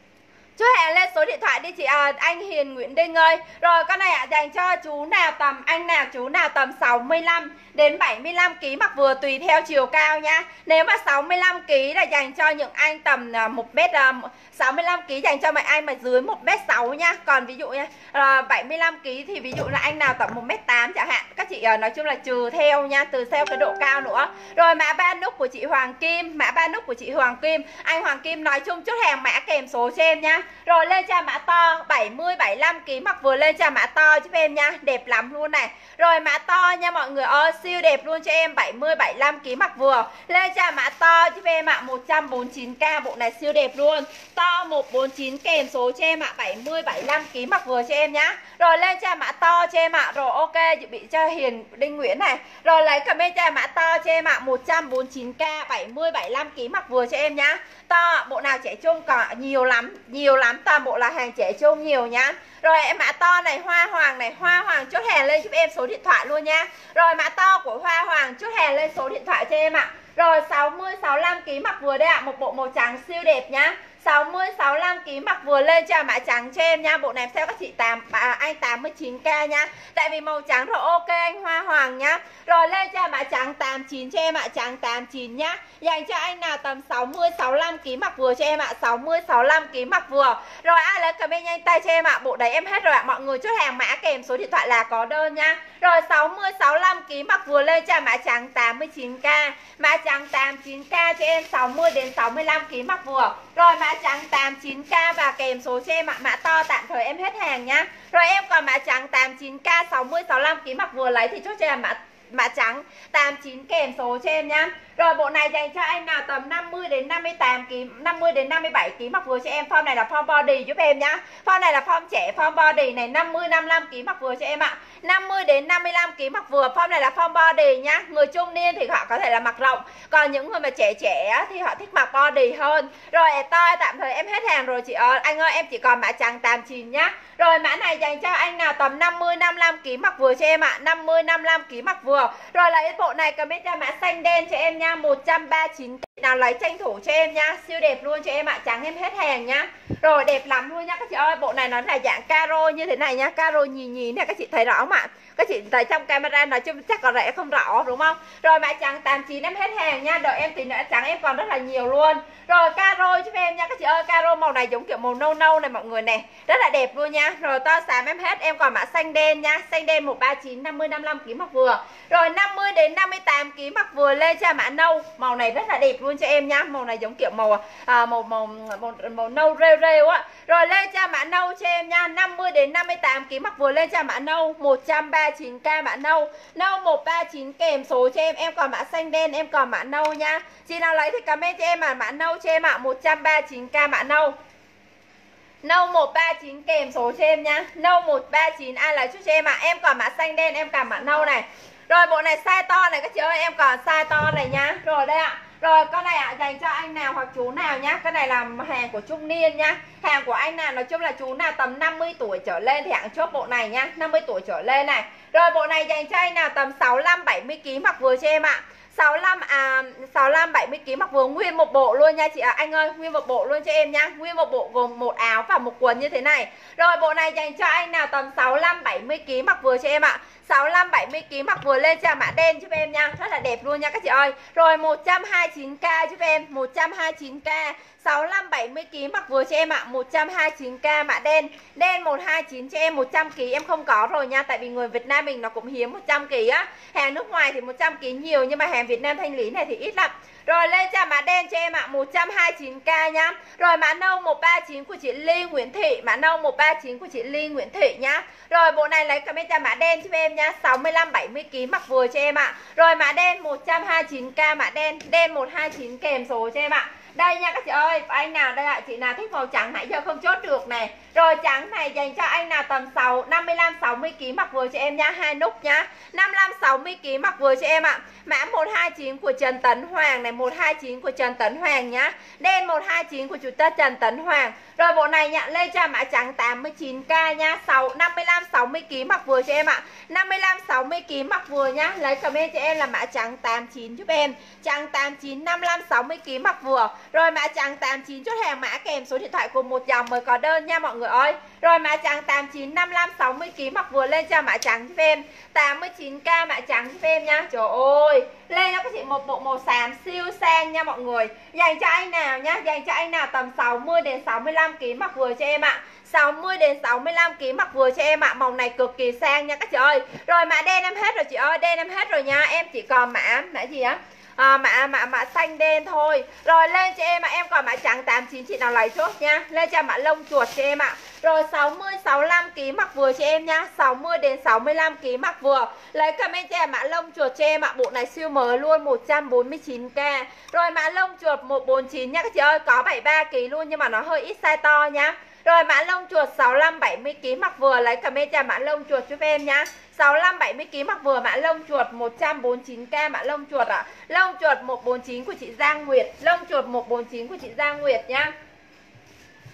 Chú hẹn lên số điện thoại đi chị à, anh Hiền Nguyễn Đinh ơi. Rồi con này ạ, à, dành cho chú nào tầm anh nào chú nào tầm sáu mươi lăm đến bảy mươi lăm ki lô gam mặc vừa, tùy theo chiều cao nha. Nếu mà sáu mươi lăm ki lô gam là dành cho những anh tầm một mét, sáu mươi lăm ki lô gam dành cho mấy anh mà dưới một mét sáu nha. Còn ví dụ nha, à, bảy mươi lăm ki lô gam thì ví dụ là anh nào tầm một mét tám chẳng hạn. Các chị à, nói chung là trừ theo nha, từ theo cái độ cao nữa. Rồi mã ba nút của chị Hoàng Kim, mã ba nút của chị Hoàng Kim. Anh Hoàng Kim nói chung chốt hàng mã kèm số cho em nha. Rồi lên cho mã to bảy mươi bảy mươi lăm ki lô gam mặc vừa, lên cho mã to giúp em nha, đẹp lắm luôn này. Rồi mã to nha mọi người ơi, siêu đẹp luôn cho em, bảy mươi bảy mươi lăm ki lô gam mặc vừa. Lên cho mã to giúp em ạ, một trăm bốn mươi chín k, bộ này siêu đẹp luôn. To một trăm bốn mươi chín kèm số cho em ạ, bảy mươi bảy mươi lăm ki lô gam mặc vừa cho em nhá. Rồi lên cho mã to cho em ạ. Rồi ok, chuẩn bị cho Hiền Đinh Nguyễn này. Rồi lấy comment cho mã to cho em ạ, một trăm bốn mươi chín k, bảy mươi bảy mươi lăm ki lô gam mặc vừa cho em nhá. To, bộ nào trẻ trung còn nhiều lắm, nhiều lắm. lắm, toàn bộ là hàng trẻ trung nhiều nhá. Rồi em mã to này, hoa hoàng này, hoa hoàng chốt hàng lên giúp em số điện thoại luôn nha. Rồi mã to của hoa hoàng chốt hàng lên số điện thoại cho em ạ. Rồi sáu mươi sáu mươi lăm ký mặc vừa đây ạ, một bộ màu trắng siêu đẹp nhá. sáu mươi sáu mươi lăm ký mặc vừa lên cho mã trắng cho em nha. Bộ này em sale các chị tám à, anh tám mươi chín k nha. Tại vì màu trắng rồi ok anh hoa hoàng nhá. Rồi lên cho mã trắng tám mươi chín cho em ạ, trắng tám mươi chín nhá. Dành cho anh nào tầm sáu mươi sáu mươi lăm ký mặc vừa cho em ạ, sáu mươi sáu mươi lăm ký mặc vừa. Rồi ai lấy comment nhanh tay cho em ạ. Bộ đấy em hết rồi ạ. Mọi người chốt hàng mã kèm số điện thoại là có đơn nha. Rồi sáu mươi sáu mươi lăm ký mặc vừa lên cho mã trắng tám mươi chín k. Mã trắng tám mươi chín k cho em, sáu mươi đến sáu mươi lăm ký mặc vừa. Rồi mã trắng tám mươi chín k và kèm số cho em ạ. Mã to tạm thời em hết hàng nhá. Rồi em còn mã trắng tám mươi chín k sáu mươi sáu mươi lăm ký mặc vừa lấy thì chốt cho em mã mã trắng tám mươi chín kèm số cho em nhá. Rồi bộ này dành cho anh nào tầm năm mươi đến năm mươi tám ký, năm mươi đến năm mươi bảy ký mặc vừa cho em. Form này là form body giúp em nhá. Form này là form trẻ, form body này năm mươi năm mươi lăm ký mặc vừa cho em ạ. năm mươi đến năm mươi lăm ký mặc vừa. Form này là form body nhá. Người trung niên thì họ có thể là mặc rộng, còn những người mà trẻ trẻ thì họ thích mặc body hơn. Rồi to tạm thời em hết hàng rồi chị ơi. Anh ơi em chỉ còn mã trắng tám mươi chín nhá. Rồi mã này dành cho anh nào tầm năm mươi năm mươi lăm ký mặc vừa cho em ạ. năm mươi năm mươi lăm ký mặc vừa. Rồi lấy bộ này comment cho mã xanh đen cho em nha, một trăm ba mươi chín. Nào lấy tranh thủ cho em nha, siêu đẹp luôn cho em ạ. Trắng em hết hàng nhá. Rồi đẹp lắm luôn nhá các chị ơi. Bộ này nó là dạng caro như thế này nhá, caro nhì nhì này, các chị thấy rõ không ạ? Các chị thấy trong camera nói chung chắc có rẻ không rõ đúng không? Rồi mã trắng tám mươi chín em hết hàng nha. Đợi em tí nữa, trắng em còn rất là nhiều luôn. Rồi caro giúp em nha các chị ơi. Caro màu này giống kiểu màu nâu nâu này mọi người này, rất là đẹp luôn nha. Rồi to xám em hết, em còn mã xanh đen nha. Xanh đen một ba chín, năm mươi năm mươi lăm ký mặc vừa. Rồi năm mươi đến năm mươi tám ký mặc vừa lên cho mã nâu. Màu này rất là đẹp luôn cho em nhá. Màu này giống kiểu màu à, màu, màu màu màu nâu rêu rêu á. Rồi lên cho mã nâu cho em nha. năm mươi đến năm mươi tám ký mặc vừa lên cho mã nâu, một trăm ba mươi chín k mã nâu. Nâu một ba chín kèm số cho em. Em còn mã xanh đen, em còn mã nâu nha. Chị nào lấy thì comment cho em mà mã nâu cho em ạ, một trăm ba mươi chín k mã nâu. Nâu một ba chín kèm số cho em nha. Nâu một ba chín ai lấy chút cho em ạ. Em còn mã xanh đen, em còn mã nâu này. Rồi bộ này size to này các chị ơi, em còn size to này nhá. Rồi đây ạ. Rồi con này ạ, à, dành cho anh nào hoặc chú nào nhá. Cái này là hàng của trung niên nhá. Hàng của anh nào nói chung là chú nào tầm năm mươi tuổi trở lên thì hãng chốt bộ này nhá, năm mươi tuổi trở lên này. Rồi bộ này dành cho anh nào tầm sáu mươi lăm bảy mươi ký mặc vừa cho em ạ. sáu mươi lăm à sáu mươi lăm bảy mươi ký mặc vừa nguyên một bộ luôn nha chị ạ. À, anh ơi nguyên một bộ luôn cho em nhá. Nguyên một bộ gồm một áo và một quần như thế này. Rồi bộ này dành cho anh nào tầm sáu mươi lăm bảy mươi ký mặc vừa cho em ạ. sáu mươi lăm bảy mươi ký mặc vừa lên cho mã đen giúp em nha. Rất là đẹp luôn nha các chị ơi. Rồi một trăm hai mươi chín k giúp em, một trăm hai mươi chín k. sáu mươi lăm bảy mươi ký mặc vừa cho em ạ, một trăm hai mươi chín k mã đen. Đen một hai chín cho em, một trăm ký em không có rồi nha, tại vì người Việt Nam mình nó cũng hiếm một trăm ký á. Hàng nước ngoài thì một trăm ký nhiều nhưng mà hàng Việt Nam thanh lý này thì ít lắm. Rồi lên cho mã đen cho em ạ, một trăm hai mươi chín k nhá. Rồi mã nâu một ba chín của chị Ly Nguyễn Thị, mã nâu một ba chín của chị Ly Nguyễn Thị nhá. Rồi bộ này lấy comment cho mã đen giúp em nhá, sáu mươi lăm bảy mươi ký mặc vừa cho em ạ. Rồi mã đen một trăm hai mươi chín k mã đen, đen một hai chín kèm số cho em ạ. Đây nha các chị ơi, anh nào đây ạ, chị nào thích màu trắng nãy giờ không chốt được này. Rồi trắng này dành cho anh nào tầm sáu năm mươi lăm sáu mươi ký mặc vừa cho em nha, hai nút nhá. năm mươi lăm sáu mươi ký mặc vừa cho em ạ. Mã một hai chín của Trần Tấn Hoàng này, một hai chín của Trần Tấn Hoàng nhá. Đen một hai chín của chủ tịch Trần Tấn Hoàng. Rồi bộ này nhận lên cho mã trắng tám mươi chín k nha, năm mươi lăm sáu mươi ký mặc vừa cho em ạ. năm mươi lăm sáu mươi ký mặc vừa nhá. Lấy comment cho em là mã trắng tám mươi chín giúp em. Trắng tám mươi chín năm mươi lăm sáu mươi ký mặc vừa. Rồi mã trắng tám mươi chín chốt hàng mã kèm số điện thoại cùng một dòng mới có đơn nha mọi người ơi. Rồi mã trắng tám mươi chín năm mươi lăm sáu mươi ký mặc vừa lên cho mã trắng giúp em. tám mươi chín k mã trắng giúp em nha. Trời ơi, lên cho các chị một bộ màu xám siêu sang nha mọi người. Dành cho anh nào nhá, dành cho anh nào tầm sáu mươi đến sáu mươi lăm ký mặc vừa cho em ạ. sáu mươi đến sáu mươi lăm ký mặc vừa cho em ạ. Màu này cực kỳ sang nha các chị ơi. Rồi mã đen em hết rồi chị ơi, đen em hết rồi nha. Em chỉ còn mã mã gì á? À, mã mã mã xanh đen thôi. Rồi lên cho em ạ, em còn mã trắng tám mươi chín chị nào lấy chốt nha. Lên cho mã lông chuột cho em ạ. Rồi sáu mươi sáu mươi lăm ký mặc vừa cho em nha, sáu mươi đến sáu mươi lăm ký mặc vừa. Lấy comment cho em mã lông chuột cho em ạ. Bộ này siêu mới luôn, một trăm bốn mươi chín k. Rồi mã lông chuột một bốn chín nha các chị ơi, có bảy mươi ba ký luôn nhưng mà nó hơi ít size to nha. Rồi mã lông chuột sáu mươi lăm bảy mươi ký mặc vừa, lấy comment cho mã lông chuột giúp em nhá. sáu mươi lăm bảy mươi ký mặc vừa, mã lông chuột một trăm bốn mươi chín k mã lông chuột ạ. À. Lông chuột một bốn chín của chị Giang Nguyệt, lông chuột một bốn chín của chị Giang Nguyệt nhá.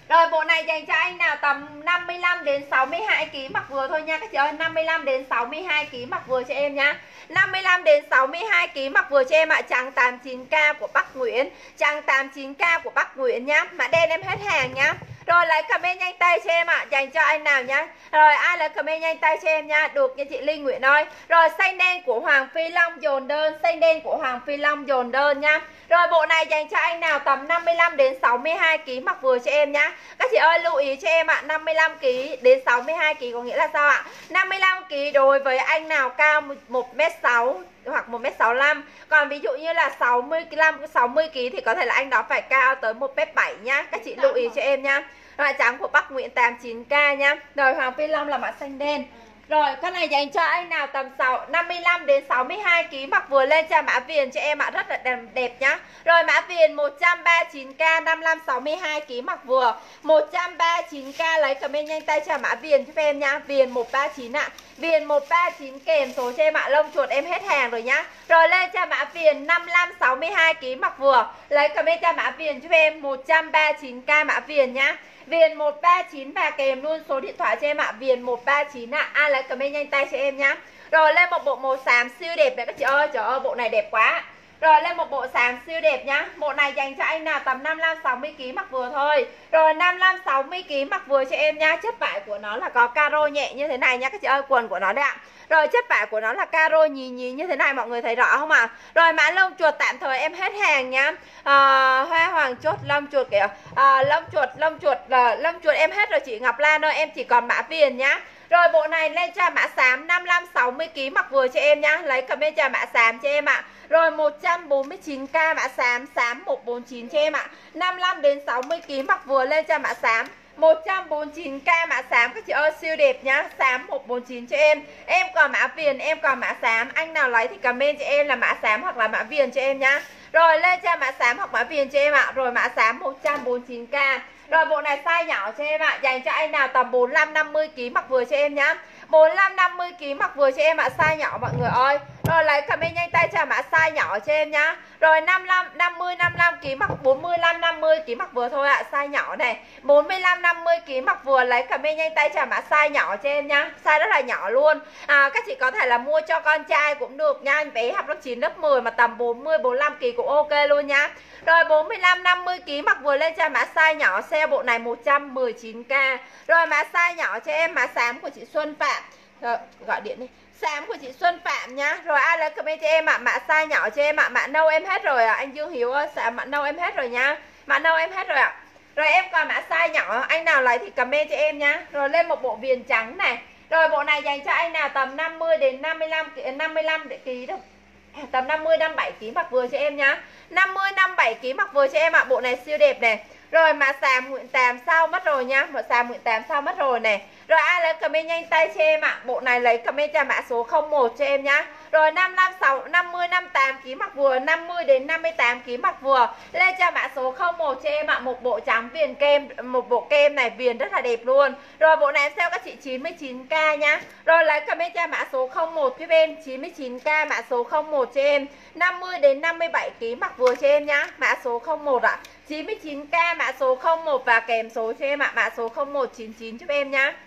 Rồi bộ này dành cho anh nào tầm năm mươi lăm đến sáu mươi hai ki lô gam mặc vừa thôi nha các chị ơi. Năm mươi lăm đến sáu mươi hai ki lô gam mặc vừa cho em nhá. Năm mươi lăm đến sáu mươi hai ki lô gam mặc vừa cho em ạ. Trắng tám chín k của Bắc Nguyễn. Trắng tám chín k của Bắc Nguyễn nhá. Mã đen em hết hàng nhá. Rồi lấy comment nhanh tay cho em ạ. Dành cho anh nào nhá. Rồi ai lấy comment nhanh tay cho em nha. Được nha chị Linh Nguyễn ơi. Rồi xanh đen của Hoàng Phi Long dồn đơn. Xanh đen của Hoàng Phi Long dồn đơn nha. Rồi bộ này dành cho anh nào tầm năm mươi lăm đến sáu mươi hai ki lô gam mặc vừa cho em nhá. Các chị ơi lưu ý cho em ạ. Năm mươi lăm ki lô gam đến sáu mươi hai ki lô gam có nghĩa là sao ạ? năm mươi lăm ki lô gam đối với anh nào cao một mét sáu hoặc một mét sáu mươi lăm. Còn ví dụ như là sáu mươi ki lô gam sáu mươi ki lô gam thì có thể là anh đó phải cao tới một mét bảy nhá. Các chị lưu ý cho em nhá. Rồi trắng của Bắc Nguyễn tám chín k nhá. Rồi Hoàng Phi Long là mã xanh đen. Rồi cái này dành cho anh nào tầm năm mươi lăm đến sáu mươi hai ki lô gam mặc vừa lên cho mã viền cho em ạ, rất là đẹp, đẹp nhá. Rồi mã viền một trăm ba mươi chín k năm mươi lăm sáu mươi hai ki lô gam mặc vừa. một trăm ba mươi chín k lấy comment nhanh tay cho mã viền cho em nha. Viền một ba chín ạ. Viền một ba chín kèm số cho em ạ. Lông chuột em hết hàng rồi nhá. Rồi lên cho mã viền năm mươi lăm sáu mươi hai ki lô gam mặc vừa. Lấy comment cho mã viền cho em một trăm ba mươi chín k mã viền nhá. Viền một ba chín và kèm luôn số điện thoại cho em ạ. Viền một ba chín ạ. Ai lấy comment nhanh tay cho em nhá. Rồi lên một bộ màu xám siêu đẹp này các chị ơi. Trời ơi bộ này đẹp quá. Rồi lên một bộ xám siêu đẹp nhá. Bộ này dành cho anh nào tầm năm mươi lăm sáu mươi ki lô gam mặc vừa thôi. Rồi năm mươi lăm sáu mươi ki lô gam mặc vừa cho em nhá. Chất vải của nó là có caro nhẹ như thế này nhá các chị ơi. Quần của nó đây ạ. Rồi chất vải của nó là caro nhì nhì như thế này, mọi người thấy rõ không ạ? À? Rồi mã lông chuột tạm thời em hết hàng nhá. À, hoa hoàng chốt lông chuột kìa. À, lông chuột lông chuột là lông chuột em hết rồi chị Ngọc Lan ơi, em chỉ còn mã viền nhá. Rồi bộ này lên cho mã xám năm mươi lăm sáu mươi ki lô gam mặc vừa cho em nhá. Lấy comment cho mã xám cho em ạ. Rồi một trăm bốn mươi chín k mã xám, xám một bốn chín cho em ạ. năm mươi lăm đến sáu mươi ki lô gam mặc vừa lên cho mã xám. một trăm bốn mươi chín k mã xám các chị ơi, siêu đẹp nhá. Xám một bốn chín cho em. Em còn mã viền, em còn mã xám. Anh nào lấy thì comment cho em là mã xám hoặc là mã viền cho em nhá. Rồi lên cho mã xám hoặc mã viền cho em ạ. Rồi mã xám một trăm bốn mươi chín k. Rồi bộ này size nhỏ cho em ạ. Dành cho anh nào tầm bốn mươi lăm năm mươi ki lô gam mặc vừa cho em nhá. bốn mươi lăm năm mươi ki lô gam mặc vừa cho em ạ. Size nhỏ mọi người ơi. Rồi lấy comment nhanh tay cho mã size nhỏ cho em nhá. Rồi năm mươi lăm năm mươi năm mươi lăm ki lô gam mặc bốn mươi lăm năm mươi ki lô gam mặc vừa thôi ạ. Size nhỏ này. bốn mươi lăm năm mươi ki lô gam mặc vừa, lấy comment nhanh tay cho mã size nhỏ cho em nhá. Size rất là nhỏ luôn. À, các chị có thể là mua cho con trai cũng được nha. Anh bé học lớp chín lớp mười mà tầm bốn mươi bốn mươi lăm ki lô gam cũng ok luôn nhá. Rồi bốn mươi lăm năm mươi ki lô gam mặc vừa lên cho mã size nhỏ, sale bộ này một trăm mười chín k. Rồi mã size nhỏ cho em mã xám của chị Xuân Phạm. Rồi, gọi điện đi. Xám của chị Xuân Phạm nhá. Rồi ai lấy comment cho em ạ, mã size nhỏ cho em ạ. Mã nâu em hết rồi ạ. À. Anh Dương Hiếu ơi, xám mã nâu em hết rồi nhá. Mã nâu em hết rồi ạ. À. Rồi em còn mã size nhỏ, anh nào lấy thì comment cho em nhá. Rồi lên một bộ viền trắng này. Rồi bộ này dành cho anh nào tầm năm mươi đến năm mươi lăm năm mươi lăm ký đâu. Tầm năm mươi năm mươi bảy ki lô gam mặc vừa cho em nhá. năm mươi năm mươi bảy ki lô gam mặc vừa cho em ạ. À. Bộ này siêu đẹp này. Rồi mã xàm Nguyễn Tám sau mất rồi nhá. Một xàm Nguyễn Tám sau mất rồi này. Rồi ai lấy comment nhanh tay cho em ạ. À. Bộ này lấy comment cho mã số không một cho em nhá. Rồi năm mươi lăm sáu năm mươi năm mươi tám ki lô gam mặc vừa, năm mươi đến năm mươi tám ki lô gam mặc vừa. Lên cho mã số không một cho em ạ. À. Một bộ trắng viền kem, một bộ kem này viền rất là đẹp luôn. Rồi bộ này em sale các chị chín mươi chín k nhá. Rồi lấy comment cho mã số không một giúp em, chín mươi chín k mã số không một cho em. năm mươi đến năm mươi bảy ki lô gam mặc vừa cho em nhá. Mã số không một ạ. À. chín mươi chín k mã số không một và kèm số cho em ạ. À. Mã số không một chín chín giúp em nhá.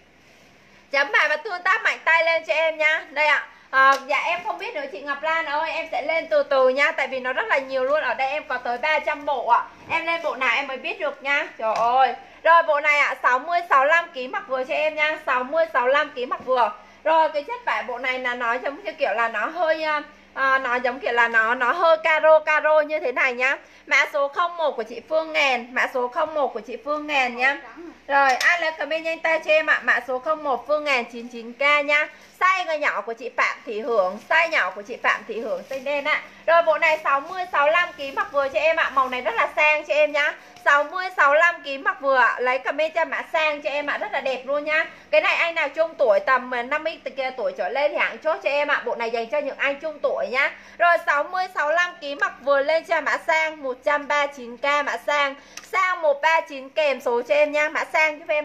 Chấm bài và tương tác mạnh tay lên cho em nhá. Đây ạ. À, dạ em không biết nữa chị Ngọc Lan ơi, em sẽ lên từ từ nha. Tại vì nó rất là nhiều luôn. Ở đây em có tới ba trăm bộ ạ. Em lên bộ nào em mới biết được nha. Trời ơi. Rồi bộ này ạ, sáu mươi sáu mươi lăm ki lô gam mặc vừa cho em nha. Sáu mươi sáu mươi lăm ki lô gam mặc vừa. Rồi cái chất vải bộ này là nó giống như kiểu là nó hơi à, nó giống kiểu là nó nó hơi caro caro như thế này nhá. Mã số không một của chị Phương Ngàn. Mã số không một của chị Phương Ngàn nhá. Rồi ai lấy comment nhanh tay cho em ạ. Mã số không một Phương Ngàn chín mươi chín k nhá. Size người nhỏ của chị Phạm Thị Hưởng. Size nhỏ của chị Phạm Thị Hưởng xanh đen ạ. Rồi bộ này sáu mươi sáu mươi lăm ki lô gam mặc vừa cho em ạ. Màu này rất là sang cho em nhá. sáu mươi sáu mươi lăm ki lô gam mặc vừa ạ. Lấy comment cho mã sang cho em ạ. Rất là đẹp luôn nhá. Cái này anh nào trung tuổi tầm năm mươi tuổi trở lên thì hãng chốt cho em ạ. Bộ này dành cho những anh trung tuổi nhá. Rồi sáu mươi sáu mươi lăm ki lô gam mặc vừa lên cho mã sang một trăm ba mươi chín k mã sang. Sang một ba chín kèm số cho em nha. Mã sang cho em ạ.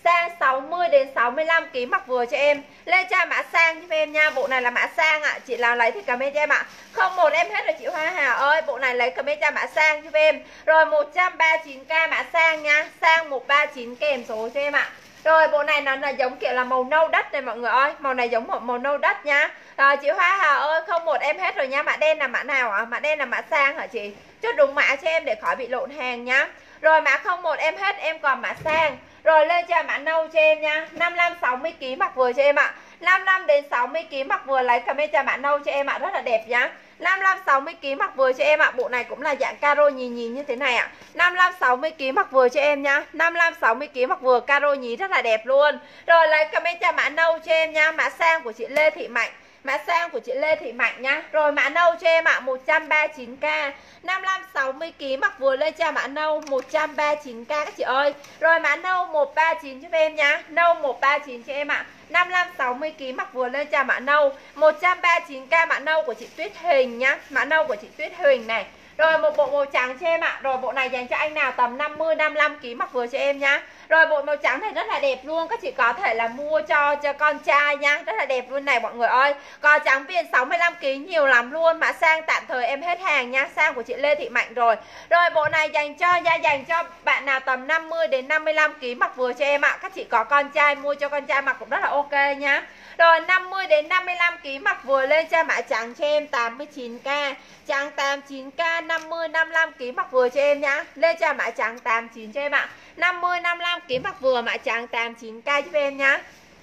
Sang sáu mươi đến sáu mươi lăm ký mặc vừa cho em. Lên cho mã sang cho em nha. Bộ này là mã sang ạ. À. Chị nào lấy thì comment cho em ạ. À. Không một em hết rồi chị Hoa Hà ơi. Bộ này lấy comment cho mã sang cho em. Rồi một trăm ba mươi chín k mã sang nha. Sang một trăm ba mươi chín kèm số cho em ạ. À. Rồi bộ này nó là giống kiểu là màu nâu đất này mọi người ơi. Màu này giống màu, màu nâu đất nha. À, chị Hoa Hà ơi, không một em hết rồi nha. Mã đen là mã nào ạ? À? Mã đen là mã sang hả chị? Chốt đúng mã cho em để khỏi bị lộn hàng nhá. Rồi mã không một em hết, em còn mã sang. Rồi lên cho mã nâu cho em nha. năm mươi lăm sáu mươi ký mặc vừa cho em ạ. À. năm mươi lăm đến sáu mươi ký mặc vừa lấy comment cho mã nâu cho em ạ. À. Rất là đẹp nhá. năm mươi lăm sáu mươi ký mặc vừa cho em ạ. À. Bộ này cũng là dạng caro nhìn nhìn như thế này ạ. À. năm mươi lăm sáu mươi ký mặc vừa cho em nha. năm mươi lăm sáu mươi ký mặc vừa caro nhí rất là đẹp luôn. Rồi lấy comment cho mã nâu cho em nha. Mã sang của chị Lê Thị Mạnh. Mã sang của chị Lê Thị Mạnh nhá. Rồi mã nâu cho em ạ. À. một trăm ba mươi chín k. năm mươi lăm sáu mươi ký mặc vừa lên cho mã nâu một trăm ba mươi chín k các chị ơi. Rồi mã nâu một trăm ba mươi chín cho em nhá. Nâu một trăm ba mươi chín cho em ạ. À. năm mươi lăm sáu mươi ký mặc vừa lên cho mã nâu một trăm ba mươi chín k mã nâu của chị Tuyết Huỳnh nhá. Mã nâu của chị Tuyết Huỳnh này. Rồi một bộ màu trắng cho em ạ. À. Rồi bộ này dành cho anh nào tầm năm mươi năm mươi lăm ký mặc vừa cho em nhá. Rồi bộ màu trắng này rất là đẹp luôn. Các chị có thể là mua cho cho con trai nha. Rất là đẹp luôn này mọi người ơi. Còn trắng viền sáu mươi lăm ký nhiều lắm luôn. Mã sang tạm thời em hết hàng nha. Sang của chị Lê Thị Mạnh rồi. Rồi bộ này dành cho nha, dành cho bạn nào tầm năm mươi đến năm mươi lăm ký mặc vừa cho em ạ. Các chị có con trai mua cho con trai mặc cũng rất là ok nhá. Rồi năm mươi đến năm mươi lăm ký mặc vừa lên cho mã trắng cho em tám mươi chín k. Trắng tám mươi chín k, năm mươi năm mươi lăm ký mặc vừa cho em nhá. Lên cho mã trắng tám mươi chín cho em ạ. năm mươi năm mươi lăm ký mặc vừa mã trắng tám mươi chín k cho em nhá.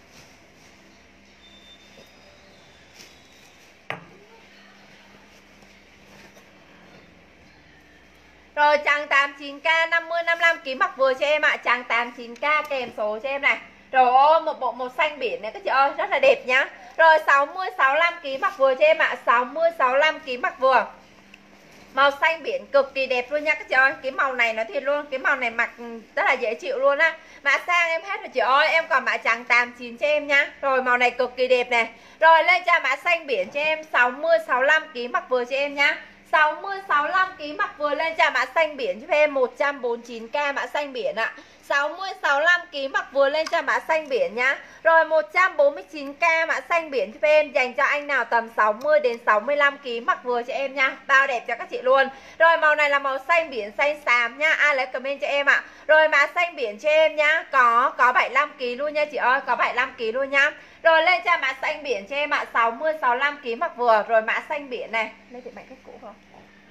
Rồi trắng tám mươi chín k, năm mươi năm mươi lăm ký mặc vừa cho em ạ. Trắng tám mươi chín k kèm số cho em này. Rồi ôi, một bộ màu xanh biển này các chị ơi, rất là đẹp nhá. Rồi sáu mươi sáu mươi lăm ký mặc vừa cho em ạ. sáu mươi sáu mươi lăm ký mặc vừa. Màu xanh biển cực kỳ đẹp luôn nha các chị ơi. Cái màu này nó thiệt luôn, cái màu này mặc rất là dễ chịu luôn á. Mã sang em hết rồi chị ơi. Em còn mã trắng tám mươi chín cho em nhá. Rồi màu này cực kỳ đẹp này. Rồi lên cho mã xanh biển cho em sáu mươi sáu mươi lăm ký mặc vừa cho em nhá. sáu mươi sáu mươi lăm ký mặc vừa lên cho mã xanh biển cho em một trăm bốn mươi chín k mã xanh biển ạ. sáu mươi sáu mươi lăm ký mặc vừa lên cho mã xanh biển nhá. Rồi một trăm bốn mươi chín k mã xanh biển cho em, dành cho anh nào tầm sáu mươi đến sáu mươi lăm ký mặc vừa cho em nha. Bao đẹp cho các chị luôn. Rồi màu này là màu xanh biển xanh xám nha. Ai lấy comment cho em ạ. À. Rồi mã xanh biển cho em nhá. Có có bảy mươi lăm ký luôn nha chị ơi, có bảy mươi lăm ký luôn nhá. Rồi lên cho mã xanh biển cho em ạ. À. sáu mươi sáu mươi lăm ký mặc vừa. Rồi mã xanh biển này. Đây thì bạn cách cũ không?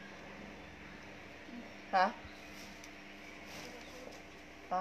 Hả? Hả?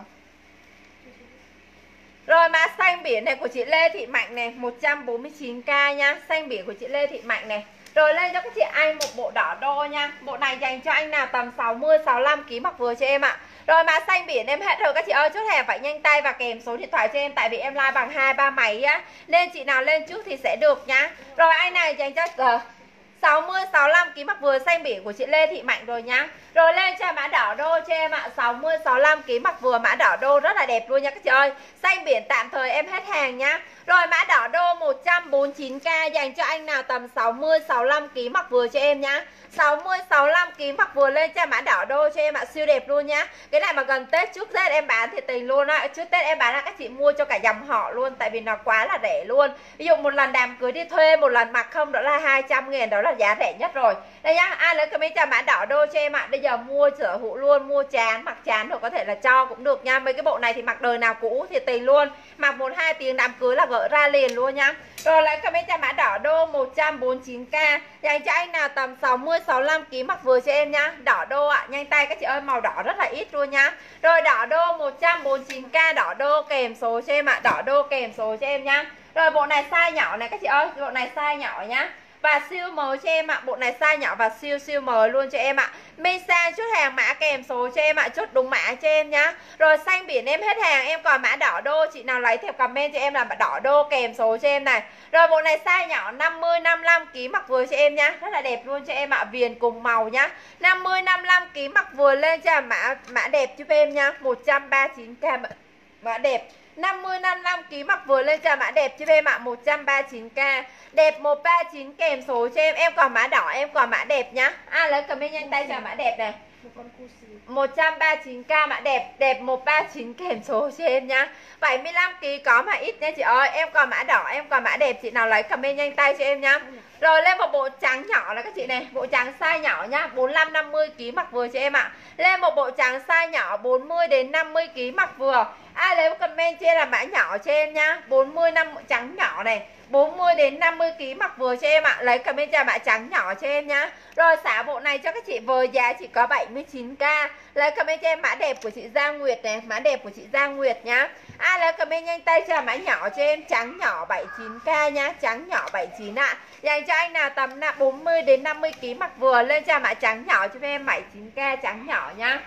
Rồi mã xanh biển này của chị Lê Thị Mạnh này, một trăm bốn mươi chín k nha. Xanh biển của chị Lê Thị Mạnh này. Rồi lên cho các chị anh một bộ đỏ đô nha. Bộ này dành cho anh nào tầm sáu mươi sáu mươi lăm ký mặc vừa cho em ạ. Rồi mã xanh biển em hết rồi các chị ơi. Chốt hàng phải nhanh tay và kèm số điện thoại cho em. Tại vì em like bằng hai ba máy á. Nên chị nào lên trước thì sẽ được nhá. Rồi anh này dành cho uh, sáu mươi sáu mươi lăm ký mặc vừa xanh biển của chị Lê Thị Mạnh rồi nhá. Rồi lên cho mã đỏ đô cho em ạ. sáu mươi sáu mươi lăm ký mặc vừa mã đỏ đô rất là đẹp luôn nha các chị ơi. Xanh biển tạm thời em hết hàng nhá. Rồi mã đỏ đô một trăm bốn mươi chín k dành cho anh nào tầm sáu mươi sáu mươi lăm ký mặc vừa cho em nhá. sáu mươi sáu mươi lăm ký mặc vừa lên cho mã đỏ đô cho em ạ. Siêu đẹp luôn nhá. Cái này mà gần Tết trước Tết em bán thì tình luôn á. Trước Tết em bán là các chị mua cho cả dòng họ luôn. Tại vì nó quá là rẻ luôn. Ví dụ một lần đám cưới đi thuê, một lần mặc không đó là hai trăm nghìn. Đó là giá rẻ nhất rồi. Đây nhá. Ai lấy comment cho mã đỏ đô cho em ạ. Bây giờ mua sở hữu luôn. Mua chán, mặc chán rồi có thể là cho cũng được nha. Mấy cái bộ này thì mặc đời nào cũ thì tình luôn. Mặc một hai tiếng đám cưới là gỡ ra liền luôn nhá. Rồi lấy comment cho mã đỏ đô một trăm bốn mươi chín k dành cho anh nào tầm sáu mươi sáu mươi lăm ký mặc vừa cho em nhá. Đỏ đô ạ. À. Nhanh tay các chị ơi, màu đỏ rất là ít luôn nhá. Rồi đỏ đô một trăm bốn mươi chín k đỏ đô kèm số cho em ạ. À. Đỏ đô kèm số cho em nhá. Rồi bộ này size nhỏ này các chị ơi. Bộ này size nhỏ nhá. Và siêu M cho em ạ. À. Bộ này size nhỏ và siêu siêu M luôn cho em ạ. À. Mình sang chốt hàng mã kèm số cho em ạ. À. Chốt đúng mã cho em nhá. Rồi xanh biển em hết hàng. Em còn mã đỏ đô. Chị nào lấy theo comment cho em là đỏ đô kèm số cho em này. Rồi bộ này size nhỏ năm mươi năm mươi lăm ký mặc vừa cho em nhá. Rất là đẹp luôn cho em ạ. À. Viền cùng màu nhá. năm mươi năm mươi lăm ký mặc vừa lên cho mã mã đẹp giúp em nhá. một trăm ba mươi chín k mã đẹp. năm mươi năm mươi lăm ký mặc vừa lên cho mã đẹp cho em ạ. một trăm ba mươi chín k đẹp một trăm ba mươi chín kèm số cho em. Em còn mã đỏ, em còn mã đẹp nhá. À lấy comment nhanh tay cho mã đẹp này. một trăm ba mươi chín k mã đẹp, đẹp một ba chín kèm số cho em nhá. bảy mươi lăm ki lô gam có mà ít nha chị ơi. Em còn mã đỏ, em còn mã đẹp, chị nào lấy comment nhanh tay cho em nhá. Rồi lên một bộ trắng nhỏ là các chị này, bộ trắng size nhỏ nhá, bốn mươi lăm năm mươi ki lô gam mặc vừa cho em ạ. Lên một bộ trắng size nhỏ bốn mươi đến năm mươi ki lô gam mặc vừa. Ai lấy comment chia là mã nhỏ cho em nhá. bốn mươi năm trắng nhỏ này, bốn mươi đến năm mươi ki lô gam mặc vừa cho em ạ. Lấy comment cho mã trắng nhỏ cho em nhá. Rồi xả bộ này cho các chị với giá chỉ có bảy mươi chín k. Lấy comment cho em mã đẹp của chị Giang Nguyệt này, mã đẹp của chị Giang Nguyệt nhá. Ai lấy comment nhanh tay cho mã nhỏ cho em, trắng nhỏ bảy mươi chín k nhá, trắng nhỏ bảy mươi chín ạ. À. Dành cho anh nào tầm bốn mươi đến năm mươi ki lô gam mặc vừa lên cho mã trắng nhỏ cho em bảy mươi chín k trắng nhỏ nhá.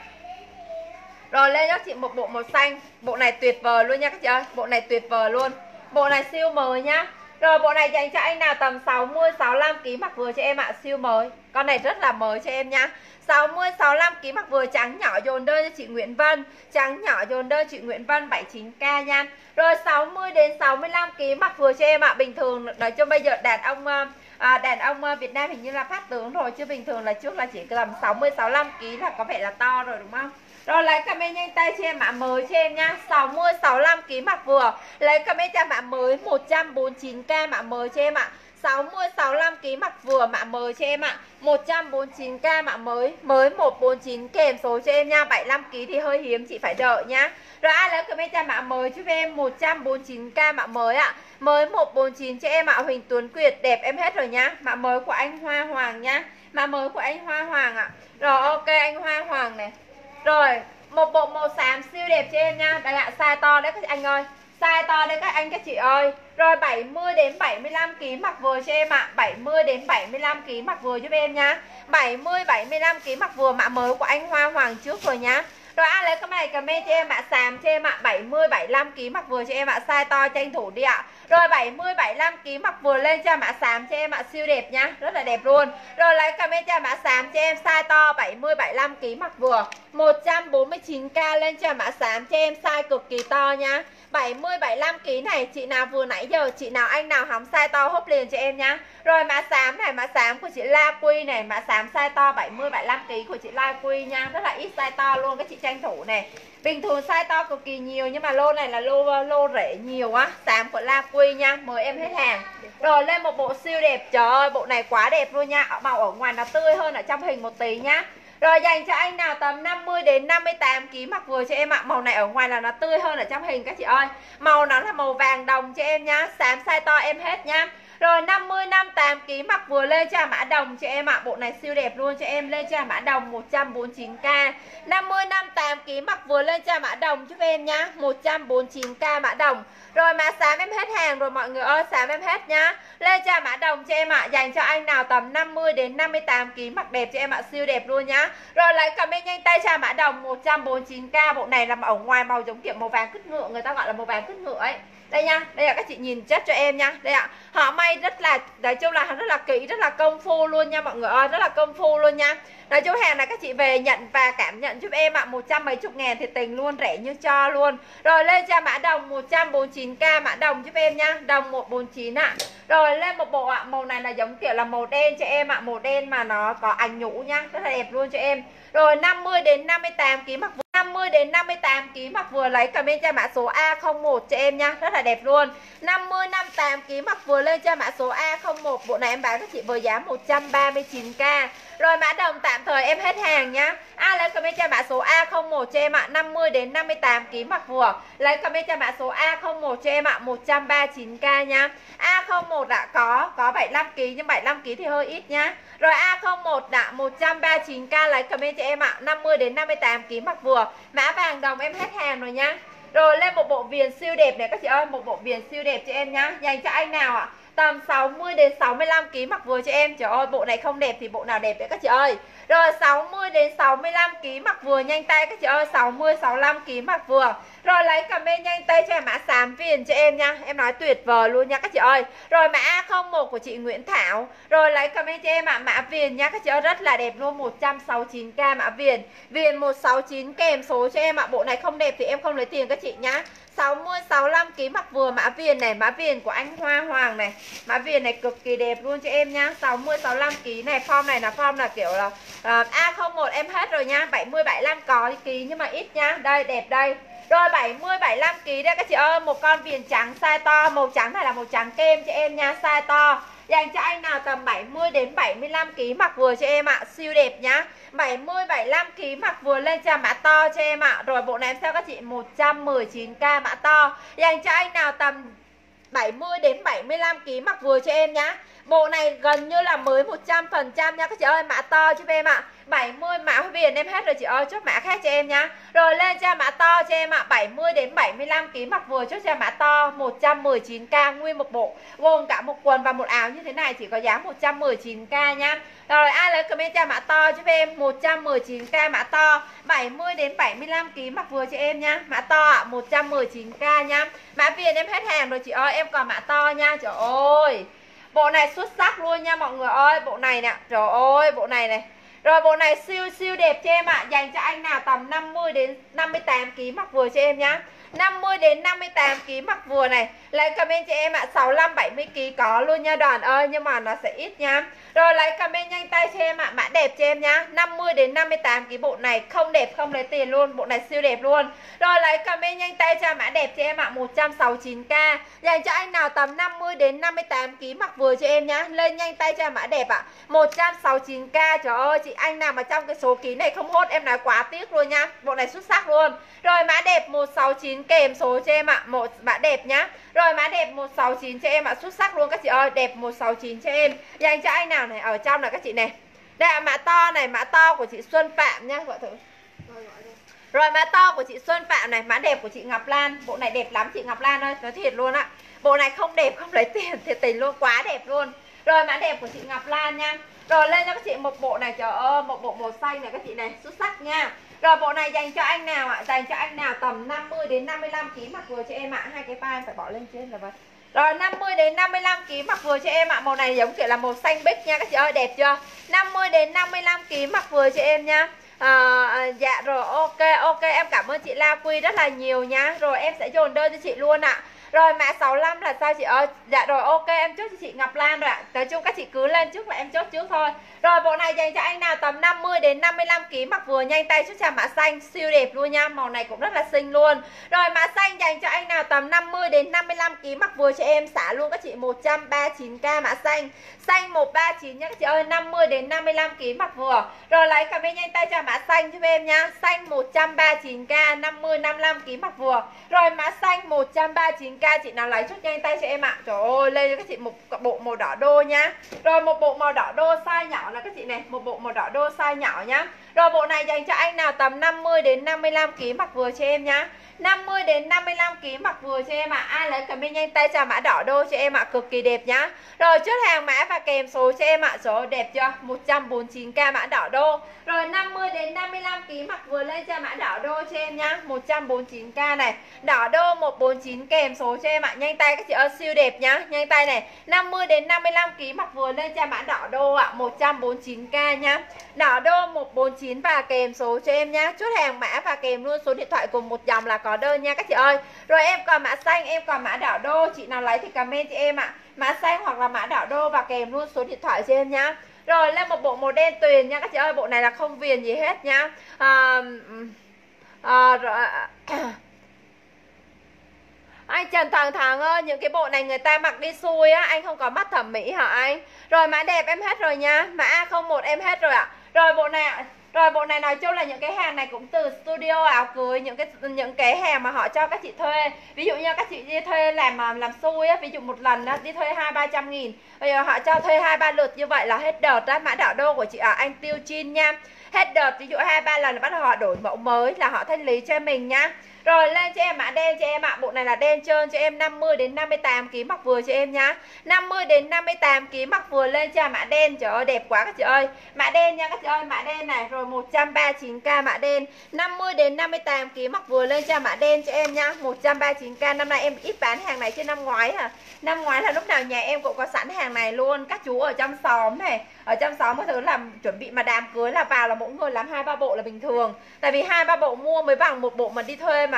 Rồi lên cho chị một bộ màu xanh, bộ này tuyệt vời luôn nha các chị ơi, bộ này tuyệt vời luôn. Bộ này siêu mới nhá. Rồi bộ này dành cho anh nào tầm sáu mươi sáu mươi lăm ki lô gam mặc vừa cho em ạ, à, siêu mới. Con này rất là mới cho em nhá. sáu mươi sáu mươi lăm ki lô gam mặc vừa trắng nhỏ dồn đơn cho chị Nguyễn Vân, trắng nhỏ dồn đơn chị Nguyễn Vân bảy mươi chín k nha. Rồi sáu mươi đến sáu mươi lăm ki lô gam mặc vừa cho em ạ. À. Bình thường nói chung bây giờ đàn ông à, đàn ông Việt Nam hình như là phát tướng rồi, chứ bình thường là trước là chỉ tầm sáu mươi sáu mươi lăm ki lô gam là có vẻ là to rồi đúng không? Rồi lấy comment nhanh tay cho em mã mới cho em nhá. sáu mươi sáu mươi lăm ki lô gam mặc vừa. Lấy comment cho mã mới một trăm bốn mươi chín k mã mới cho em ạ. sáu mươi sáu mươi lăm ki lô gam mặc vừa mã mới cho em ạ. một trăm bốn mươi chín k mã mới, mới một bốn chín kèm số cho em nha. bảy mươi lăm ki lô gam thì hơi hiếm, chị phải đợi nhá. Rồi ai lấy comment cho mã mới cho em một trăm bốn mươi chín k mã mới ạ. Mới một bốn chín cho em ạ. Huỳnh Tuấn Quyệt đẹp em hết rồi nhá. Mã mới của anh Hoa Hoàng nhá. Mã mới của anh Hoa Hoàng ạ. Rồi ok anh Hoa Hoàng này. Rồi, một bộ màu xám siêu đẹp cho em nha. Đây ạ, size to đấy các anh ơi. Size to đây các anh các chị ơi. Rồi bảy mươi đến bảy mươi lăm ki lô gam mặc vừa cho em ạ. À. bảy mươi đến bảy mươi lăm ki lô gam mặc vừa giúp em nha. bảy mươi bảy mươi lăm ki lô gam mặc vừa mã mới của anh Hoa Hoàng trước rồi nhá. Rồi ai lấy cái này comment cho em ạ, à, xàm cho em ạ, à. bảy mươi bảy mươi lăm ki lô gam mặc vừa cho em ạ, à. Size to tranh thủ đi ạ. À. Rồi bảy mươi bảy mươi lăm ki lô gam mặc vừa lên cho mã xám cho em ạ, à. Siêu đẹp nhá, rất là đẹp luôn. Rồi lấy comment cho mã xám cho em size to bảy mươi bảy mươi lăm ki lô gam mặc vừa. một trăm bốn mươi chín k lên cho mã xám cho em size cực kỳ to nha. bảy mươi bảy mươi lăm ki lô gam này, chị nào vừa nãy giờ, chị nào anh nào hóng size to hốt liền cho em nhá. Rồi mã xám này, mã xám của chị La Quy này, mã xám size to bảy mươi bảy mươi lăm ki lô gam của chị La Quy nha, rất là ít size to luôn các chị tranh thủ này. Bình thường size to cực kỳ nhiều nhưng mà lô này là lô lô rẻ nhiều á, xám của La Quy nha, mời em hết hàng. Rồi lên một bộ siêu đẹp, trời ơi bộ này quá đẹp luôn nha, màu ở ngoài nó tươi hơn ở trong hình một tí nhá. Rồi dành cho anh nào tầm năm mươi đến năm mươi tám ki lô gam mặc vừa cho em ạ. Màu này ở ngoài là nó tươi hơn ở trong hình các chị ơi. Màu nó là màu vàng đồng cho em nhá. Xám size to em hết nhá. Rồi năm mươi năm mươi tám ki lô gam mặc vừa lên cho mã đồng cho em ạ. Bộ này siêu đẹp luôn cho em, lên cho mã đồng một trăm bốn mươi chín k. năm mươi năm mươi tám ki lô gam mặc vừa lên cho mã đồng giúp em nhá. một trăm bốn mươi chín k mã đồng. Rồi mã xám em hết hàng rồi mọi người ơi, xám em hết nhá. Lên cho mã đồng cho em ạ. Dành cho anh nào tầm năm mươi đến năm mươi tám ki lô gam mặc đẹp cho em ạ, siêu đẹp luôn nhá. Rồi lấy comment nhanh tay cho mã đồng một trăm bốn mươi chín k. Bộ này là ở ngoài màu giống kiểu màu vàng cứt ngựa, người ta gọi là màu vàng cứt ngựa ấy. Đây nha, đây là các chị nhìn chất cho em nha. Đây ạ, họ may rất là, nói chung là rất là kỹ, rất là công phu luôn nha mọi người ơi, rất là công phu luôn nha. Nói chung hàng này các chị về nhận và cảm nhận giúp em ạ, một trăm mấy chục ngàn thì tình luôn, rẻ như cho luôn. Rồi lên cho mã đồng một trăm bốn mươi chín k mã đồng giúp em nha, đồng một trăm bốn mươi chín ạ. Rồi lên một bộ ạ, màu này là giống kiểu là màu đen cho em ạ, màu đen mà nó có ảnh nhũ nha, rất là đẹp luôn cho em. Rồi năm mươi đến năm mươi tám ki lô gam mặc vừa, năm mươi đến năm mươi tám ki lô gam mặc vừa lấy comment cho mã số A không một cho em nha, rất là đẹp luôn. năm mươi năm mươi tám ki lô gam mặc vừa lên cho mã số A không một, bộ này em bán các chị với giá một trăm ba mươi chín k. Rồi mã đồng tạm thời em hết hàng nhá. Ai lấy comment cho mã số A không một cho em ạ, năm mươi đến năm mươi tám ki lô gam mặc vừa. Lấy comment cho mã số A không một cho em ạ, một trăm ba mươi chín k nha. A không một ạ, có có bảy mươi lăm ki lô gam nhưng bảy mươi lăm ki lô gam thì hơi ít nhá. Rồi A không một đã một trăm ba mươi chín k, lấy comment cho em ạ, năm mươi đến năm mươi tám ki lô gam mặc vừa. Mã vàng đồng em hết hàng rồi nhá. Rồi lên một bộ viền siêu đẹp này các chị ơi, một bộ viền siêu đẹp cho em nhá. Dành cho anh nào ạ? Tầm sáu mươi đến sáu mươi lăm ki lô gam mặc vừa cho em. Trời ơi, bộ này không đẹp thì bộ nào đẹp đấy các chị ơi. Rồi sáu mươi đến sáu mươi lăm ki lô gam mặc vừa nhanh tay các chị ơi, sáu mươi sáu mươi lăm ki lô gam mặc vừa. Rồi lấy comment nhanh tay cho em mã xám viền cho em nha. Em nói tuyệt vời luôn nha các chị ơi. Rồi mã A không một của chị Nguyễn Thảo. Rồi lấy comment cho em ạ, mã viền nha các chị ơi, rất là đẹp luôn, một trăm sáu mươi chín k mã viền. Viền một trăm sáu mươi chín kèm số cho em ạ. Bộ này không đẹp thì em không lấy tiền các chị nhá. sáu mươi sáu mươi lăm ki mặc vừa mã viền này, mã viền của anh Hoa Hoàng này. Mã viền này cực kỳ đẹp luôn cho em nhá. sáu mươi sáu mươi lăm ki này, form này là form là kiểu là uh, A không một em hết rồi nha. bảy mươi bảy mươi lăm có ký nhưng mà ít nha. Đây đẹp đây. Rồi bảy mươi bảy mươi lăm ki đây các chị ơi, một con viền trắng size to, màu trắng này là màu trắng kem cho em nha, size to. Dành cho anh nào tầm bảy mươi đến bảy mươi lăm ki mặc vừa cho em ạ, à. Siêu đẹp nhá. bảy mươi bảy mươi lăm ki mặc vừa lên cho mã to cho em ạ. À. Rồi bộ này em theo các chị một trăm mười chín k mã to. Dành cho anh nào tầm bảy mươi đến bảy mươi lăm ki mặc vừa cho em nhá. Bộ này gần như là mới một trăm phần trăm nha các chị ơi, mã to cho em ạ. À. bảy mươi mã viền em hết rồi chị ơi, chốt mã khác cho em nhá. Rồi lên cho mã to cho em ạ, à. bảy mươi đến bảy mươi lăm ki mặc vừa chốt cho mã to một trăm mười chín k nguyên một bộ, gồm cả một quần và một áo như thế này chỉ có giá một trăm mười chín k nha. Rồi ai lấy comment cho mã to cho em một trăm mười chín k mã to, bảy mươi đến bảy mươi lăm ki mặc vừa cho em nha. Mã to ạ, à, một trăm mười chín k nha. Mã viền em hết hàng rồi chị ơi, em còn mã to nha. Trời ơi. Bộ này xuất sắc luôn nha mọi người ơi, bộ này nè. Trời ơi, bộ này này. Rồi bộ này siêu siêu đẹp cho em ạ, à. Dành cho anh nào tầm năm mươi đến năm mươi tám ki mặc vừa cho em nhá. năm mươi đến năm mươi tám ki mặc vừa này. Lấy comment cho em ạ, à. sáu mươi lăm bảy mươi ki có luôn nha đoàn ơi, nhưng mà nó sẽ ít nha. Rồi lấy comment nhanh tay cho em ạ, à. Mã đẹp cho em nhá. năm mươi đến năm mươi tám ki bộ này không đẹp không lấy tiền luôn, bộ này siêu đẹp luôn. Rồi lấy comment nhanh tay cho mã đẹp cho em ạ, à. một trăm sáu mươi chín k. Dành cho anh nào tầm năm mươi đến năm mươi tám ki mặc vừa cho em nhá. Lên nhanh tay cho mã đẹp ạ, à. một trăm sáu mươi chín k. Trời ơi, chị anh nào mà trong cái số ký này không hốt em nói quá tiếc luôn nha. Bộ này xuất sắc luôn. Rồi mã đẹp một sáu chín kèm số cho em ạ, à. Một mã đẹp nhá. Rồi mã đẹp một sáu chín cho em ạ, à. Xuất sắc luôn các chị ơi, đẹp một sáu chín cho em. Dành cho anh nào này ở trong là các chị này. Đây là mã to này, mã to của chị Xuân Phạm nhá, gọi thử. Rồi mã to của chị Xuân Phạm này, mã đẹp của chị Ngọc Lan. Bộ này đẹp lắm chị Ngọc Lan ơi, nói thiệt luôn ạ. Bộ này không đẹp không lấy tiền, thiệt tình luôn, quá đẹp luôn. Rồi mã đẹp của chị Ngọc Lan nha. Rồi lên cho các chị một bộ này, trời ơi, một bộ màu xanh này các chị này, xuất sắc nha. Rồi bộ này dành cho anh nào ạ? À? Dành cho anh nào tầm năm mươi đến năm mươi lăm ki mặc vừa cho em ạ. À. Hai cái vai phải bỏ lên trên là vậy. Rồi năm mươi đến năm mươi lăm ki mặc vừa cho em ạ. À. Màu này giống kiểu là màu xanh bích nha các chị ơi, đẹp chưa? năm mươi đến năm mươi lăm ki mặc vừa cho em nha. À, à, dạ rồi ok ok, em cảm ơn chị La Quy rất là nhiều nha. Rồi em sẽ dồn đơn cho chị luôn ạ. À. Rồi mã sáu mươi lăm là sao chị ơi? Dạ rồi ok, em chốt cho chị Ngọc Lan rồi ạ. Nói chung các chị cứ lên trước là em chốt trước thôi. Rồi bộ này dành cho anh nào tầm năm mươi đến năm mươi lăm ki mặc vừa nhanh tay chốt cho mã xanh, siêu đẹp luôn nha, màu này cũng rất là xinh luôn. Rồi mã xanh dành cho anh nào tầm năm mươi đến năm mươi lăm ki mặc vừa cho em, xả luôn các chị một trăm ba mươi chín k mã xanh. Xanh một ba chín nhá các chị ơi, năm mươi đến năm mươi lăm ki mặc vừa. Rồi lấy comment nhanh tay cho mã xanh cho em nha. Xanh một trăm ba mươi chín k, năm mươi năm mươi lăm ki mặc vừa. Rồi mã xanh một trăm ba mươi chín k, chị nào lấy chút nhanh tay cho em ạ. À. Trời ơi, lên cho các chị một bộ màu đỏ đô nha. Rồi một bộ màu đỏ đô size nhỏ là các chị này, một bộ màu đỏ đô size nhỏ nhá. Rồi bộ này dành cho anh nào tầm năm mươi đến năm mươi lăm ki mặc vừa cho em nhá. năm mươi đến năm mươi lăm ki mặc vừa cho em ạ. À. Ai lấy comment nhanh tay cho mã đỏ đô cho em ạ, à. Cực kỳ đẹp nhá. Rồi chốt hàng mã và kèm số cho em ạ. À. Rồi đẹp chưa? một trăm bốn mươi chín k mã đỏ đô. Rồi năm mươi đến năm mươi lăm ki mặc vừa lên cho mã đỏ đô cho em nhá. một trăm bốn mươi chín k này. Đỏ đô một trăm bốn mươi chín kèm số cho em ạ. À. Nhanh tay các chị ơi, siêu đẹp nhá. Nhanh tay này. năm mươi đến năm mươi lăm ki mặc vừa lên cho mã đỏ đô ạ. À. một trăm bốn mươi chín k nhá. Đỏ đô một trăm bốn mươi chín và kèm số cho em nhá. Chốt hàng mã và kèm luôn số điện thoại cùng một dòng là có đơn nha các chị ơi. Rồi em còn mã xanh, em còn mã đỏ đô, chị nào lấy thì comment cho em ạ. À. Mã xanh hoặc là mã đỏ đô và kèm luôn số điện thoại cho em nhá. Rồi lên một bộ màu đen tuyền nha các chị ơi, bộ này là không viền gì hết nhá. À, à, rồi anh Trần Thằng Thằng ơi, những cái bộ này người ta mặc đi xuôi á, anh không có mắt thẩm mỹ hả anh? Rồi mã đẹp em hết rồi nha, mã A không một em hết rồi ạ. À. Rồi bộ này Rồi bộ này nói chung là những cái hàng này cũng từ studio áo cưới, những cái những cái hàng mà họ cho các chị thuê. Ví dụ như các chị đi thuê làm làm xui á, ví dụ một lần á, đi thuê hai ba trăm nghìn. Bây giờ họ cho thuê hai ba lượt như vậy là hết đợt á. Mã đỏ đô của chị ở anh Tiêu Chin nha. Hết đợt, ví dụ hai ba lần là bắt đầu họ đổi mẫu mới là họ thanh lý cho mình nhá. Rồi lên cho em mã đen cho em ạ. À. Bộ này là đen trơn cho em, năm mươi đến năm mươi tám ki mặc vừa cho em nhá. năm mươi đến năm mươi tám ki mặc vừa lên cho mã đen. Trời ơi đẹp quá các chị ơi. Mã đen nha các chị ơi, mã đen này. Rồi một trăm ba mươi chín k mã đen. năm mươi đến năm mươi tám ki mặc vừa lên cho mã đen cho em nhá. một trăm ba mươi chín k. Năm nay em ít bán hàng này chứ năm ngoái à. Năm ngoái là lúc nào nhà em cũng có sẵn hàng này luôn. Các chú ở trong xóm này, ở trong xóm có thứ làm chuẩn bị mà đám cưới là vào là mỗi người làm hai ba bộ là bình thường. Tại vì hai ba bộ mua mới bằng một bộ mà đi thuê mà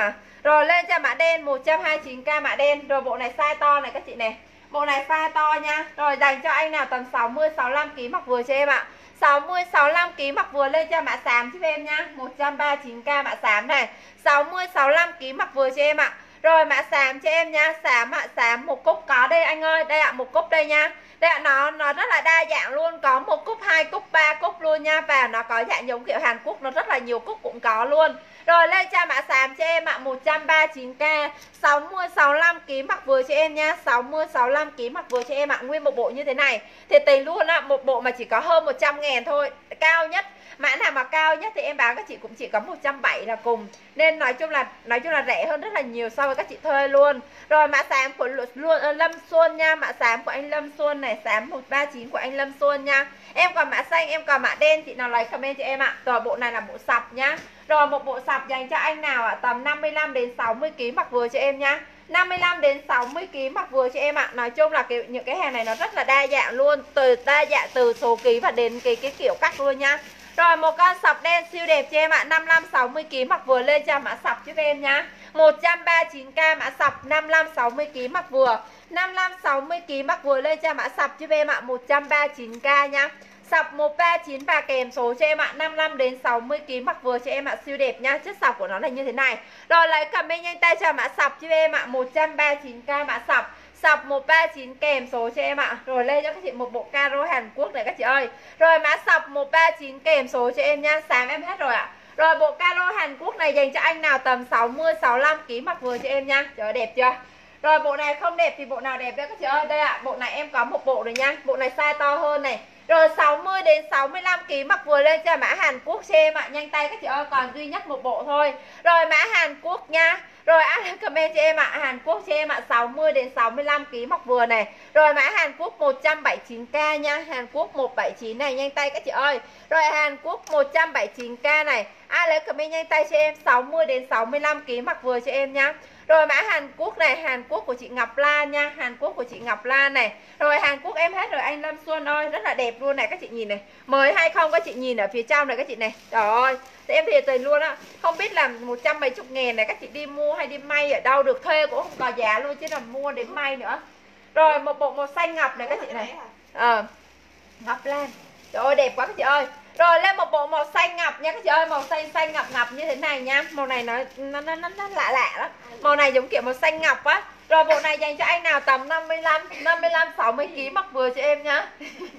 hả? Rồi lên cho mã đen một trăm hai mươi chín k mã đen. Rồi bộ này size to này các chị này. Bộ này size to nha. Rồi dành cho anh nào tầm sáu mươi sáu mươi lăm ki lô gam mặc vừa cho em ạ. sáu mươi sáu mươi lăm ki lô gam mặc vừa lên cho mã xám giúp em nha. một trăm ba mươi chín k mã xám này. sáu mươi sáu mươi lăm ki lô gam mặc vừa cho em ạ. Rồi mã xám cho em nha. Xám ạ, xám một cúc có đây anh ơi. Đây ạ, một cúc đây nha. Đây ạ, nó nó rất là đa dạng luôn, có một cúc, hai cúc, ba cúc luôn nha. Và nó có dạng giống kiểu Hàn Quốc, nó rất là nhiều cúc cũng có luôn. Rồi lên cho mã xám cho em ạ, một trăm ba mươi chín k, sáu mươi sáu mươi lăm ki lô gam mặc vừa cho em nha. sáu mươi sáu mươi lăm ki lô gam mặc vừa cho em ạ. Nguyên một bộ như thế này thì tình luôn á, một bộ mà chỉ có hơn một trăm ngàn thôi. Cao nhất, mã nào mà cao nhất thì em bán các chị cũng chỉ có một trăm bảy mươi là cùng. Nên nói chung là nói chung là rẻ hơn rất là nhiều so với các chị thuê luôn. Rồi mã xám của luôn Lâm Xuân nha, mã xám của anh Lâm Xuân này, xám một ba chín của anh Lâm Xuân nha. Em còn mã xanh, em còn mã đen, chị nào lấy comment cho em ạ. Rồi bộ này là bộ sọc nhá. Rồi một bộ sọc dành cho anh nào ạ, tầm năm mươi lăm đến sáu mươi ki lô gam mặc vừa cho em nhá. năm mươi lăm đến sáu mươi ki lô gam mặc vừa cho em ạ. Nói chung là cái, những cái hàng này nó rất là đa dạng luôn, từ đa dạng từ số ký và đến cái cái kiểu cắt luôn nha. Rồi một con sọc đen siêu đẹp cho em ạ, năm mươi lăm sáu mươi ki lô gam mặc vừa lên cho mã sọc giúp em nhá. một trăm ba mươi chín k mã sọc, năm mươi lăm sáu mươi ki lô gam mặc vừa. năm mươi lăm sáu mươi ki lô gam mặc vừa lên cho mã sọc giúp em ạ, một trăm ba mươi chín k nhá. Sọc một ba chín và kèm số cho em ạ, năm mươi lăm đến sáu mươi ki lô gam mặc vừa cho em ạ, siêu đẹp nha. Chất sọc của nó là như thế này. Rồi lấy comment nhanh tay cho mã sọc giúp em ạ, một trăm ba mươi chín k mã sọc. Sọc một ba chín kèm số cho em ạ. Rồi lên cho các chị một bộ caro Hàn Quốc này các chị ơi. Rồi mã sọc một ba chín kèm số cho em nha. Sáng em hết rồi ạ. Rồi bộ caro Hàn Quốc này dành cho anh nào tầm sáu mươi sáu mươi lăm ki lô gam mặc vừa cho em nha. Trời ơi, đẹp chưa? Rồi bộ này không đẹp thì bộ nào đẹp đây các chị ơi. Đây ạ, bộ này em có một bộ rồi nha. Bộ này size to hơn này. Rồi sáu mươi đến sáu mươi lăm ki lô gam mặc vừa lên cho mã Hàn Quốc cho em ạ. Nhanh tay các chị ơi, còn duy nhất một bộ thôi. Rồi mã Hàn Quốc nha. Rồi anh comment cho em ạ, Hàn Quốc cho em ạ, sáu mươi đến sáu mươi lăm ki lô gam mặc vừa này. Rồi mã Hàn Quốc một trăm bảy mươi chín k nha, Hàn Quốc một trăm bảy mươi chín này, nhanh tay các chị ơi. Rồi Hàn Quốc một trăm bảy mươi chín k này. Ai lấy comment nhanh tay cho em, sáu mươi đến sáu mươi lăm ki lô gam mặc vừa cho em nhá. Rồi mã Hàn Quốc này, Hàn Quốc của chị Ngọc Lan nha, Hàn Quốc của chị Ngọc Lan này. Rồi Hàn Quốc em hết rồi anh Lâm Xuân ơi, rất là đẹp luôn này các chị nhìn này. Mới hay không các chị nhìn ở phía trong này các chị này. Trời ơi, thì em thiệt tình luôn á. Không biết là một trăm mấy chục ngàn này các chị đi mua hay đi may ở đâu được, thuê cũng không có giá luôn chứ là mua đến may nữa. Rồi một bộ màu xanh ngọc này các chị này. Ờ, Ngọc Lan. Trời ơi đẹp quá các chị ơi. Rồi lên một bộ màu xanh ngọc nha các chị ơi, màu xanh xanh ngọc ngọc như thế này nha. Màu này nó nó nó, nó, nó lạ lạ lắm. Màu này giống kiểu màu xanh ngọc á. Rồi bộ này dành cho anh nào tầm năm mươi lăm sáu mươi ki lô gam mặc vừa cho em nhá.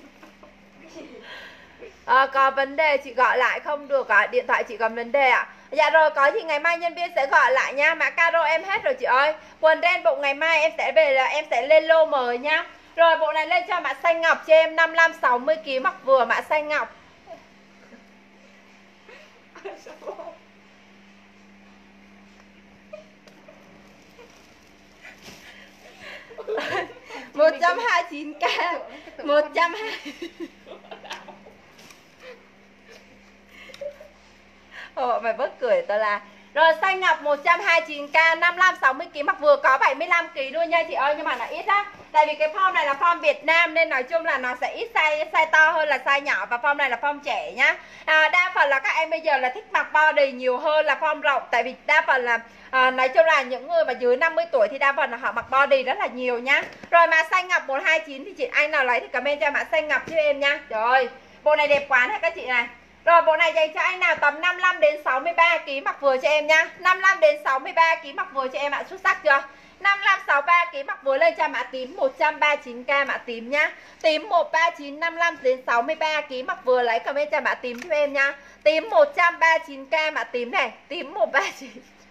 À, có vấn đề chị gọi lại không được ạ, à? Điện thoại chị có vấn đề ạ. À? Dạ rồi, có gì ngày mai nhân viên sẽ gọi lại nha. Mã caro em hết rồi chị ơi. Quần ren bộ ngày mai em sẽ về là em sẽ lên lô mới nha. Rồi bộ này lên cho mã xanh ngọc cho em, năm mươi lăm sáu mươi ki lô gam mặc vừa mã xanh ngọc. một trăm hai mươi chín k, một trăm hai mươi. Ồ, mày bớt cười tao là. Rồi xanh ngọc một trăm hai mươi chín k, năm mươi lăm sáu mươi ki lô gam mặc vừa, có bảy mươi lăm ki lô gam luôn nha chị ơi, nhưng mà nó ít á. Tại vì cái form này là form Việt Nam nên nói chung là nó sẽ ít size size to hơn là size nhỏ, và form này là form trẻ nhá. À, đa phần là các em bây giờ là thích mặc body nhiều hơn là form rộng, tại vì đa phần là à, nói chung là những người mà dưới năm mươi tuổi thì đa phần là họ mặc body rất là nhiều nhá. Rồi mã xanh ngọc một hai chín thì chị anh nào lấy thì comment cho mã xanh ngọc cho em nha. Trời ơi, bộ này đẹp quá này các chị này. Rồi bộ này dành cho anh nào tầm năm mươi lăm đến sáu mươi ba ki lô gam mặc vừa cho em nha. năm mươi lăm đến sáu mươi ba ki lô gam mặc vừa cho em ạ, xuất sắc chưa? năm mươi lăm sáu mươi ba ki lô gam mặc vừa lên cho mã tím một trăm ba mươi chín k mã tím nhá. Tím một ba chín, năm mươi lăm đến sáu mươi ba ki lô gam mặc vừa, lấy comment cho mã tím cho em nha. Tím một trăm ba mươi chín k mã tím này, tím một ba chín.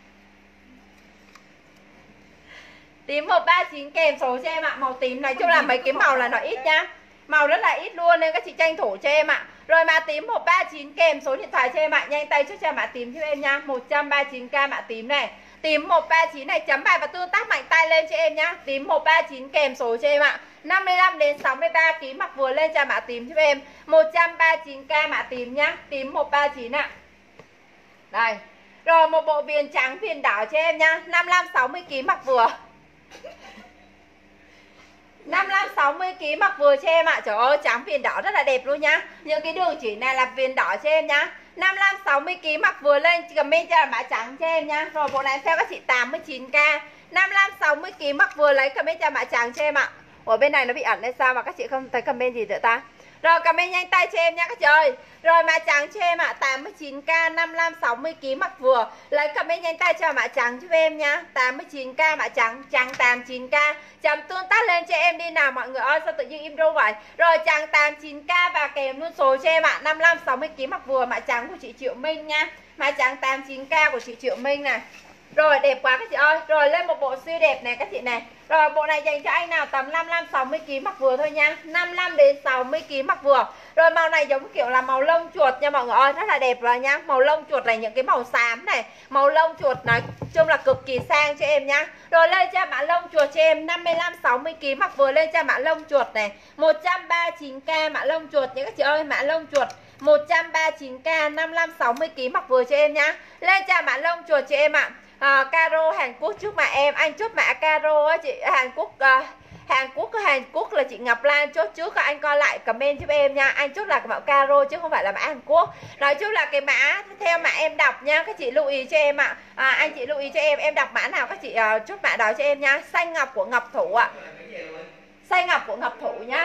Tím một ba chín kèm số cho em ạ, màu tím nói chung là mấy cái màu là nó ít nhá. Màu rất là ít luôn nên các chị tranh thủ cho em ạ. Rồi mã tím một ba chín kèm số điện thoại cho em ạ. Nhanh tay cho cho mã tím cho em nha. một trăm ba mươi chín k mã tím này. Tím một ba chín này, chấm bài và tương tác mạnh tay lên cho em nhá. Tím một ba chín kèm số cho em ạ. năm mươi lăm đến sáu mươi ba ki lô gam mặc vừa lên cho mã tím cho em. một trăm ba mươi chín k mã tím nhá. Tím một ba chín ạ. Đây. Rồi một bộ viền trắng viền đỏ cho em nhá. năm mươi lăm sáu mươi ki lô gam mặc vừa. năm mươi lăm sáu mươi ki lô gam mặc vừa cho em ạ. Trời ơi, trắng viền đỏ rất là đẹp luôn nhá. Những cái đường chỉ này là viền đỏ cho em nhá. năm mươi lăm sáu mươi ki lô gam mặc vừa lên comment cho là mã trắng cho em nha. Rồi bộ này theo các chị tám mươi chín k. năm mươi lăm sáu mươi ki lô gam mặc vừa lấy comment cho mã trắng cho em ạ. Ở bên này nó bị ẩn hay sao mà các chị không thấy comment gì nữa ta? Rồi comment nhanh tay cho em nha các chị ơi. Rồi mã trắng cho em ạ, tám mươi chín k năm mươi lăm sáu mươi ki lô gam mặc vừa. Lấy comment nhanh tay cho mã trắng cho em nha. tám mươi chín k mã trắng, trắng tám mươi chín k. Chấm tương tác lên cho em đi nào mọi người ơi, sao tự nhiên im ru vậy? Rồi trắng tám mươi chín k và kèm luôn số cho em ạ, năm mươi lăm sáu mươi ki lô gam mặc vừa, mã trắng của chị Triệu Minh nha. Mã trắng tám mươi chín k của chị Triệu Minh này. Rồi đẹp quá các chị ơi. Rồi lên một bộ siêu đẹp này các chị này. Rồi bộ này dành cho anh nào tầm năm mươi lăm sáu mươi ki lô gam mặc vừa thôi nha. năm mươi lăm đến sáu mươi ki lô gam mặc vừa. Rồi màu này giống kiểu là màu lông chuột nha mọi người ơi, rất là đẹp rồi nha. Màu lông chuột này, những cái màu xám này, màu lông chuột nói chung là cực kỳ sang cho em nha. Rồi lên cho mã lông chuột cho em năm mươi lăm sáu mươi ki lô gam mặc vừa, lên cho mã lông chuột này một trăm ba mươi chín k mã lông chuột nha các chị ơi, mã lông chuột một trăm ba mươi chín k năm mươi lăm sáu mươi ki lô gam mặc vừa cho em nhá. Lên cho mã lông chuột cho em ạ. À, caro Hàn Quốc trước mã em, anh chốt mã caro á chị. Hàn Quốc uh, Hàn Quốc Hàn Quốc là chị Ngọc Lan chốt trước, anh coi lại comment giúp em nha. Anh chốt là cái mã caro chứ không phải là mã Hàn Quốc. Nói chung là cái mã theo mã em đọc nha, các chị lưu ý cho em ạ. À, anh chị lưu ý cho em, em đọc mã nào các chị uh, chốt mã đó cho em nha. Xanh ngọc của Ngọc Thủ ạ. Xanh ngọc của Ngọc Thủ nhá.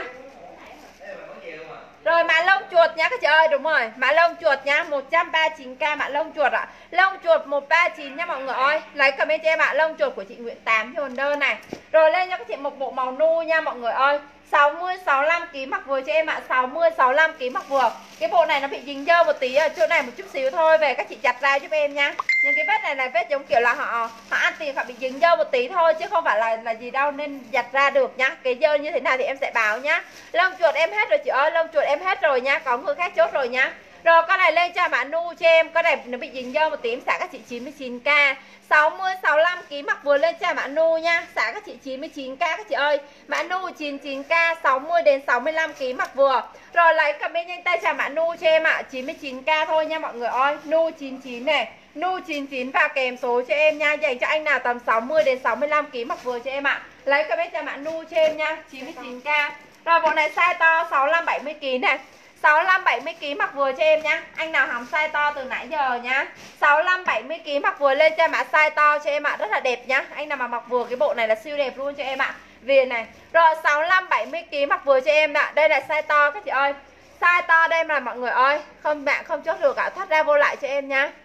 Rồi mã lông chuột nhá các chị ơi, đúng rồi, mã lông chuột nhá, một trăm ba mươi chín k mã lông chuột ạ. Lông chuột một trăm ba mươi chín nha mọi người ơi. Lấy comment cho em ạ, lông chuột của chị Nguyễn Tám thì đơn này. Rồi lên cho các chị một bộ màu nu nha mọi người ơi. sáu mươi sáu mươi lăm ki lô gam mặc vừa cho em ạ, sáu mươi sáu mươi lăm ki lô gam mặc vừa. Cái bộ này nó bị dính dơ một tí ở chỗ này một chút xíu thôi, về các chị chặt ra giúp em nha. Những cái vết này là vết giống kiểu là họ họ ăn tiền họ bị dính dơ một tí thôi chứ không phải là là gì đâu, nên giặt ra được nhá. Cái dơ như thế nào thì em sẽ báo nhá. Lông chuột em hết rồi chị ơi, lông chuột em hết rồi nha, có người khác chốt rồi nhá. Rồi con này lên cho mã nu cho em, con này nó bị dính dơ một tí, em xả các chị chín mươi chín k. sáu mươi sáu mươi lăm ki lô gam mặc vừa, lên cho mã nu nha, xả các chị chín mươi chín k các chị ơi. Mã nu chín mươi chín k sáu mươi đến sáu mươi lăm ki lô gam mặc vừa. Rồi lấy comment nhanh tay cho mã nu cho em ạ, chín mươi chín k thôi nha mọi người ơi. Nu chín mươi chín này, nu chín mươi chín và kèm số cho em nha, dành cho anh nào tầm sáu mươi đến sáu mươi lăm ki lô gam mặc vừa cho em ạ. Lấy comment cho mã nu cho em nha, chín mươi chín k. Rồi bộ này size to sáu mươi lăm bảy mươi ki lô gam này. sáu mươi lăm bảy mươi ki lô gam mặc vừa cho em nhá. Anh nào hóng size to từ nãy giờ nhá. sáu mươi lăm bảy mươi ki lô gam mặc vừa, lên cho mã size to cho em ạ, rất là đẹp nhá. Anh nào mà mặc vừa cái bộ này là siêu đẹp luôn cho em ạ. Viền này. Rồi sáu mươi lăm bảy mươi ki lô gam mặc vừa cho em ạ. Đây là size to các chị ơi. Size to đây mà mọi người ơi, không bạn không chốt được ạ, thắt ra vô lại cho em nhá.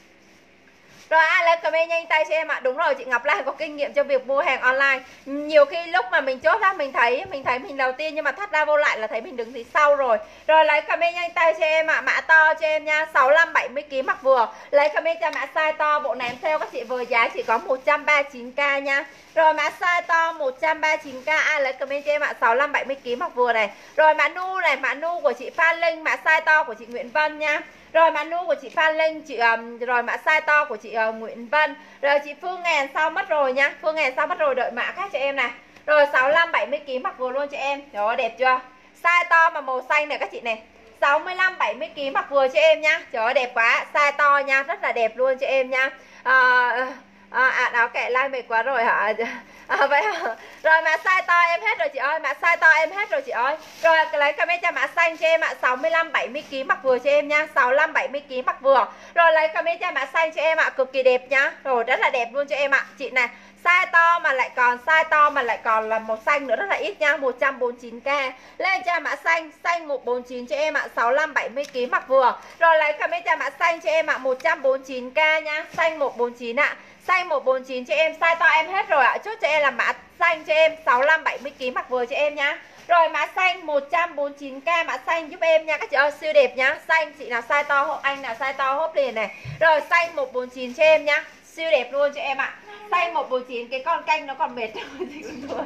Rồi ai lên comment nhanh tay cho em ạ. À. Đúng rồi, chị Ngọc Lan có kinh nghiệm trong việc mua hàng online. Nhiều khi lúc mà mình chốt ra mình thấy mình thấy mình đầu tiên, nhưng mà thắt ra vô lại là thấy mình đứng phía sau rồi. Rồi lấy comment nhanh tay cho em ạ. À. Mã to cho em nha, sáu mươi lăm bảy mươi ki lô gam mặc vừa. Lấy comment cho mã size to, bộ này em sale các chị vừa giá chỉ có một trăm ba mươi chín k nha. Rồi mã size to một trăm ba mươi chín k, ai lấy comment cho em ạ. À. sáu mươi lăm bảy mươi ki lô gam mặc vừa này. Rồi mã nu này, mã nu của chị Phan Linh, mã size to của chị Nguyễn Vân nha. Rồi mã nu của chị Phan Linh, chị um, rồi mã size to của chị uh, Nguyễn Vân. Rồi chị Phương Ngàn sau mất rồi nha. Phương Ngàn sau mất rồi, đợi mã khác cho em này. Rồi sáu mươi lăm bảy mươi ki lô gam mặc vừa luôn cho em. Trời ơi đẹp chưa? Size to mà màu xanh này các chị này. sáu mươi lăm bảy mươi ki lô gam mặc vừa cho em nha. Trời ơi đẹp quá, size to nha, rất là đẹp luôn cho em nha. À, à, à áo kệ like mệt quá rồi hả? À, vậy hả? Rồi mã size to em hết rồi chị ơi, mã size to em hết rồi chị ơi. Rồi lấy comment cho mã xanh cho em ạ, sáu mươi lăm bảy mươi ki lô gam mặc vừa cho em nha, sáu mươi lăm bảy mươi ki lô gam mặc vừa. Rồi lấy comment cho mã xanh cho em ạ, cực kỳ đẹp nhá. Rồi rất là đẹp luôn cho em ạ. Chị này, size to mà lại còn size to mà lại còn là màu xanh nữa, rất là ít nha, một trăm bốn mươi chín k. Lên cho mã xanh, xanh một trăm bốn mươi chín cho em ạ, sáu mươi lăm bảy mươi ki lô gam mặc vừa. Rồi lấy comment cho mã xanh cho em ạ, một trăm bốn mươi chín k nha, xanh một trăm bốn mươi chín ạ. Xanh một trăm bốn mươi chín cho em, size to em hết rồi ạ. Chốt cho em là mã xanh cho em, sáu mươi lăm bảy mươi ki lô gam mặc vừa cho em nhá. Rồi mã xanh một trăm bốn mươi chín k, mã xanh giúp em nha các chị ơi, siêu đẹp nhá. Xanh chị nào size to hộp, anh nào size to hộp liền này. Rồi xanh một trăm bốn mươi chín cho em nhá, siêu đẹp luôn cho em ạ. Xanh một trăm bốn mươi chín, cái con canh nó còn mệt rồi.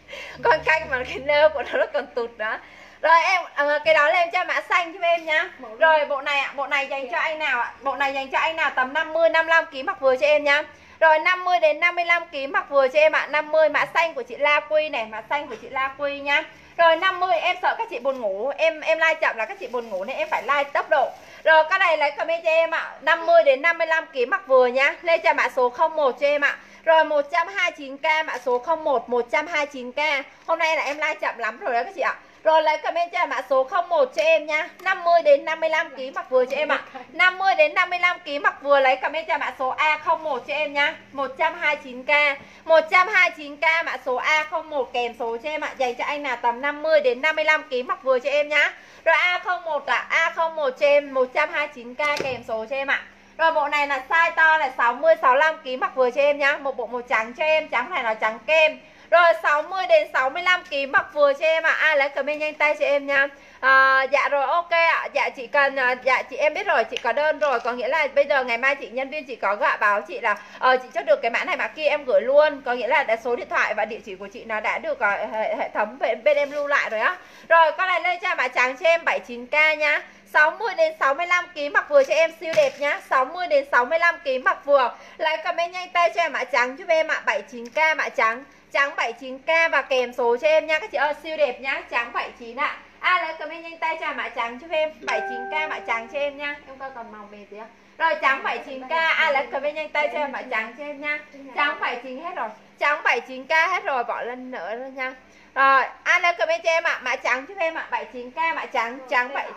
Con canh mà cái nơ của nó còn tụt đó. Rồi em à, cái đó lên cho mã xanh giúp em nhá. Rồi bộ này ạ, bộ này dành cho anh nào ạ? Bộ này dành cho anh nào tầm năm mươi năm mươi lăm ki lô gam mặc vừa cho em nhá. Rồi năm mươi đến năm mươi lăm ki lô gam mặc vừa cho em ạ. năm mươi mã xanh của chị La Quy này, mã xanh của chị La Quy nhá. Rồi năm mươi em sợ các chị buồn ngủ, em em like chậm là các chị buồn ngủ nên em phải like tốc độ. Rồi cái này lấy comment cho em ạ, năm mươi đến năm mươi lăm ki lô gam mặc vừa nhá. Lên cho mã số không một cho em ạ. Rồi một trăm hai mươi chín k, mã số không một, một trăm hai mươi chín k. Hôm nay là em like chậm lắm rồi đó các chị ạ. Rồi lấy comment cho em mã số không một cho em nha. năm mươi đến năm mươi lăm ki lô gam mặc vừa cho em ạ. năm mươi đến năm mươi lăm ki lô gam mặc vừa lấy comment cho mã số A không một cho em nha. một trăm hai mươi chín k. một trăm hai mươi chín k mã số A không một kèm số cho em ạ. Dành cho anh nào tầm năm mươi đến năm mươi lăm ki lô gam mặc vừa cho em nhá. Rồi A không một là A không một cho em một trăm hai mươi chín k kèm số cho em ạ. Rồi bộ này là size to là sáu mươi sáu mươi lăm ki lô gam mặc vừa cho em nhá. Một bộ màu trắng cho em, trắng này là trắng kem. Rồi sáu mươi đến sáu mươi lăm ki lô gam mặc vừa cho em ạ. À. Ai lấy comment nhanh tay cho em nha. À, dạ rồi ok ạ. À. Dạ chị cần dạ chị em biết rồi, chị có đơn rồi, có nghĩa là bây giờ ngày mai chị nhân viên chị có gọi báo chị là ờ chị chốt được cái mã này mã kia em gửi luôn, có nghĩa là đã số điện thoại và địa chỉ của chị nó đã được uh, hệ, hệ thống bên, bên em lưu lại rồi á. Rồi con này lên cho mã trắng cho em bảy mươi chín k nha. sáu mươi đến sáu mươi lăm ki lô gam mặc vừa cho em siêu đẹp nhá. sáu mươi đến sáu mươi lăm ki lô gam mặc vừa. Lấy comment nhanh tay cho em mã trắng giúp em ạ. bảy mươi chín k mã trắng. Trắng bảy mươi chín k và kèm số cho em nha các chị ơi, siêu đẹp nhá. Trắng bảy mươi chín ạ. Ai lấy comment nhanh tay cho em mã trắng giúp em. bảy mươi chín k mã trắng cho em nha. Em coi còn màu về gì không? Rồi trắng bảy mươi chín k. Ai lấy comment nhanh tay cho em mã trắng cho em nha. Trắng bảy mươi chín hết rồi. Trắng bảy mươi chín k hết rồi, bỏ lên nữa luôn nha. Rồi, ai lấy comment cho em ạ. Mã trắng giúp em ạ. bảy mươi chín k mã trắng. Trắng bảy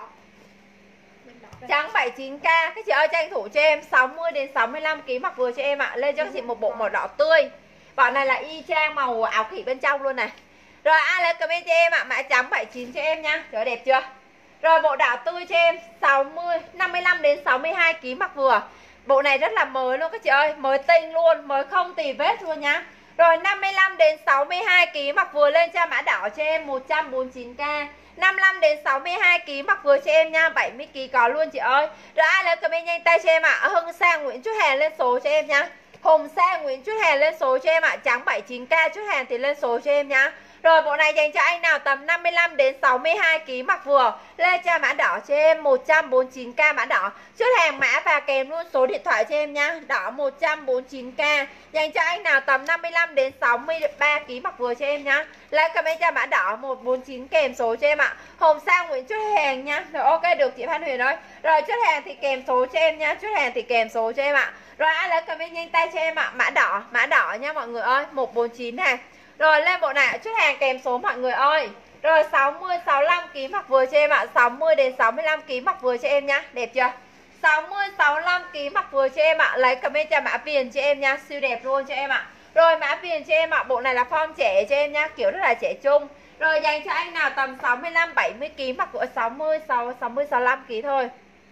Trắng bảy mươi chín k. Các chị ơi tranh thủ cho em sáu mươi đến sáu mươi lăm ki lô gam mặc vừa cho em ạ. Lên cho các chị một bộ màu đỏ tươi. Bọn này là y chang màu áo khỉ bên trong luôn này. Rồi ai lấy comment cho em ạ. Mã trắng bảy mươi chín cho em nha. Trời đẹp chưa? Rồi bộ đỏ tươi cho em sáu mươi, năm mươi lăm đến sáu mươi hai ki lô gam mặc vừa. Bộ này rất là mới luôn các chị ơi. Mới tinh luôn, mới không tì vết luôn nhá. Rồi năm mươi lăm đến sáu mươi hai ki lô gam mặc vừa lên cho mã đỏ cho em một trăm bốn mươi chín k. năm mươi lăm đến sáu mươi hai ki lô gam mặc vừa cho em nha. bảy mươi ki lô gam có luôn chị ơi. Rồi ai lấy comment nhanh tay cho em ạ. Hưng Sang Nguyễn chút hàng lên số cho em nha. Hồng Sang Nguyễn chút hàng lên số cho em ạ. Trắng bảy mươi chín k chút hàng thì lên số cho em nhá. Rồi bộ này dành cho anh nào tầm năm mươi lăm đến sáu mươi hai ki lô gam mặc vừa. Lên cho mã đỏ cho em một trăm bốn mươi chín k mã đỏ. Chút hàng mã và kèm luôn số điện thoại cho em nhá. Đỏ một trăm bốn mươi chín k. Dành cho anh nào tầm năm mươi lăm đến sáu mươi ba ki lô gam mặc vừa cho em nhá. Lấy comment cho mã đỏ một trăm bốn mươi chín kèm số cho em ạ. Hồng Sang Nguyễn chút hàng nhá. Rồi ok được chị Phan Huyền ơi. Rồi chút hàng thì kèm số cho em nhá. Chút hàng thì kèm số cho em ạ. Rồi ai lấy comment nhanh tay cho em ạ. Mã đỏ, mã đỏ nha mọi người ơi, một trăm bốn mươi chín này. Rồi lên bộ này chút hàng kèm số mọi người ơi. Rồi sáu mươi sáu mươi lăm ki lô gam mặc vừa cho em ạ. sáu mươi đến sáu mươi lăm ki lô gam mặc vừa cho em nhá. Đẹp chưa? sáu mươi sáu mươi lăm ki lô gam mặc vừa cho em ạ. Lấy comment cho mã viền cho em nhá. Siêu đẹp luôn cho em ạ. Rồi mã viền cho em ạ. Bộ này là form trẻ cho em nhá. Kiểu rất là trẻ trung. Rồi dành cho anh nào tầm sáu mươi lăm bảy mươi ki lô gam mặc vừa sáu mươi sáu mươi sáu mươi lăm ki lô gam thôi.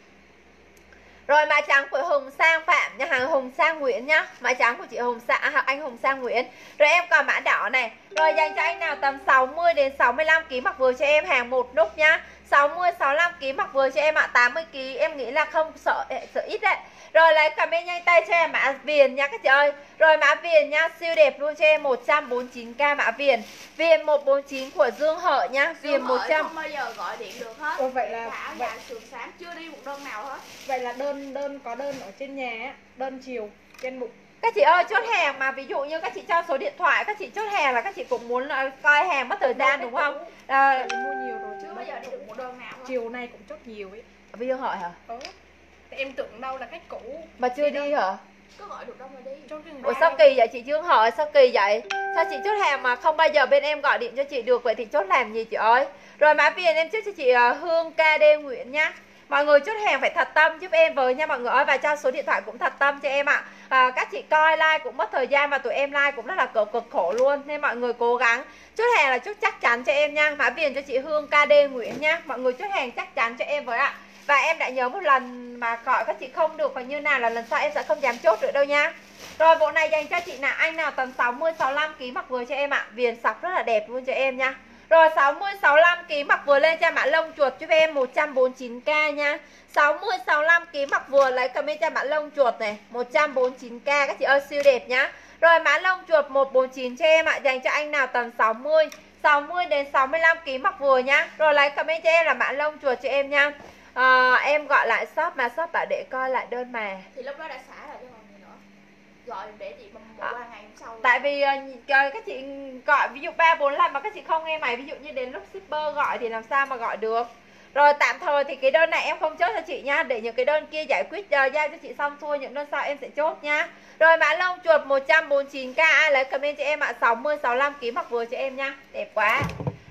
Rồi mã trắng của Hồng Sang Phạm nha, hàng Hồng Sang Nguyễn nhá. Mã trắng của chị Hồng Sang à, anh Hồng Sang Nguyễn. Rồi em còn mã đỏ này. Rồi dành cho anh nào tầm sáu mươi đến sáu mươi lăm ki lô gam mặc vừa cho em, hàng một nút nhá. sáu mươi sáu mươi lăm ki lô gam mặc vừa cho em ạ. tám mươi ki lô gam em nghĩ là không sợ sợ ít đấy. Rồi lấy comment nhanh tay cho em mã viền nha các chị ơi. Rồi mã viền nha, siêu đẹp luôn cho em một trăm bốn mươi chín k mã viền. Viền một trăm bốn mươi chín của Dương Hợi nhá. Viền một trăm không bao giờ gọi điện được hết. Ồ, vậy là áo vậy, dài sườn xám chưa đi một đơn nào hết. vậy là đơn đơn có đơn ở trên nhà á, đơn chiều trên bụng. Các chị ơi chốt hàng mà ví dụ như các chị cho số điện thoại, các chị chốt hàng là các chị cũng muốn coi hàng mất thời gian đúng không? À, Mua nhiều rồi Chưa bao giờ đi được một đơn nào hết. chiều nay cũng chốt nhiều ấy. bây giờ hỏi hả? Ừ. Em tưởng đâu là khách cũ. Mà chưa đi hả? Có gọi được đâu mà đi. Chốt cái Ủa sao kỳ vậy chị Trương Hợi, sao kỳ vậy? Sao chị chốt hàng mà không bao giờ bên em gọi điện cho chị được, vậy thì chốt làm gì chị ơi? Rồi mã viền em chốt cho chị Hương ca đê Nguyễn nhá. Mọi người chốt hàng phải thật tâm giúp em với nha mọi người ơi. Và cho số điện thoại cũng thật tâm cho em ạ. à, Các chị coi like cũng mất thời gian và tụi em like cũng rất là cực, cực khổ luôn. Nên mọi người cố gắng chốt hàng là chốt chắc chắn cho em nha. Mã viền cho chị Hương ca đê Nguyễn nha. Mọi người chốt hàng chắc chắn cho em với ạ. Và em đã nhớ một lần mà gọi các chị không được và như nào là lần sau em sẽ không dám chốt nữa đâu nha. Rồi bộ này dành cho chị nào anh nào tầm sáu mươi sáu mươi lăm ki lô gam mặc vừa cho em ạ. Viền sọc rất là đẹp luôn cho em nha. Rồi sáu mươi sáu mươi lăm ki lô gam mặc vừa lên cho mã lông chuột giúp em một trăm bốn mươi chín k nha. sáu mươi sáu mươi lăm ki lô gam mặc vừa lấy comment cho mã lông chuột này một trăm bốn mươi chín k các chị ơi, siêu đẹp nhá. Rồi mã lông chuột một trăm bốn mươi chín cho em ạ, dành cho anh nào tầm sáu mươi sáu mươi đến sáu mươi lăm ki lô gam mặc vừa nhá. Rồi lấy comment cho em là mã lông chuột cho em nha. À, em gọi lại shop mà shop bảo để coi lại đơn mà. Thì lúc đó đã xả rồi chứ còn gì nữa. Gọi để chị một qua ngày hôm sau. Tại vì uh, các chị gọi ví dụ ba bốn lần mà các chị không nghe máy, ví dụ như đến lúc shipper gọi thì làm sao mà gọi được. Rồi tạm thời thì cái đơn này em không chốt cho chị nha, để những cái đơn kia giải quyết uh, giao cho chị xong xuôi, những đơn sau em sẽ chốt nha. Rồi mã lông chuột một trăm bốn mươi chín k ai lấy comment cho em ạ. sáu mươi sáu mươi lăm ki lô gam mặc vừa cho em nha. Đẹp quá.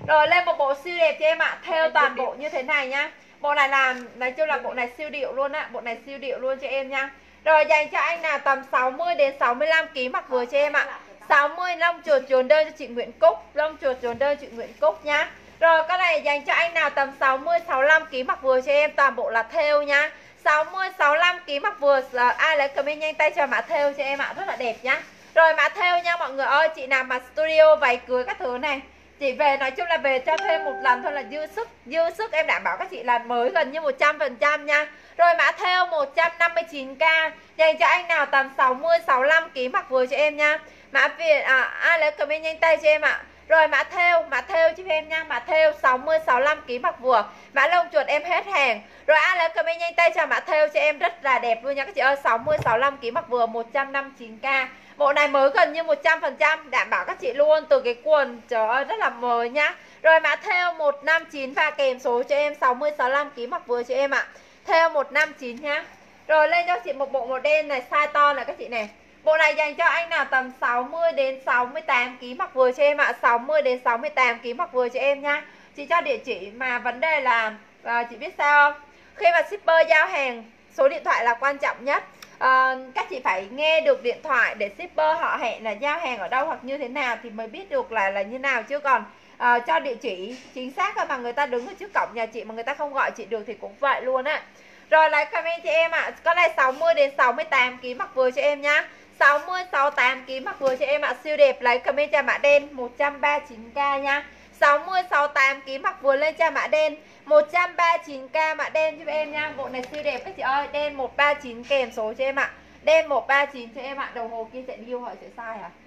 Rồi lên một bộ siêu đẹp cho em ạ. Theo toàn bộ như thế này nhá. Bộ này là nói chung là bộ này siêu điệu luôn á, bộ này siêu điệu luôn cho em nha. Rồi dành cho anh nào tầm sáu mươi đến sáu mươi lăm ki lô gam mặc vừa cho em ạ. sáu mươi lông chuột chuồn đơn cho chị Nguyễn Cúc, lông chuột chuồn đơn chị Nguyễn Cúc nhá. Rồi cái này dành cho anh nào tầm sáu mươi sáu mươi lăm ki lô gam mặc vừa cho em, toàn bộ là thêu nhá. sáu mươi sáu mươi lăm ki lô gam mặc vừa, ai lấy comment nhanh tay cho mã thêu cho em ạ, rất là đẹp nhá. Rồi mã thêu nha mọi người ơi, chị nào mà studio váy cưới các thứ này, chị về nói chung là về cho thêm một lần thôi là dư sức, dư sức em đảm bảo các chị là mới gần như một trăm phần trăm nha. Rồi mã thêu một trăm năm mươi chín k dành cho anh nào tầm sáu mươi sáu mươi lăm ki lô gam mặc vừa cho em nha. Mã Việt à, ai lấy comment nhanh tay cho em ạ. Rồi mã thêu, mã thêu cho em nha, mã thêu sáu mươi sáu mươi lăm ki lô gam mặc vừa. Mã lông chuột em hết hàng. Rồi ai lấy comment nhanh tay cho mã thêu cho em rất là đẹp luôn nha các chị ơi, sáu mươi sáu mươi lăm ki lô gam mặc vừa một trăm năm mươi chín k. Bộ này mới gần như một trăm phần trăm đảm bảo các chị luôn, từ cái quần trời ơi rất là mới nhá. Rồi mã thêu một năm chín và kèm số cho em sáu mươi sáu mươi lăm ki lô gam mặc vừa cho em ạ. Thêu một năm chín nhá. Rồi lên cho chị một bộ màu đen này size to này các chị này. Bộ này dành cho anh nào tầm sáu mươi đến sáu mươi tám ki lô gam mặc vừa cho em ạ, sáu mươi đến sáu mươi tám ki lô gam mặc vừa cho em nhá. Chị cho địa chỉ mà vấn đề là à, chị biết sao không? Khi mà shipper giao hàng, số điện thoại là quan trọng nhất. À, các chị phải nghe được điện thoại để shipper họ hẹn là giao hàng ở đâu hoặc như thế nào thì mới biết được là là như nào, chứ còn à, cho địa chỉ chính xác mà người ta đứng ở trước cổng nhà chị mà người ta không gọi chị được thì cũng vậy luôn á. Rồi lấy comment cho em ạ. À. Có này sáu mươi đến sáu mươi tám ki lô gam mặc vừa cho em nhá. sáu mươi sáu mươi tám ki lô gam mặc vừa cho em ạ. À. Siêu đẹp, lấy comment cho mã đen một trăm ba mươi chín k nha. sáu mươi sáu mươi tám ki lô gam mặc vừa lên cho mã đen một trăm ba mươi chín k, mã đen giúp em nha. Bộ này siêu đẹp các chị ơi, đen một ba chín kèm số cho em ạ. À. Đen một ba chín cho em ạ. À. Đồng hồ kia sẽ điêu hỏi sẽ sai hả?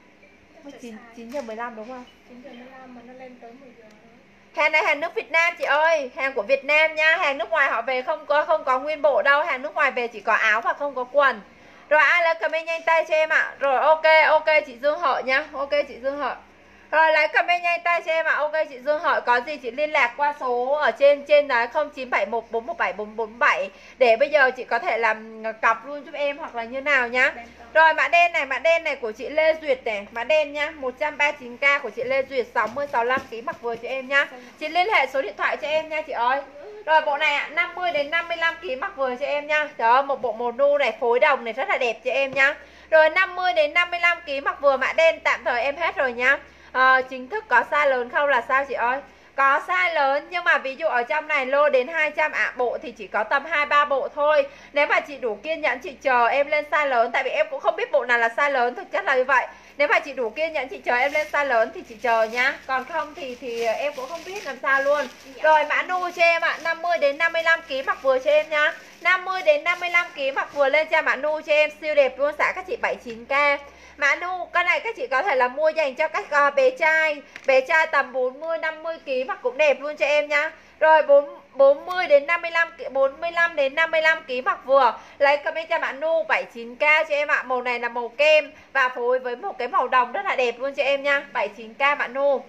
chín giờ mười lăm đúng không? chín giờ mười lăm mà nó lên tới mười giờ. Hàng này hàng nước Việt Nam chị ơi, hàng của Việt Nam nha, hàng nước ngoài họ về không có không có nguyên bộ đâu, hàng nước ngoài về chỉ có áo và không có quần. Rồi ai lấy comment nhanh tay cho em ạ. À. Rồi ok, ok chị Dương Hợi nha, ok chị Dương Hợi. Rồi lấy comment nhanh tay cho em ạ. À. Ok chị Dương Hợi, có gì chị liên lạc qua số ở trên trên là không chín bảy một bốn một bảy bốn bốn bảy để bây giờ chị có thể làm cặp luôn giúp em hoặc là như nào nhá. Rồi mã đen này, mã đen này của chị Lê Duyệt này, mã đen nhá, một trăm ba mươi chín k của chị Lê Duyệt, sáu mươi sáu mươi lăm ki lô gam mặc vừa cho em nhá. Chị liên hệ số điện thoại cho em nha chị ơi. Rồi bộ này ạ, à, năm mươi đến năm mươi lăm ki lô gam mặc vừa cho em nha. Trời ơi, một bộ màu nu này, phối đồng này rất là đẹp cho em nhá. Rồi năm mươi đến năm mươi lăm ki lô gam mặc vừa mã đen tạm thời em hết rồi nhá. À, chính thức có size lớn không là sao chị ơi? Có size lớn nhưng mà ví dụ ở trong này lô đến hai trăm ạ, à, bộ thì chỉ có tầm hai ba bộ thôi. Nếu mà chị đủ kiên nhẫn chị chờ em lên size lớn, tại vì em cũng không biết bộ nào là size lớn, thực chất là như vậy. Nếu mà chị đủ kiên nhẫn chị chờ em lên size lớn thì chị chờ nhá. Còn không thì thì em cũng không biết làm sao luôn. Rồi mã nu cho em ạ, à, năm mươi đến năm mươi lăm ki lô gam mặc vừa cho em nhá. năm mươi đến năm mươi lăm ki lô gam mặc vừa lên cho mã nu cho em, siêu đẹp luôn, xả các chị bảy mươi chín k. Mã nu, cái này các chị có thể là mua dành cho các uh, bé trai, bé trai tầm bốn mươi năm mươi ki lô gam mặc cũng đẹp luôn cho em nhá. Rồi bốn mươi đến năm mươi lăm, bốn mươi lăm đến năm mươi lăm ki lô gam mặc vừa. Lấy comment cho mã nu bảy mươi chín k cho em ạ. À. Màu này là màu kem và phối với một cái màu đồng rất là đẹp luôn cho em nha. bảy mươi chín k mã nu.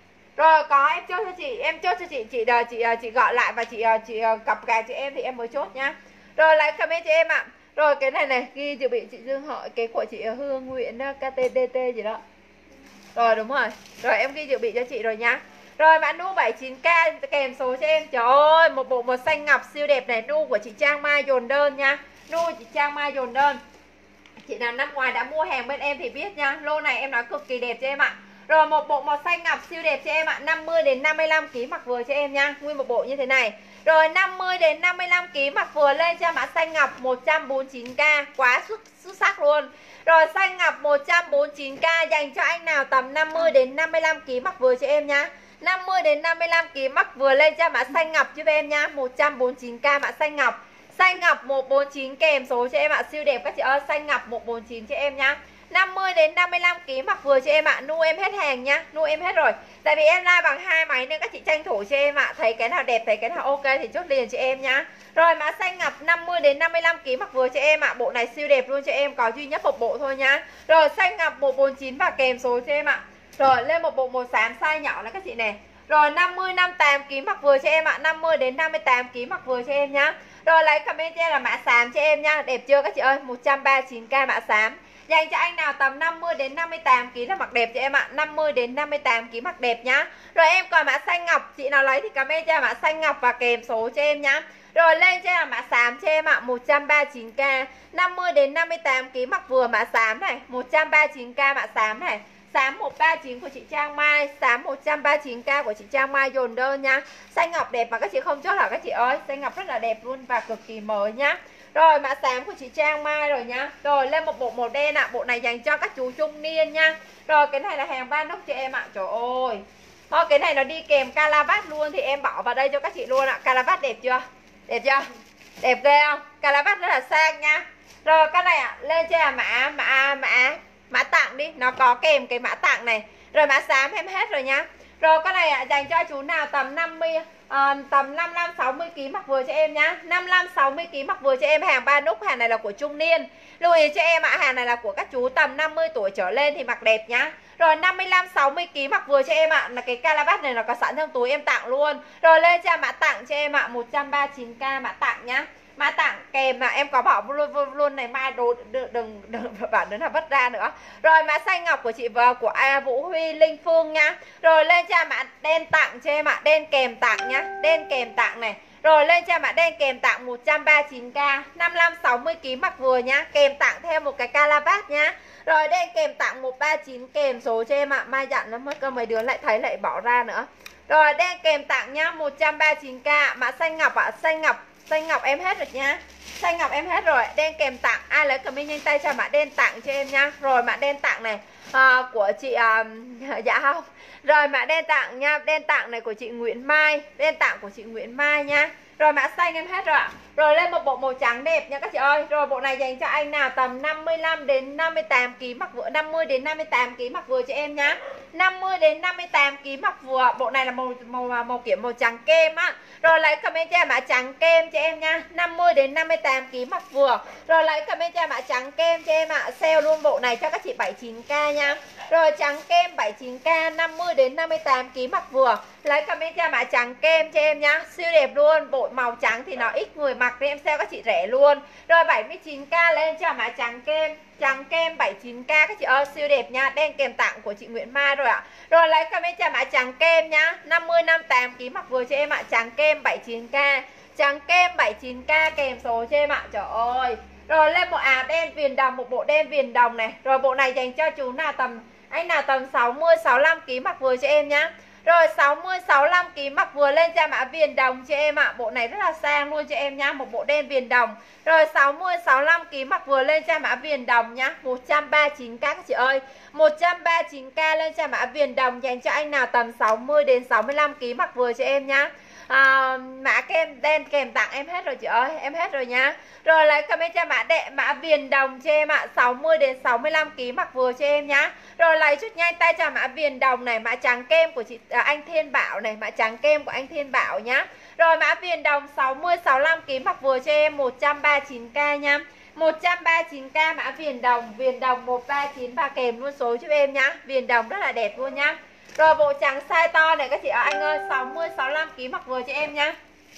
Rồi có em chốt cho chị, em chốt cho chị, chị chị chị, chị gọi lại và chị chị cặp gà cho em thì em mới chốt nhá. Rồi lấy comment cho em ạ. À. Rồi cái này này, ghi dự bị chị Dương Hợi, cái của chị Hương Nguyễn ca tê đê tê gì đó. Rồi đúng rồi. Rồi em ghi dự bị cho chị rồi nhá. Rồi mã nu bảy mươi chín k kèm số cho em. Trời ơi, một bộ màu xanh ngọc siêu đẹp này, nu của chị Trang Mai dồn đơn nha. Nu chị Trang Mai dồn đơn. Chị nào năm ngoài đã mua hàng bên em thì biết nha. Lô này em nói cực kỳ đẹp cho em ạ. Rồi một bộ màu xanh ngọc siêu đẹp cho em ạ, năm mươi đến năm mươi lăm ki lô gam mặc vừa cho em nha. Nguyên một bộ như thế này. Rồi năm mươi đến năm mươi lăm ki lô gam mặc vừa lên cho mã xanh ngọc một trăm bốn mươi chín k, quá xuất, xuất sắc luôn. Rồi xanh ngọc một trăm bốn mươi chín k dành cho anh nào tầm năm mươi đến năm mươi lăm ki lô gam mặc vừa cho em nhá. năm mươi đến năm mươi lăm ki lô gam mặc vừa lên cho mã xanh ngọc giúp em nhá, một trăm bốn mươi chín k mã xanh ngọc. Xanh ngọc một bốn chín kèm số cho em ạ, siêu đẹp các chị ơi, xanh ngọc một bốn chín cho em nhá. năm mươi đến năm mươi lăm ki lô gam mặc vừa cho em ạ. Nu em hết hàng nhá, nu em hết rồi. Tại vì em like bằng hai máy nên các chị tranh thủ cho em ạ. Thấy cái nào đẹp, thấy cái nào ok thì chốt liền cho em nhá. Rồi mã xanh ngọc năm mươi đến năm mươi lăm ki lô gam mặc vừa cho em ạ. Bộ này siêu đẹp luôn cho em, có duy nhất một bộ thôi nhá. Rồi xanh ngọc một bốn chín và kèm số cho em ạ. Rồi lên một bộ màu xám size nhỏ này các chị này. Rồi năm mươi năm mươi tám ki lô gam mặc vừa cho em ạ, năm mươi đến năm mươi tám ki lô gam mặc vừa cho em nhá. Rồi lấy comment cho em là mã xám cho em nhá, đẹp chưa các chị ơi, một trăm ba mươi chín k mã xám. Dành cho anh nào tầm năm mươi đến năm mươi tám ki lô gam là mặc đẹp cho em ạ. năm mươi đến năm mươi tám ki lô gam mặc đẹp nhá. Rồi em còn mã xanh ngọc, chị nào lấy thì comment cho mã xanh ngọc và kèm số cho em nhá. Rồi lên cho em mã xám cho em ạ, một trăm ba mươi chín k, năm mươi đến năm mươi tám ki lô gam mặc vừa mã xám này, một trăm ba mươi chín k mã xám này. Xám một trăm ba mươi chín của chị Trang Mai, xám một trăm ba mươi chín k của chị Trang Mai dồn đơn nha. Xanh ngọc đẹp mà các chị không chốt hả các chị ơi. Xanh ngọc rất là đẹp luôn và cực kỳ mới nhá. Rồi mã xám của chị Trang Mai rồi nhá. Rồi lên một bộ màu đen ạ, à. Bộ này dành cho các chú trung niên nha. Rồi cái này là hàng ba nút cho em ạ. À. Trời ơi. Thôi cái này nó đi kèm calavat luôn thì em bỏ vào đây cho các chị luôn ạ. À. Calavat đẹp chưa? Đẹp chưa? Đẹp ghê không? Calavat rất là sang nha. Rồi cái này ạ, à, lên cho em mã mã mã mã tặng đi, nó có kèm cái mã tặng này. Rồi mã xám em hết rồi nhá. Rồi cái này ạ, à, dành cho chú nào tầm năm mươi uh, tầm năm mươi lăm sáu mươi ki lô gam mặc vừa cho em nhá. năm mươi lăm sáu mươi ki lô gam mặc vừa cho em, hàng ba nút, hàng này là của trung niên. Lưu ý cho em ạ, à, hàng này là của các chú tầm năm mươi tuổi trở lên thì mặc đẹp nhá. Rồi năm mươi lăm sáu mươi ki lô gam mặc vừa cho em ạ, à, là cái calavat này nó có sẵn trong túi em tặng luôn. Rồi lên cho mã tặng cho em ạ, à, một trăm ba mươi chín k mã tặng nhá. Mã tặng kèm là em có bỏ luôn luôn này, mai đồ đừng đừng, đừng bảo đứa nào vất ra nữa. Rồi mã xanh ngọc của chị và của A Vũ Huy Linh Phương nha. Rồi lên cho mã đen tặng cho em ạ, đen kèm tặng nhá, đen kèm tặng này. Rồi lên cho mã đen kèm tặng một trăm ba mươi chín k, năm mươi lăm sáu mươi ki lô gam mặc vừa nhá, kèm tặng thêm một cái calavat nhá. Rồi đen kèm tặng một trăm ba mươi chín kèm số cho em ạ, mai dặn nó mất cơ mấy đứa lại thấy lại bỏ ra nữa. Rồi đen kèm tặng nhá, một trăm ba mươi chín k, mã xanh ngọc ạ, xanh ngọc xanh ngọc em hết rồi nhá. Xanh ngọc em hết rồi, đen kèm tặng, ai lấy comment nhanh tay cho mã đen tặng cho em nhá. Rồi mã đen tặng này à, của chị à, dạ không. Rồi mã đen tặng nha, đen tặng này của chị Nguyễn Mai, đen tặng của chị Nguyễn Mai nha. Rồi mã xanh em hết rồi ạ. Rồi lên một bộ màu trắng đẹp nha các chị ơi. Rồi bộ này dành cho anh nào tầm năm mươi lăm đến năm mươi tám ki lô gam mặc vừa, năm mươi đến năm mươi tám ki lô gam mặc vừa cho em nhá. năm mươi đến năm mươi tám ki lô gam mặc vừa. Bộ này là màu màu màu kiểu màu trắng kem á. Rồi lấy comment cho em mã trắng kem cho em nha. năm mươi đến năm mươi tám ki lô gam mặc vừa. Rồi lấy comment cho em mã trắng kem cho em ạ. À. Sale luôn bộ này cho các chị bảy mươi chín k nha. Rồi trắng kem bảy mươi chín k, năm mươi đến năm mươi tám ki lô gam mặc vừa. Lấy comment cho em mã trắng kem cho em nhá. Siêu đẹp luôn. Bộ màu trắng thì nó ít người mặc nên em sale các chị rẻ luôn. Rồi bảy mươi chín k lên cho mã trắng kem. Trắng kem bảy mươi chín k các chị ơi, siêu đẹp nha. Đen kèm tặng của chị Nguyễn Mai rồi ạ. Rồi lấy comment cho mã trắng kem nhá. năm mươi năm mươi tám ki lô gam mặc vừa cho em ạ. Trắng kem bảy mươi chín k. Trắng kem bảy mươi chín k kèm số cho em ạ. Trời ơi. Rồi lên một áo đen viền đồng, một bộ đen viền đồng này. Rồi bộ này dành cho chú nào tầm anh nào tầm sáu mươi sáu mươi lăm ki lô gam mặc vừa cho em nhá. Rồi sáu mươi sáu mươi lăm ki lô gam mặc vừa lên cho mã viền đồng cho em ạ. À. Bộ này rất là sang luôn cho em nhá, một bộ đen viền đồng. Rồi sáu mươi sáu mươi lăm ki lô gam mặc vừa lên cho mã viền đồng nhá, một trăm ba mươi chín k các chị ơi. một trăm ba mươi chín k lên cho mã viền đồng dành cho anh nào tầm sáu mươi đến sáu mươi lăm ki lô gam mặc vừa cho em nhá. À, mã kem đen kèm tặng em hết rồi chị ơi, em hết rồi nhá. Rồi lấy comment cho mã đệ mã viền đồng cho em ạ, à, sáu mươi đến sáu mươi lăm ki lô gam mặc vừa cho em nhá. Rồi lấy chút nhanh tay cho mã viền đồng này, mã trắng kem của chị à, anh Thiên Bảo này, mã trắng kem của anh Thiên Bảo nhá. Rồi mã viền đồng sáu mươi sáu mươi lăm ki lô gam mặc vừa cho em, một trăm ba mươi chín k nha. một trăm ba mươi chín k mã viền đồng, viền đồng một trăm ba mươi chín và kèm luôn số cho em nhá. Viền đồng rất là đẹp luôn nhá. Rồi bộ trắng size to này các chị ơi, anh ơi, sáu mươi sáu mươi lăm ki lô gam mặc vừa cho em nhá.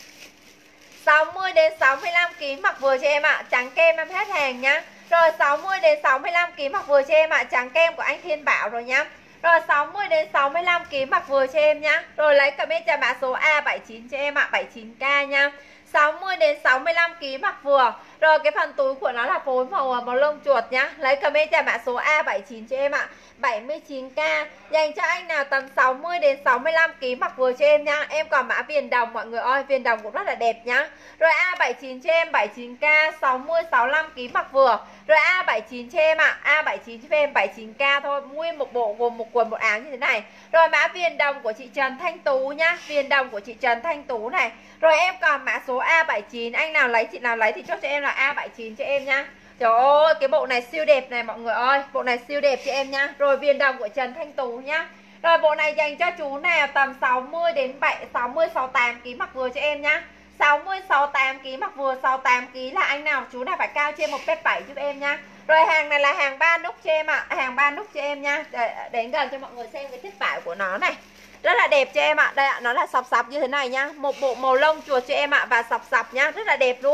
sáu mươi đến sáu mươi lăm ki lô gam mặc vừa cho em ạ, à. Trắng kem em hết hàng nhá. Rồi sáu mươi đến sáu mươi lăm ki lô gam mặc vừa cho em ạ, à. Trắng kem của anh Thiên Bảo rồi nhá. Rồi sáu mươi đến sáu mươi lăm ki lô gam mặc vừa cho em nhá. Rồi lấy comment cho mã số A bảy mươi chín cho em ạ, à. bảy mươi chín k nha. sáu mươi đến sáu mươi lăm ki lô gam mặc vừa. Rồi cái phần túi của nó là phối màu màu lông chuột nhá. Lấy comment cho mã số A bảy mươi chín cho em ạ, à. bảy mươi chín k dành cho anh nào tầm sáu mươi đến sáu mươi lăm ki lô gam mặc vừa cho em nhá. Em còn mã viền đồng mọi người ơi, viền đồng cũng rất là đẹp nhá. Rồi A bảy mươi chín cho em bảy mươi chín k, sáu mươi sáu mươi lăm ki lô gam mặc vừa. Rồi A bảy mươi chín cho em ạ, à. A bảy mươi chín cho em bảy mươi chín k thôi, nguyên một bộ gồm một quần một áo như thế này. Rồi mã viền đồng của chị Trần Thanh Tú nhá, viền đồng của chị Trần Thanh Tú này. Rồi em còn mã số A bảy mươi chín, anh nào lấy chị nào lấy thì chốt cho em là A bảy mươi chín cho em nhá. Trời ơi, cái bộ này siêu đẹp này mọi người ơi. Bộ này siêu đẹp cho em nhá. Rồi viền đồng của Trần Thanh Tú nhá. Rồi bộ này dành cho chú nào tầm sáu mươi đến bảy, sáu mươi sáu mươi tám ki lô gam mặc vừa cho em nhá. sáu mươi sáu mươi tám ki lô gam mặc vừa, sáu mươi tám ki lô gam là anh nào chú nào phải cao trên một mét bảy giúp em nhá. Rồi hàng này là hàng ba nút cho em ạ, à. Hàng ba nút cho em nhá. Để, đến gần cho mọi người xem cái chất vải của nó này. Rất là đẹp cho em ạ. Đây ạ, nó là sọc sọc như thế này nhá. Một bộ màu lông chuột cho em ạ và sọc sọc nhá, rất là đẹp luôn.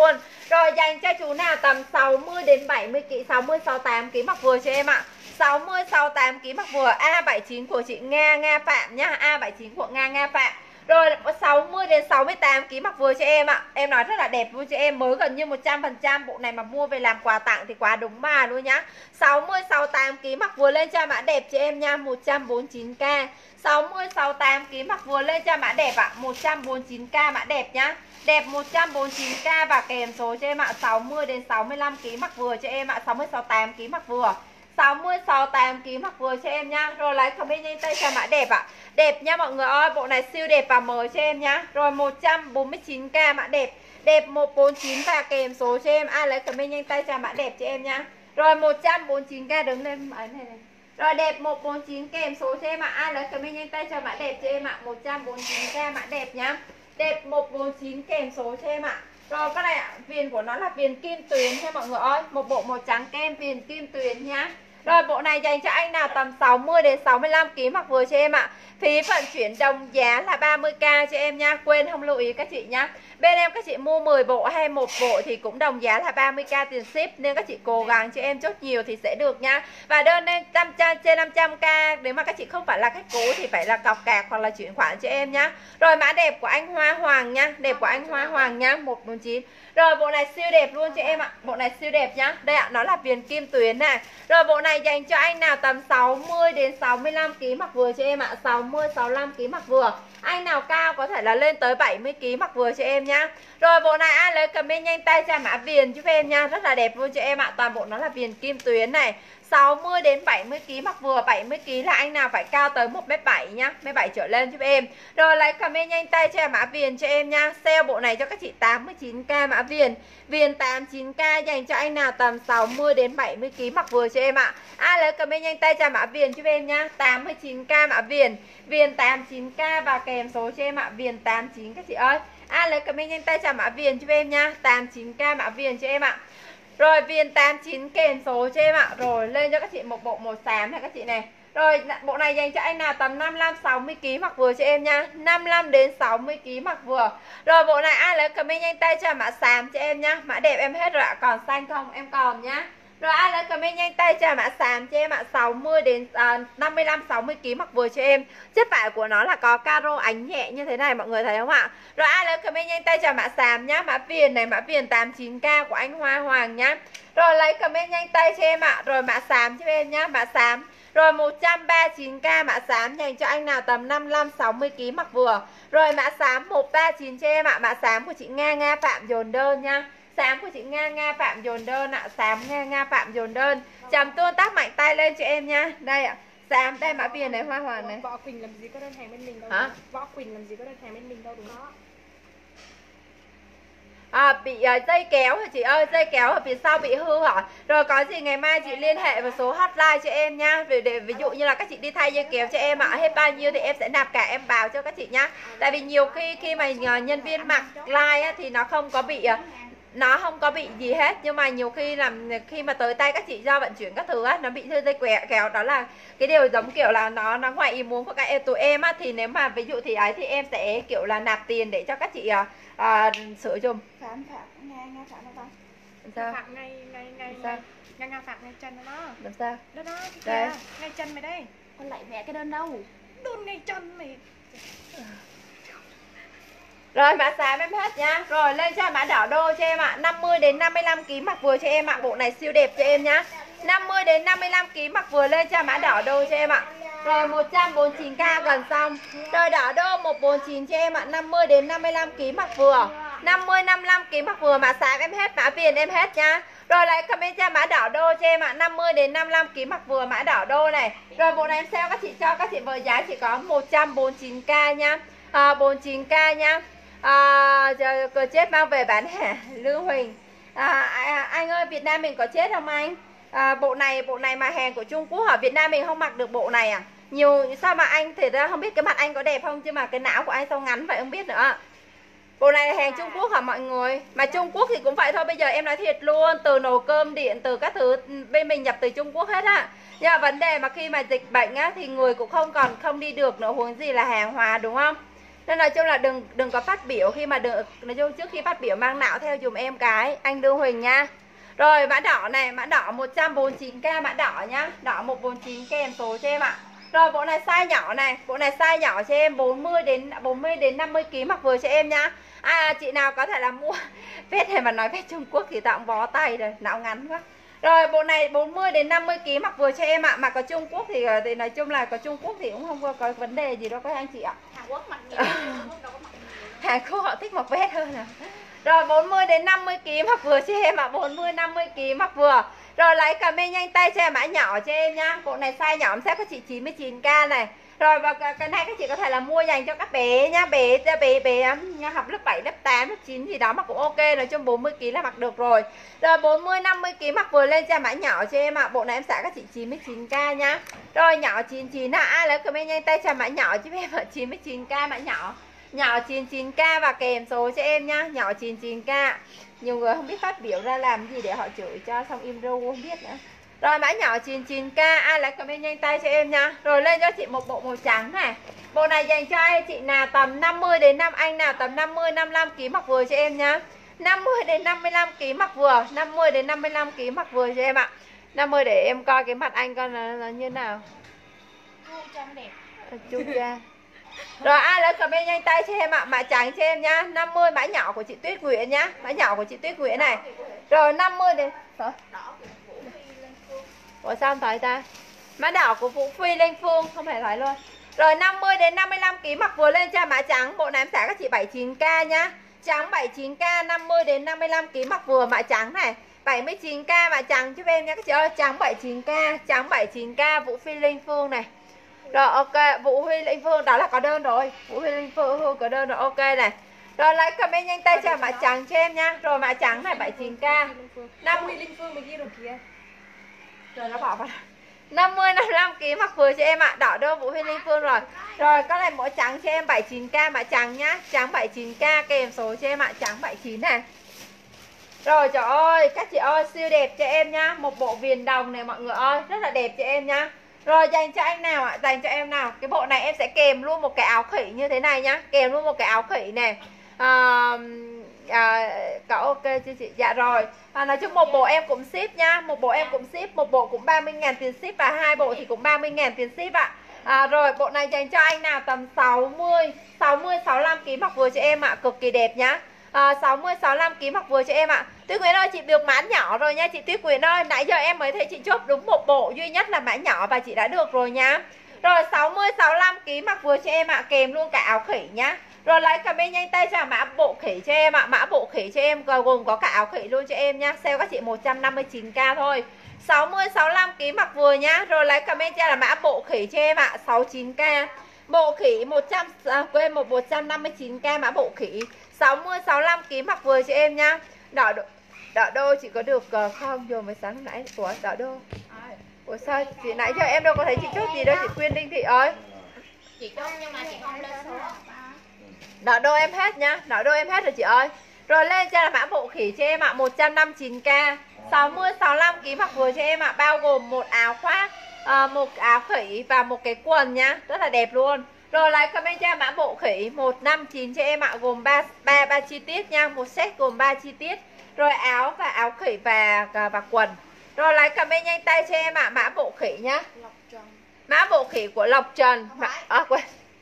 Rồi dành cho chú nào tầm sáu mươi đến bảy mươi kg, sáu mươi sáu mươi tám kg mặc vừa cho em ạ. sáu mươi sáu mươi tám kg mặc vừa A bảy chín của chị Nga Nga Phạm nhá, A bảy chín của Nga Nga Phạm. Rồi sáu mươi đến sáu mươi tám kg mặc vừa cho em ạ. Em nói rất là đẹp luôn cho em, mới gần như một trăm phần trăm. Bộ này mà mua về làm quà tặng thì quá đúng mà luôn nhá. sáu mươi sáu mươi tám kg mặc vừa lên cho mã đẹp cho em nha, một trăm bốn mươi chín k. sáu mươi sáu mươi tám kg mặc vừa lên cho mã đẹp ạ, một trăm bốn mươi chín k mã đẹp nhá. Đẹp một trăm bốn mươi chín k và kèm số cho em ạ, sáu mươi đến sáu mươi lăm kg mặc vừa cho em ạ, sáu mươi sáu mươi tám kg mặc vừa. sáu mươi sáu mươi tám kg mặc vừa cho em nhá. Rồi lấy comment nhanh tay cho mã đẹp ạ. Đẹp nha mọi người ơi, bộ này siêu đẹp và mới cho em nhá. Rồi một trăm bốn mươi chín k mã đẹp. Đẹp một trăm bốn mươi chín và kèm số cho em. Ai lấy comment nhanh tay cho mã đẹp cho em nhá. Rồi một trăm bốn mươi chín k đứng lên ấy này này. Rồi đẹp một trăm bốn mươi chín kèm số cho em ạ. Ai lấy comment nhanh tay cho mã đẹp cho em ạ. một trăm bốn mươi chín k mã đẹp nhá. Đẹp một trăm bốn mươi chín kèm số cho em ạ. Rồi cái này ạ, viền của nó là viền kim tuyến nha mọi người ơi. Một bộ màu trắng kem viền kim tuyến nhá. Rồi bộ này dành cho anh nào tầm sáu mươi đến sáu mươi lăm kg mặc vừa cho em ạ. Phí vận chuyển đồng giá là ba mươi k cho em nha. Quên không lưu ý các chị nhá. Bên em các chị mua mười bộ hay một bộ thì cũng đồng giá là ba mươi k tiền ship, nên các chị cố gắng cho em chốt nhiều thì sẽ được nha. Và đơn lên trên năm trăm k, nếu mà các chị không phải là khách cũ thì phải là cọc cạc hoặc là chuyển khoản cho em nhá. Rồi mã đẹp của anh Hoa Hoàng nha, đẹp của anh Hoa Hoàng nhá, một trăm bốn mươi chín. Rồi bộ này siêu đẹp luôn cho em ạ. Bộ này siêu đẹp nhá. Đây ạ, nó là viền kim tuyến này. Rồi bộ này dành cho anh nào tầm sáu mươi đến sáu mươi lăm kg mặc vừa cho em ạ. sáu mươi sáu mươi lăm kg mặc vừa. Anh nào cao có thể là lên tới bảy mươi kg mặc vừa cho em nhá. Rồi bộ này ai lấy comment nhanh tay cho mã viền giúp em nha. Rất là đẹp luôn cho em ạ. Toàn bộ nó là viền kim tuyến này. sáu mươi đến bảy mươi kg mặc vừa. Bảy mươi kg là anh nào phải cao tới một mét bảy nhá, một mét bảy trở lên giúp em. Rồi lấy comment nhanh tay cho mã viền cho em nha. Sale bộ này cho các chị tám mươi chín k mã viền. Viền tám mươi chín k dành cho anh nào tầm sáu mươi đến bảy mươi kg mặc vừa cho em ạ. Ai lấy comment nhanh tay cho mã viền giúp em nha. tám mươi chín k mã viền. Viền tám mươi chín k và kèm số cho em ạ. Viền tám mươi chín các chị ơi. Ai lấy comment nhanh tay cho mã viền giúp em nha. tám mươi chín k mã viền cho em ạ. Rồi viền tám mươi chín kèm số cho em ạ. Rồi lên cho các chị một bộ màu xám này các chị này. Rồi bộ này dành cho anh nào tầm năm mươi lăm sáu mươi kg mặc vừa cho em nha. năm mươi lăm đến sáu mươi kg mặc vừa. Rồi bộ này ai lấy comment nhanh tay cho mã xám cho em nhá. Mã đẹp em hết rồi ạ. Còn xanh không? Em còn nhá. Rồi ai lấy comment nhanh tay cho mã xám cho em ạ. sáu mươi đến năm mươi lăm sáu mươi kg mặc vừa cho em. Chất vải của nó là có caro ánh nhẹ như thế này mọi người thấy không ạ? Rồi ai lấy comment nhanh tay cho mã xám nhá. Mã viền này, mã viền tám mươi chín k của anh Hoa Hoàng nhá. Rồi lấy comment nhanh tay cho em ạ. Rồi mã xám cho em nhá, mã xám. Rồi một trăm ba mươi chín k mã xám dành cho anh nào tầm năm mươi lăm sáu mươi kg mặc vừa. Rồi mã xám một trăm ba mươi chín cho em ạ. Mã xám của chị Nga Nga Phạm dồn đơn nha. Xám của chị Nga Nga Phạm dồn đơn ạ. Xám Nga Nga Phạm dồn đơn. Chấm tương tác mạnh tay lên cho em nha. Đây ạ. Xám đây mã viền này Hoa Hoàng này. Võ Quỳnh làm gì có đơn hàng bên mình đâu. Hả? Võ Quỳnh làm gì có đơn hàng bên mình đâu đúng không? À, bị uh, dây kéo hả chị ơi, dây kéo ở phía sau bị hư hả? Rồi có gì ngày mai chị liên hệ vào số hotline cho em nha. Để, để ví dụ như là các chị đi thay dây kéo cho em ạ, hết bao nhiêu thì em sẽ nạp cả em báo cho các chị nhá. Tại vì nhiều khi khi mà nhân viên mặc like á, thì nó không có bị uh, nó không có bị gì hết, nhưng mà nhiều khi làm khi mà tới tay các chị do vận chuyển các thứ á, nó bị hơi dây quẹo kéo, đó là cái điều giống kiểu là nó nó ngoài ý muốn của các em tụi em á, thì nếu mà ví dụ thì ấy thì em sẽ kiểu là nạp tiền để cho các chị uh, uh, sửa giùm. Phạm Phạm Nga Nga Phạm đâu ta? Làm sao? Phạm ngay ngay ngay sao? Nga Nga Phạm ngay chân đó. Làm sao? Đó đó, Đây. ngay chân mày đây. Con lại mẹ cái đơn đâu? Đơn ngay chân mày. Rồi mã xám em hết nhá. Rồi lên cho mã đỏ đô cho em ạ. năm mươi đến năm mươi lăm kg mặc vừa cho em ạ. Bộ này siêu đẹp cho em nhá. năm mươi đến năm mươi lăm kg mặc vừa lên cho mã đỏ đô cho em ạ. Rồi một trăm bốn mươi chín k gần xong. Rồi đỏ đô một trăm bốn mươi chín cho em ạ. năm mươi đến năm mươi lăm kg mặc vừa. năm mươi năm mươi lăm kg mặc vừa, mã xám em hết, mã viền em hết nhá. Rồi lại comment cho mã đỏ đô cho em ạ. năm mươi đến năm mươi lăm kg mặc vừa, mã đỏ đô này. Rồi bộ này em sale các chị cho các chị với giá chỉ có một trăm bốn mươi chín k nhá. À, bốn mươi chín k nhá. À, giờ chết mang về bán hả Lương Huỳnh? À, anh ơi, Việt Nam mình có chết không anh? À, bộ này bộ này mà hàng của Trung Quốc ở Việt Nam mình không mặc được bộ này à? Nhiều sao mà anh thì ra không biết cái mặt anh có đẹp không, chứ mà cái não của anh sao ngắn vậy không biết nữa. Bộ này là hàng Trung Quốc hả mọi người? Mà Trung Quốc thì cũng vậy thôi, bây giờ em nói thiệt luôn, từ nồi cơm điện, từ các thứ bên mình nhập từ Trung Quốc hết á. Nhưng mà vấn đề mà khi mà dịch bệnh á thì người cũng không còn không đi được nữa, huống gì là hàng hóa đúng không? Nên nói chung là đừng đừng có phát biểu khi mà được, nói chung trước khi phát biểu mang não theo dùm em cái anh Lưu Huỳnh nha. Rồi mã đỏ này, mã đỏ một trăm bốn mươi chín k, mã đỏ nhá, đỏ một trăm bốn mươi chín kèm số cho em ạ. Rồi bộ này size nhỏ này, bộ này size nhỏ cho em bốn mươi đến bốn mươi đến năm mươi ki lô gam mặc vừa cho em nhá. À chị nào có thể là mua vết này mà nói vết Trung Quốc thì tao cũng bó tay rồi, não ngắn quá. Rồi bộ này bốn mươi đến năm mươi ki lô gam mặc vừa cho em ạ. Mà có Trung Quốc thì, thì nói chung là có Trung Quốc thì cũng không có, có vấn đề gì đâu các anh chị ạ. Hàn Quốc mặc nhiều, Hàn Quốc đâu có mặc nhiều. Hàn Quốc họ thích mặc vest hơn à. Rồi bốn mươi đến năm mươi ki lô gam mặc vừa cho em ạ, bốn mươi năm mươi ki lô gam mặc vừa. Rồi lấy comment nhanh tay cho em mã nhỏ cho em nhá. Bộ này size nhỏ em xếp các chị chín mươi chín k này. Rồi và cái này các chị có thể là mua dành cho các bé nhá, bé bé bé nha, học lớp bảy, lớp tám, lớp chín gì đó mà cũng ok, nói chung bốn mươi ki lô gam là mặc được rồi. Rồi bốn mươi năm mươi ki lô gam mặc vừa lên cho mã nhỏ cho em ạ. À. Bộ này em xả các chị chín mươi chín k nhá. Rồi nhỏ chín mươi chín ạ. À, lấy comment nhanh tay cho mã nhỏ cho em ạ, chín mươi chín k mã nhỏ. Nhỏ chín mươi chín k và kèm số cho em nhá, nhỏ chín mươi chín k. Nhiều người không biết phát biểu ra làm gì để họ chửi cho xong im ru không biết nữa. Rồi mã nhỏ chín mươi chín k, ai lấy comment nhanh tay cho em nha. Rồi lên cho chị một bộ màu trắng này. Bộ này dành cho ai chị nào tầm năm mươi đến năm anh nào tầm năm mươi năm mươi lăm ki lô gam mặc vừa cho em nhá. năm mươi đến năm mươi lăm ki lô gam mặc vừa, năm mươi đến năm mươi lăm ki lô gam mặc vừa cho em ạ. năm mươi để em coi cái mặt anh coi là, là như nào. Chu cho nó đẹp. Chu cha. Rồi ai lấy comment nhanh tay cho em ạ, mã trắng cho em nhá. năm mươi mã nhỏ của chị Tuyết Nguyễn nhá, mã nhỏ của chị Tuyết Nguyễn này. Rồi năm mươi đến Sao? Ủa sao không thấy ta? Mã đỏ của Vũ Phi Linh Phương không thể thấy luôn. Rồi năm mươi đến năm mươi lăm ki lô gam mặc vừa lên cho mã trắng. Bộ này em xả các chị bảy mươi chín k nhá. Trắng bảy mươi chín k, năm mươi đến năm mươi lăm ki lô gam mặc vừa mã trắng này. bảy mươi chín k mã trắng giúp em nha các chị ơi. Trắng bảy mươi chín k, trắng bảy mươi chín k Vũ Phi Linh Phương này. Rồi ok, Vũ Huy Linh Phương đó là có đơn rồi. Vũ Huy Linh Phương có đơn rồi, ok này. Rồi lấy comment nhanh tay cho mã trắng cho em nha. Rồi mã trắng này bảy mươi chín k. năm mươi Linh Phương mình ghi rồi kìa. Rồi nó bỏ vào. năm mươi năm mươi lăm ki lô gam mặc vừa cho em ạ. Đỏ đô Vũ Huy Linh Phương rồi. Rồi có này mẫu trắng cho em bảy mươi chín k mã trắng nhá. Trắng bảy mươi chín k kèm số cho em ạ, trắng bảy mươi chín này. Rồi trời ơi, các chị ơi siêu đẹp cho em nhá. Một bộ viền đồng này mọi người ơi, rất là đẹp cho em nhá. Rồi dành cho anh nào ạ? Dành cho em nào? Cái bộ này em sẽ kèm luôn một cái áo khỉ như thế này nhá. Kèm luôn một cái áo khỉ này. À, à, có ok chưa chị? Dạ rồi. À, nói chung một bộ em cũng ship nhá. Một bộ em cũng ship. Một bộ cũng ba mươi ngàn tiền ship. Và hai bộ thì cũng ba mươi ngàn tiền ship ạ. À, rồi bộ này dành cho anh nào tầm sáu mươi, sáu mươi, sáu mươi lăm ki lô gam mặc vừa cho em ạ. Cực kỳ đẹp nhá. À, sáu mươi, sáu mươi lăm ki lô gam mặc vừa cho em ạ. Tuyết Nguyễn ơi, chị được mã nhỏ rồi nha chị Tuyết Nguyễn ơi. Nãy giờ em mới thấy chị chốt đúng một bộ duy nhất là mã nhỏ và chị đã được rồi nhá. Rồi sáu mươi, sáu mươi lăm ki lô gam mặc vừa cho em ạ, kèm luôn cả áo khỉ nhá. Rồi lấy comment nhanh tay cho mã bộ khỉ cho em ạ. Mã bộ khỉ cho em gồm có cả áo khỉ luôn cho em nhá. Sale các chị một trăm năm mươi chín k thôi. sáu mươi, sáu mươi lăm ki lô gam mặc vừa nhá. Rồi lấy comment cho là mã bộ khỉ cho em ạ, sáu mươi chín k. Bộ khỉ một trăm à, quên một một trăm năm mươi chín k mã bộ khỉ. sáu mươi, sáu mươi lăm ki lô gam mặc vừa cho em nhá. Đỏ đô, đỏ đô chị có được uh, không? Vừa mới sáng lúc nãy của đỏ đô. Ủa sao chị nãy giờ em đâu có thấy chị chốt gì đâu chị Quyên Đinh Thị ơi. Chị chốt nhưng mà chị không lên số. Đỏ đô em hết nhá, đỏ đô em hết rồi chị ơi. Rồi lên cho là mã bộ khỉ cho em ạ, một trăm năm mươi chín k. sáu mươi, sáu mươi lăm ki lô gam mặc vừa cho em ạ, bao gồm một áo khoác, uh, một áo khỉ và một cái quần nhá, rất là đẹp luôn. Rồi lại comment cho mã bộ khỉ một trăm năm mươi chín cho em ạ, gồm ba ba ba chi tiết nha, một set gồm ba chi tiết. Rồi áo và áo khỉ và và, và quần. Rồi lại comment nhanh tay cho em ạ, mã bộ khỉ nhá. Mã bộ khỉ của Lộc Trần. Mã, à quên.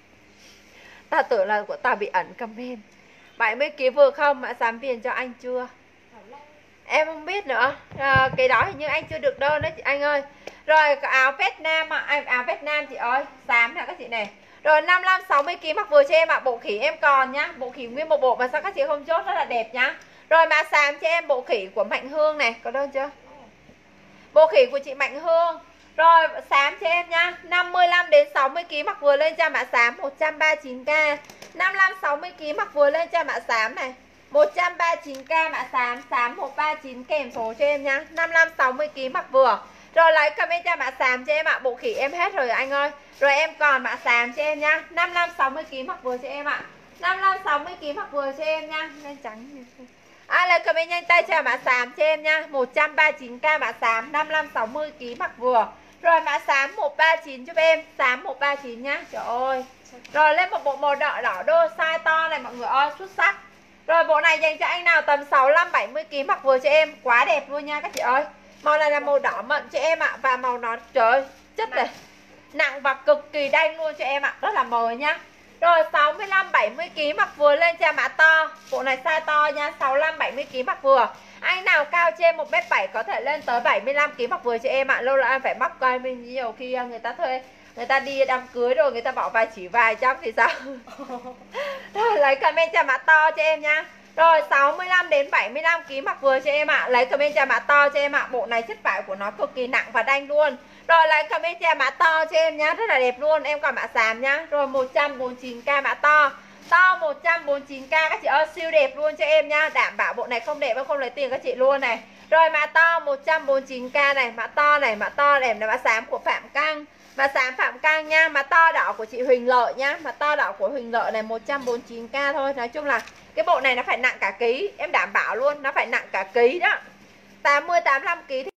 Ta tưởng là của ta bị ẩn comment. bảy mươi ki lô gam vừa không? Mã sám viền cho anh chưa? Em không biết nữa. À, cái đó hình như anh chưa được đơn đấy chị anh ơi. Rồi áo Việt Nam ạ, áo Việt Nam chị ơi, xám nè các chị này. Rồi năm mươi lăm, sáu mươi ki lô gam mặc vừa cho em ạ, bộ khỉ em còn nhá, bộ khỉ nguyên một bộ mà sao các chị không chốt, rất là đẹp nhá. Rồi mã xám cho em bộ khỉ của Mạnh Hương này, có đơn chưa? Bộ khỉ của chị Mạnh Hương. Rồi xám cho em nhá, năm mươi lăm đến sáu mươi ki lô gam mặc vừa lên cho mã xám một trăm ba mươi chín k. năm mươi lăm, sáu mươi ki lô gam mặc vừa lên cho mã xám này. một trăm ba mươi chín k mã xám, xám một ba chín kèm số cho em nhá. năm mươi lăm, sáu mươi ki lô gam mặc vừa. Rồi lấy comment cho mã xám cho em ạ, bộ khỉ em hết rồi anh ơi. Rồi em còn mã xám cho em nhá, năm mươi lăm, sáu mươi ki lô gam mặc vừa cho em ạ. năm mươi lăm, sáu mươi ki lô gam mặc vừa cho em nhá. Lên trắng. Ai lấy comment nhanh tay cho mã xám cho em nhá, một trăm ba mươi chín k mã xám, năm mươi lăm, sáu mươi ki lô gam mặc vừa. Rồi mã xám một ba chín giúp em, xám một ba chín nhá. Trời ơi, Rồi lên một bộ màu đỏ đỏ đô size to này mọi người ơi, xuất sắc. Rồi bộ này dành cho anh nào tầm sáu mươi lăm bảy mươi ký mặc vừa cho em, quá đẹp luôn nha các chị ơi. Màu này là màu đỏ mận cho em ạ. À. Và màu nó trời ơi, chất này nặng và cực kỳ đanh luôn cho em ạ. À. Rất là mời nhá. Rồi sáu mươi lăm bảy mươi ký mặc vừa lên cho mã to. Bộ này size to nha, sáu mươi lăm bảy mươi ký mặc vừa. Anh nào cao trên một mét bảy có thể lên tới bảy mươi lăm ký mặc vừa cho em ạ. À. Lâu là em phải móc coi, mình nhiều khi người ta thuê, người ta đi đám cưới rồi người ta bảo vài chỉ vài trăm thì sao. Rồi lấy comment cho mã to cho em nha. Rồi sáu mươi lăm đến bảy mươi lăm ký mặc vừa cho em ạ. À. Lấy comment cho mã to cho em ạ. À. Bộ này chất vải của nó cực kỳ nặng và đanh luôn. Rồi lấy comment cho mã to cho em nhá, rất là đẹp luôn. Em còn mã xám nhá. Rồi một trăm bốn mươi chín k mã to. To một trăm bốn mươi chín k các chị ơi, siêu đẹp luôn cho em nhá. Đảm bảo bộ này không đẹp em không lấy tiền các chị luôn này. Rồi mã to một trăm bốn mươi chín k này, mã to này, mã to này là mã xám của Phạm Căng. Mã xám Phạm Căng nha, mã to đỏ của chị Huỳnh Lợi nhá. Mã to đỏ của Huỳnh Lợi này một trăm bốn mươi chín k thôi. Nói chung là cái bộ này nó phải nặng cả ký, em đảm bảo luôn, nó phải nặng cả ký đó. tám mươi tám mươi lăm ký.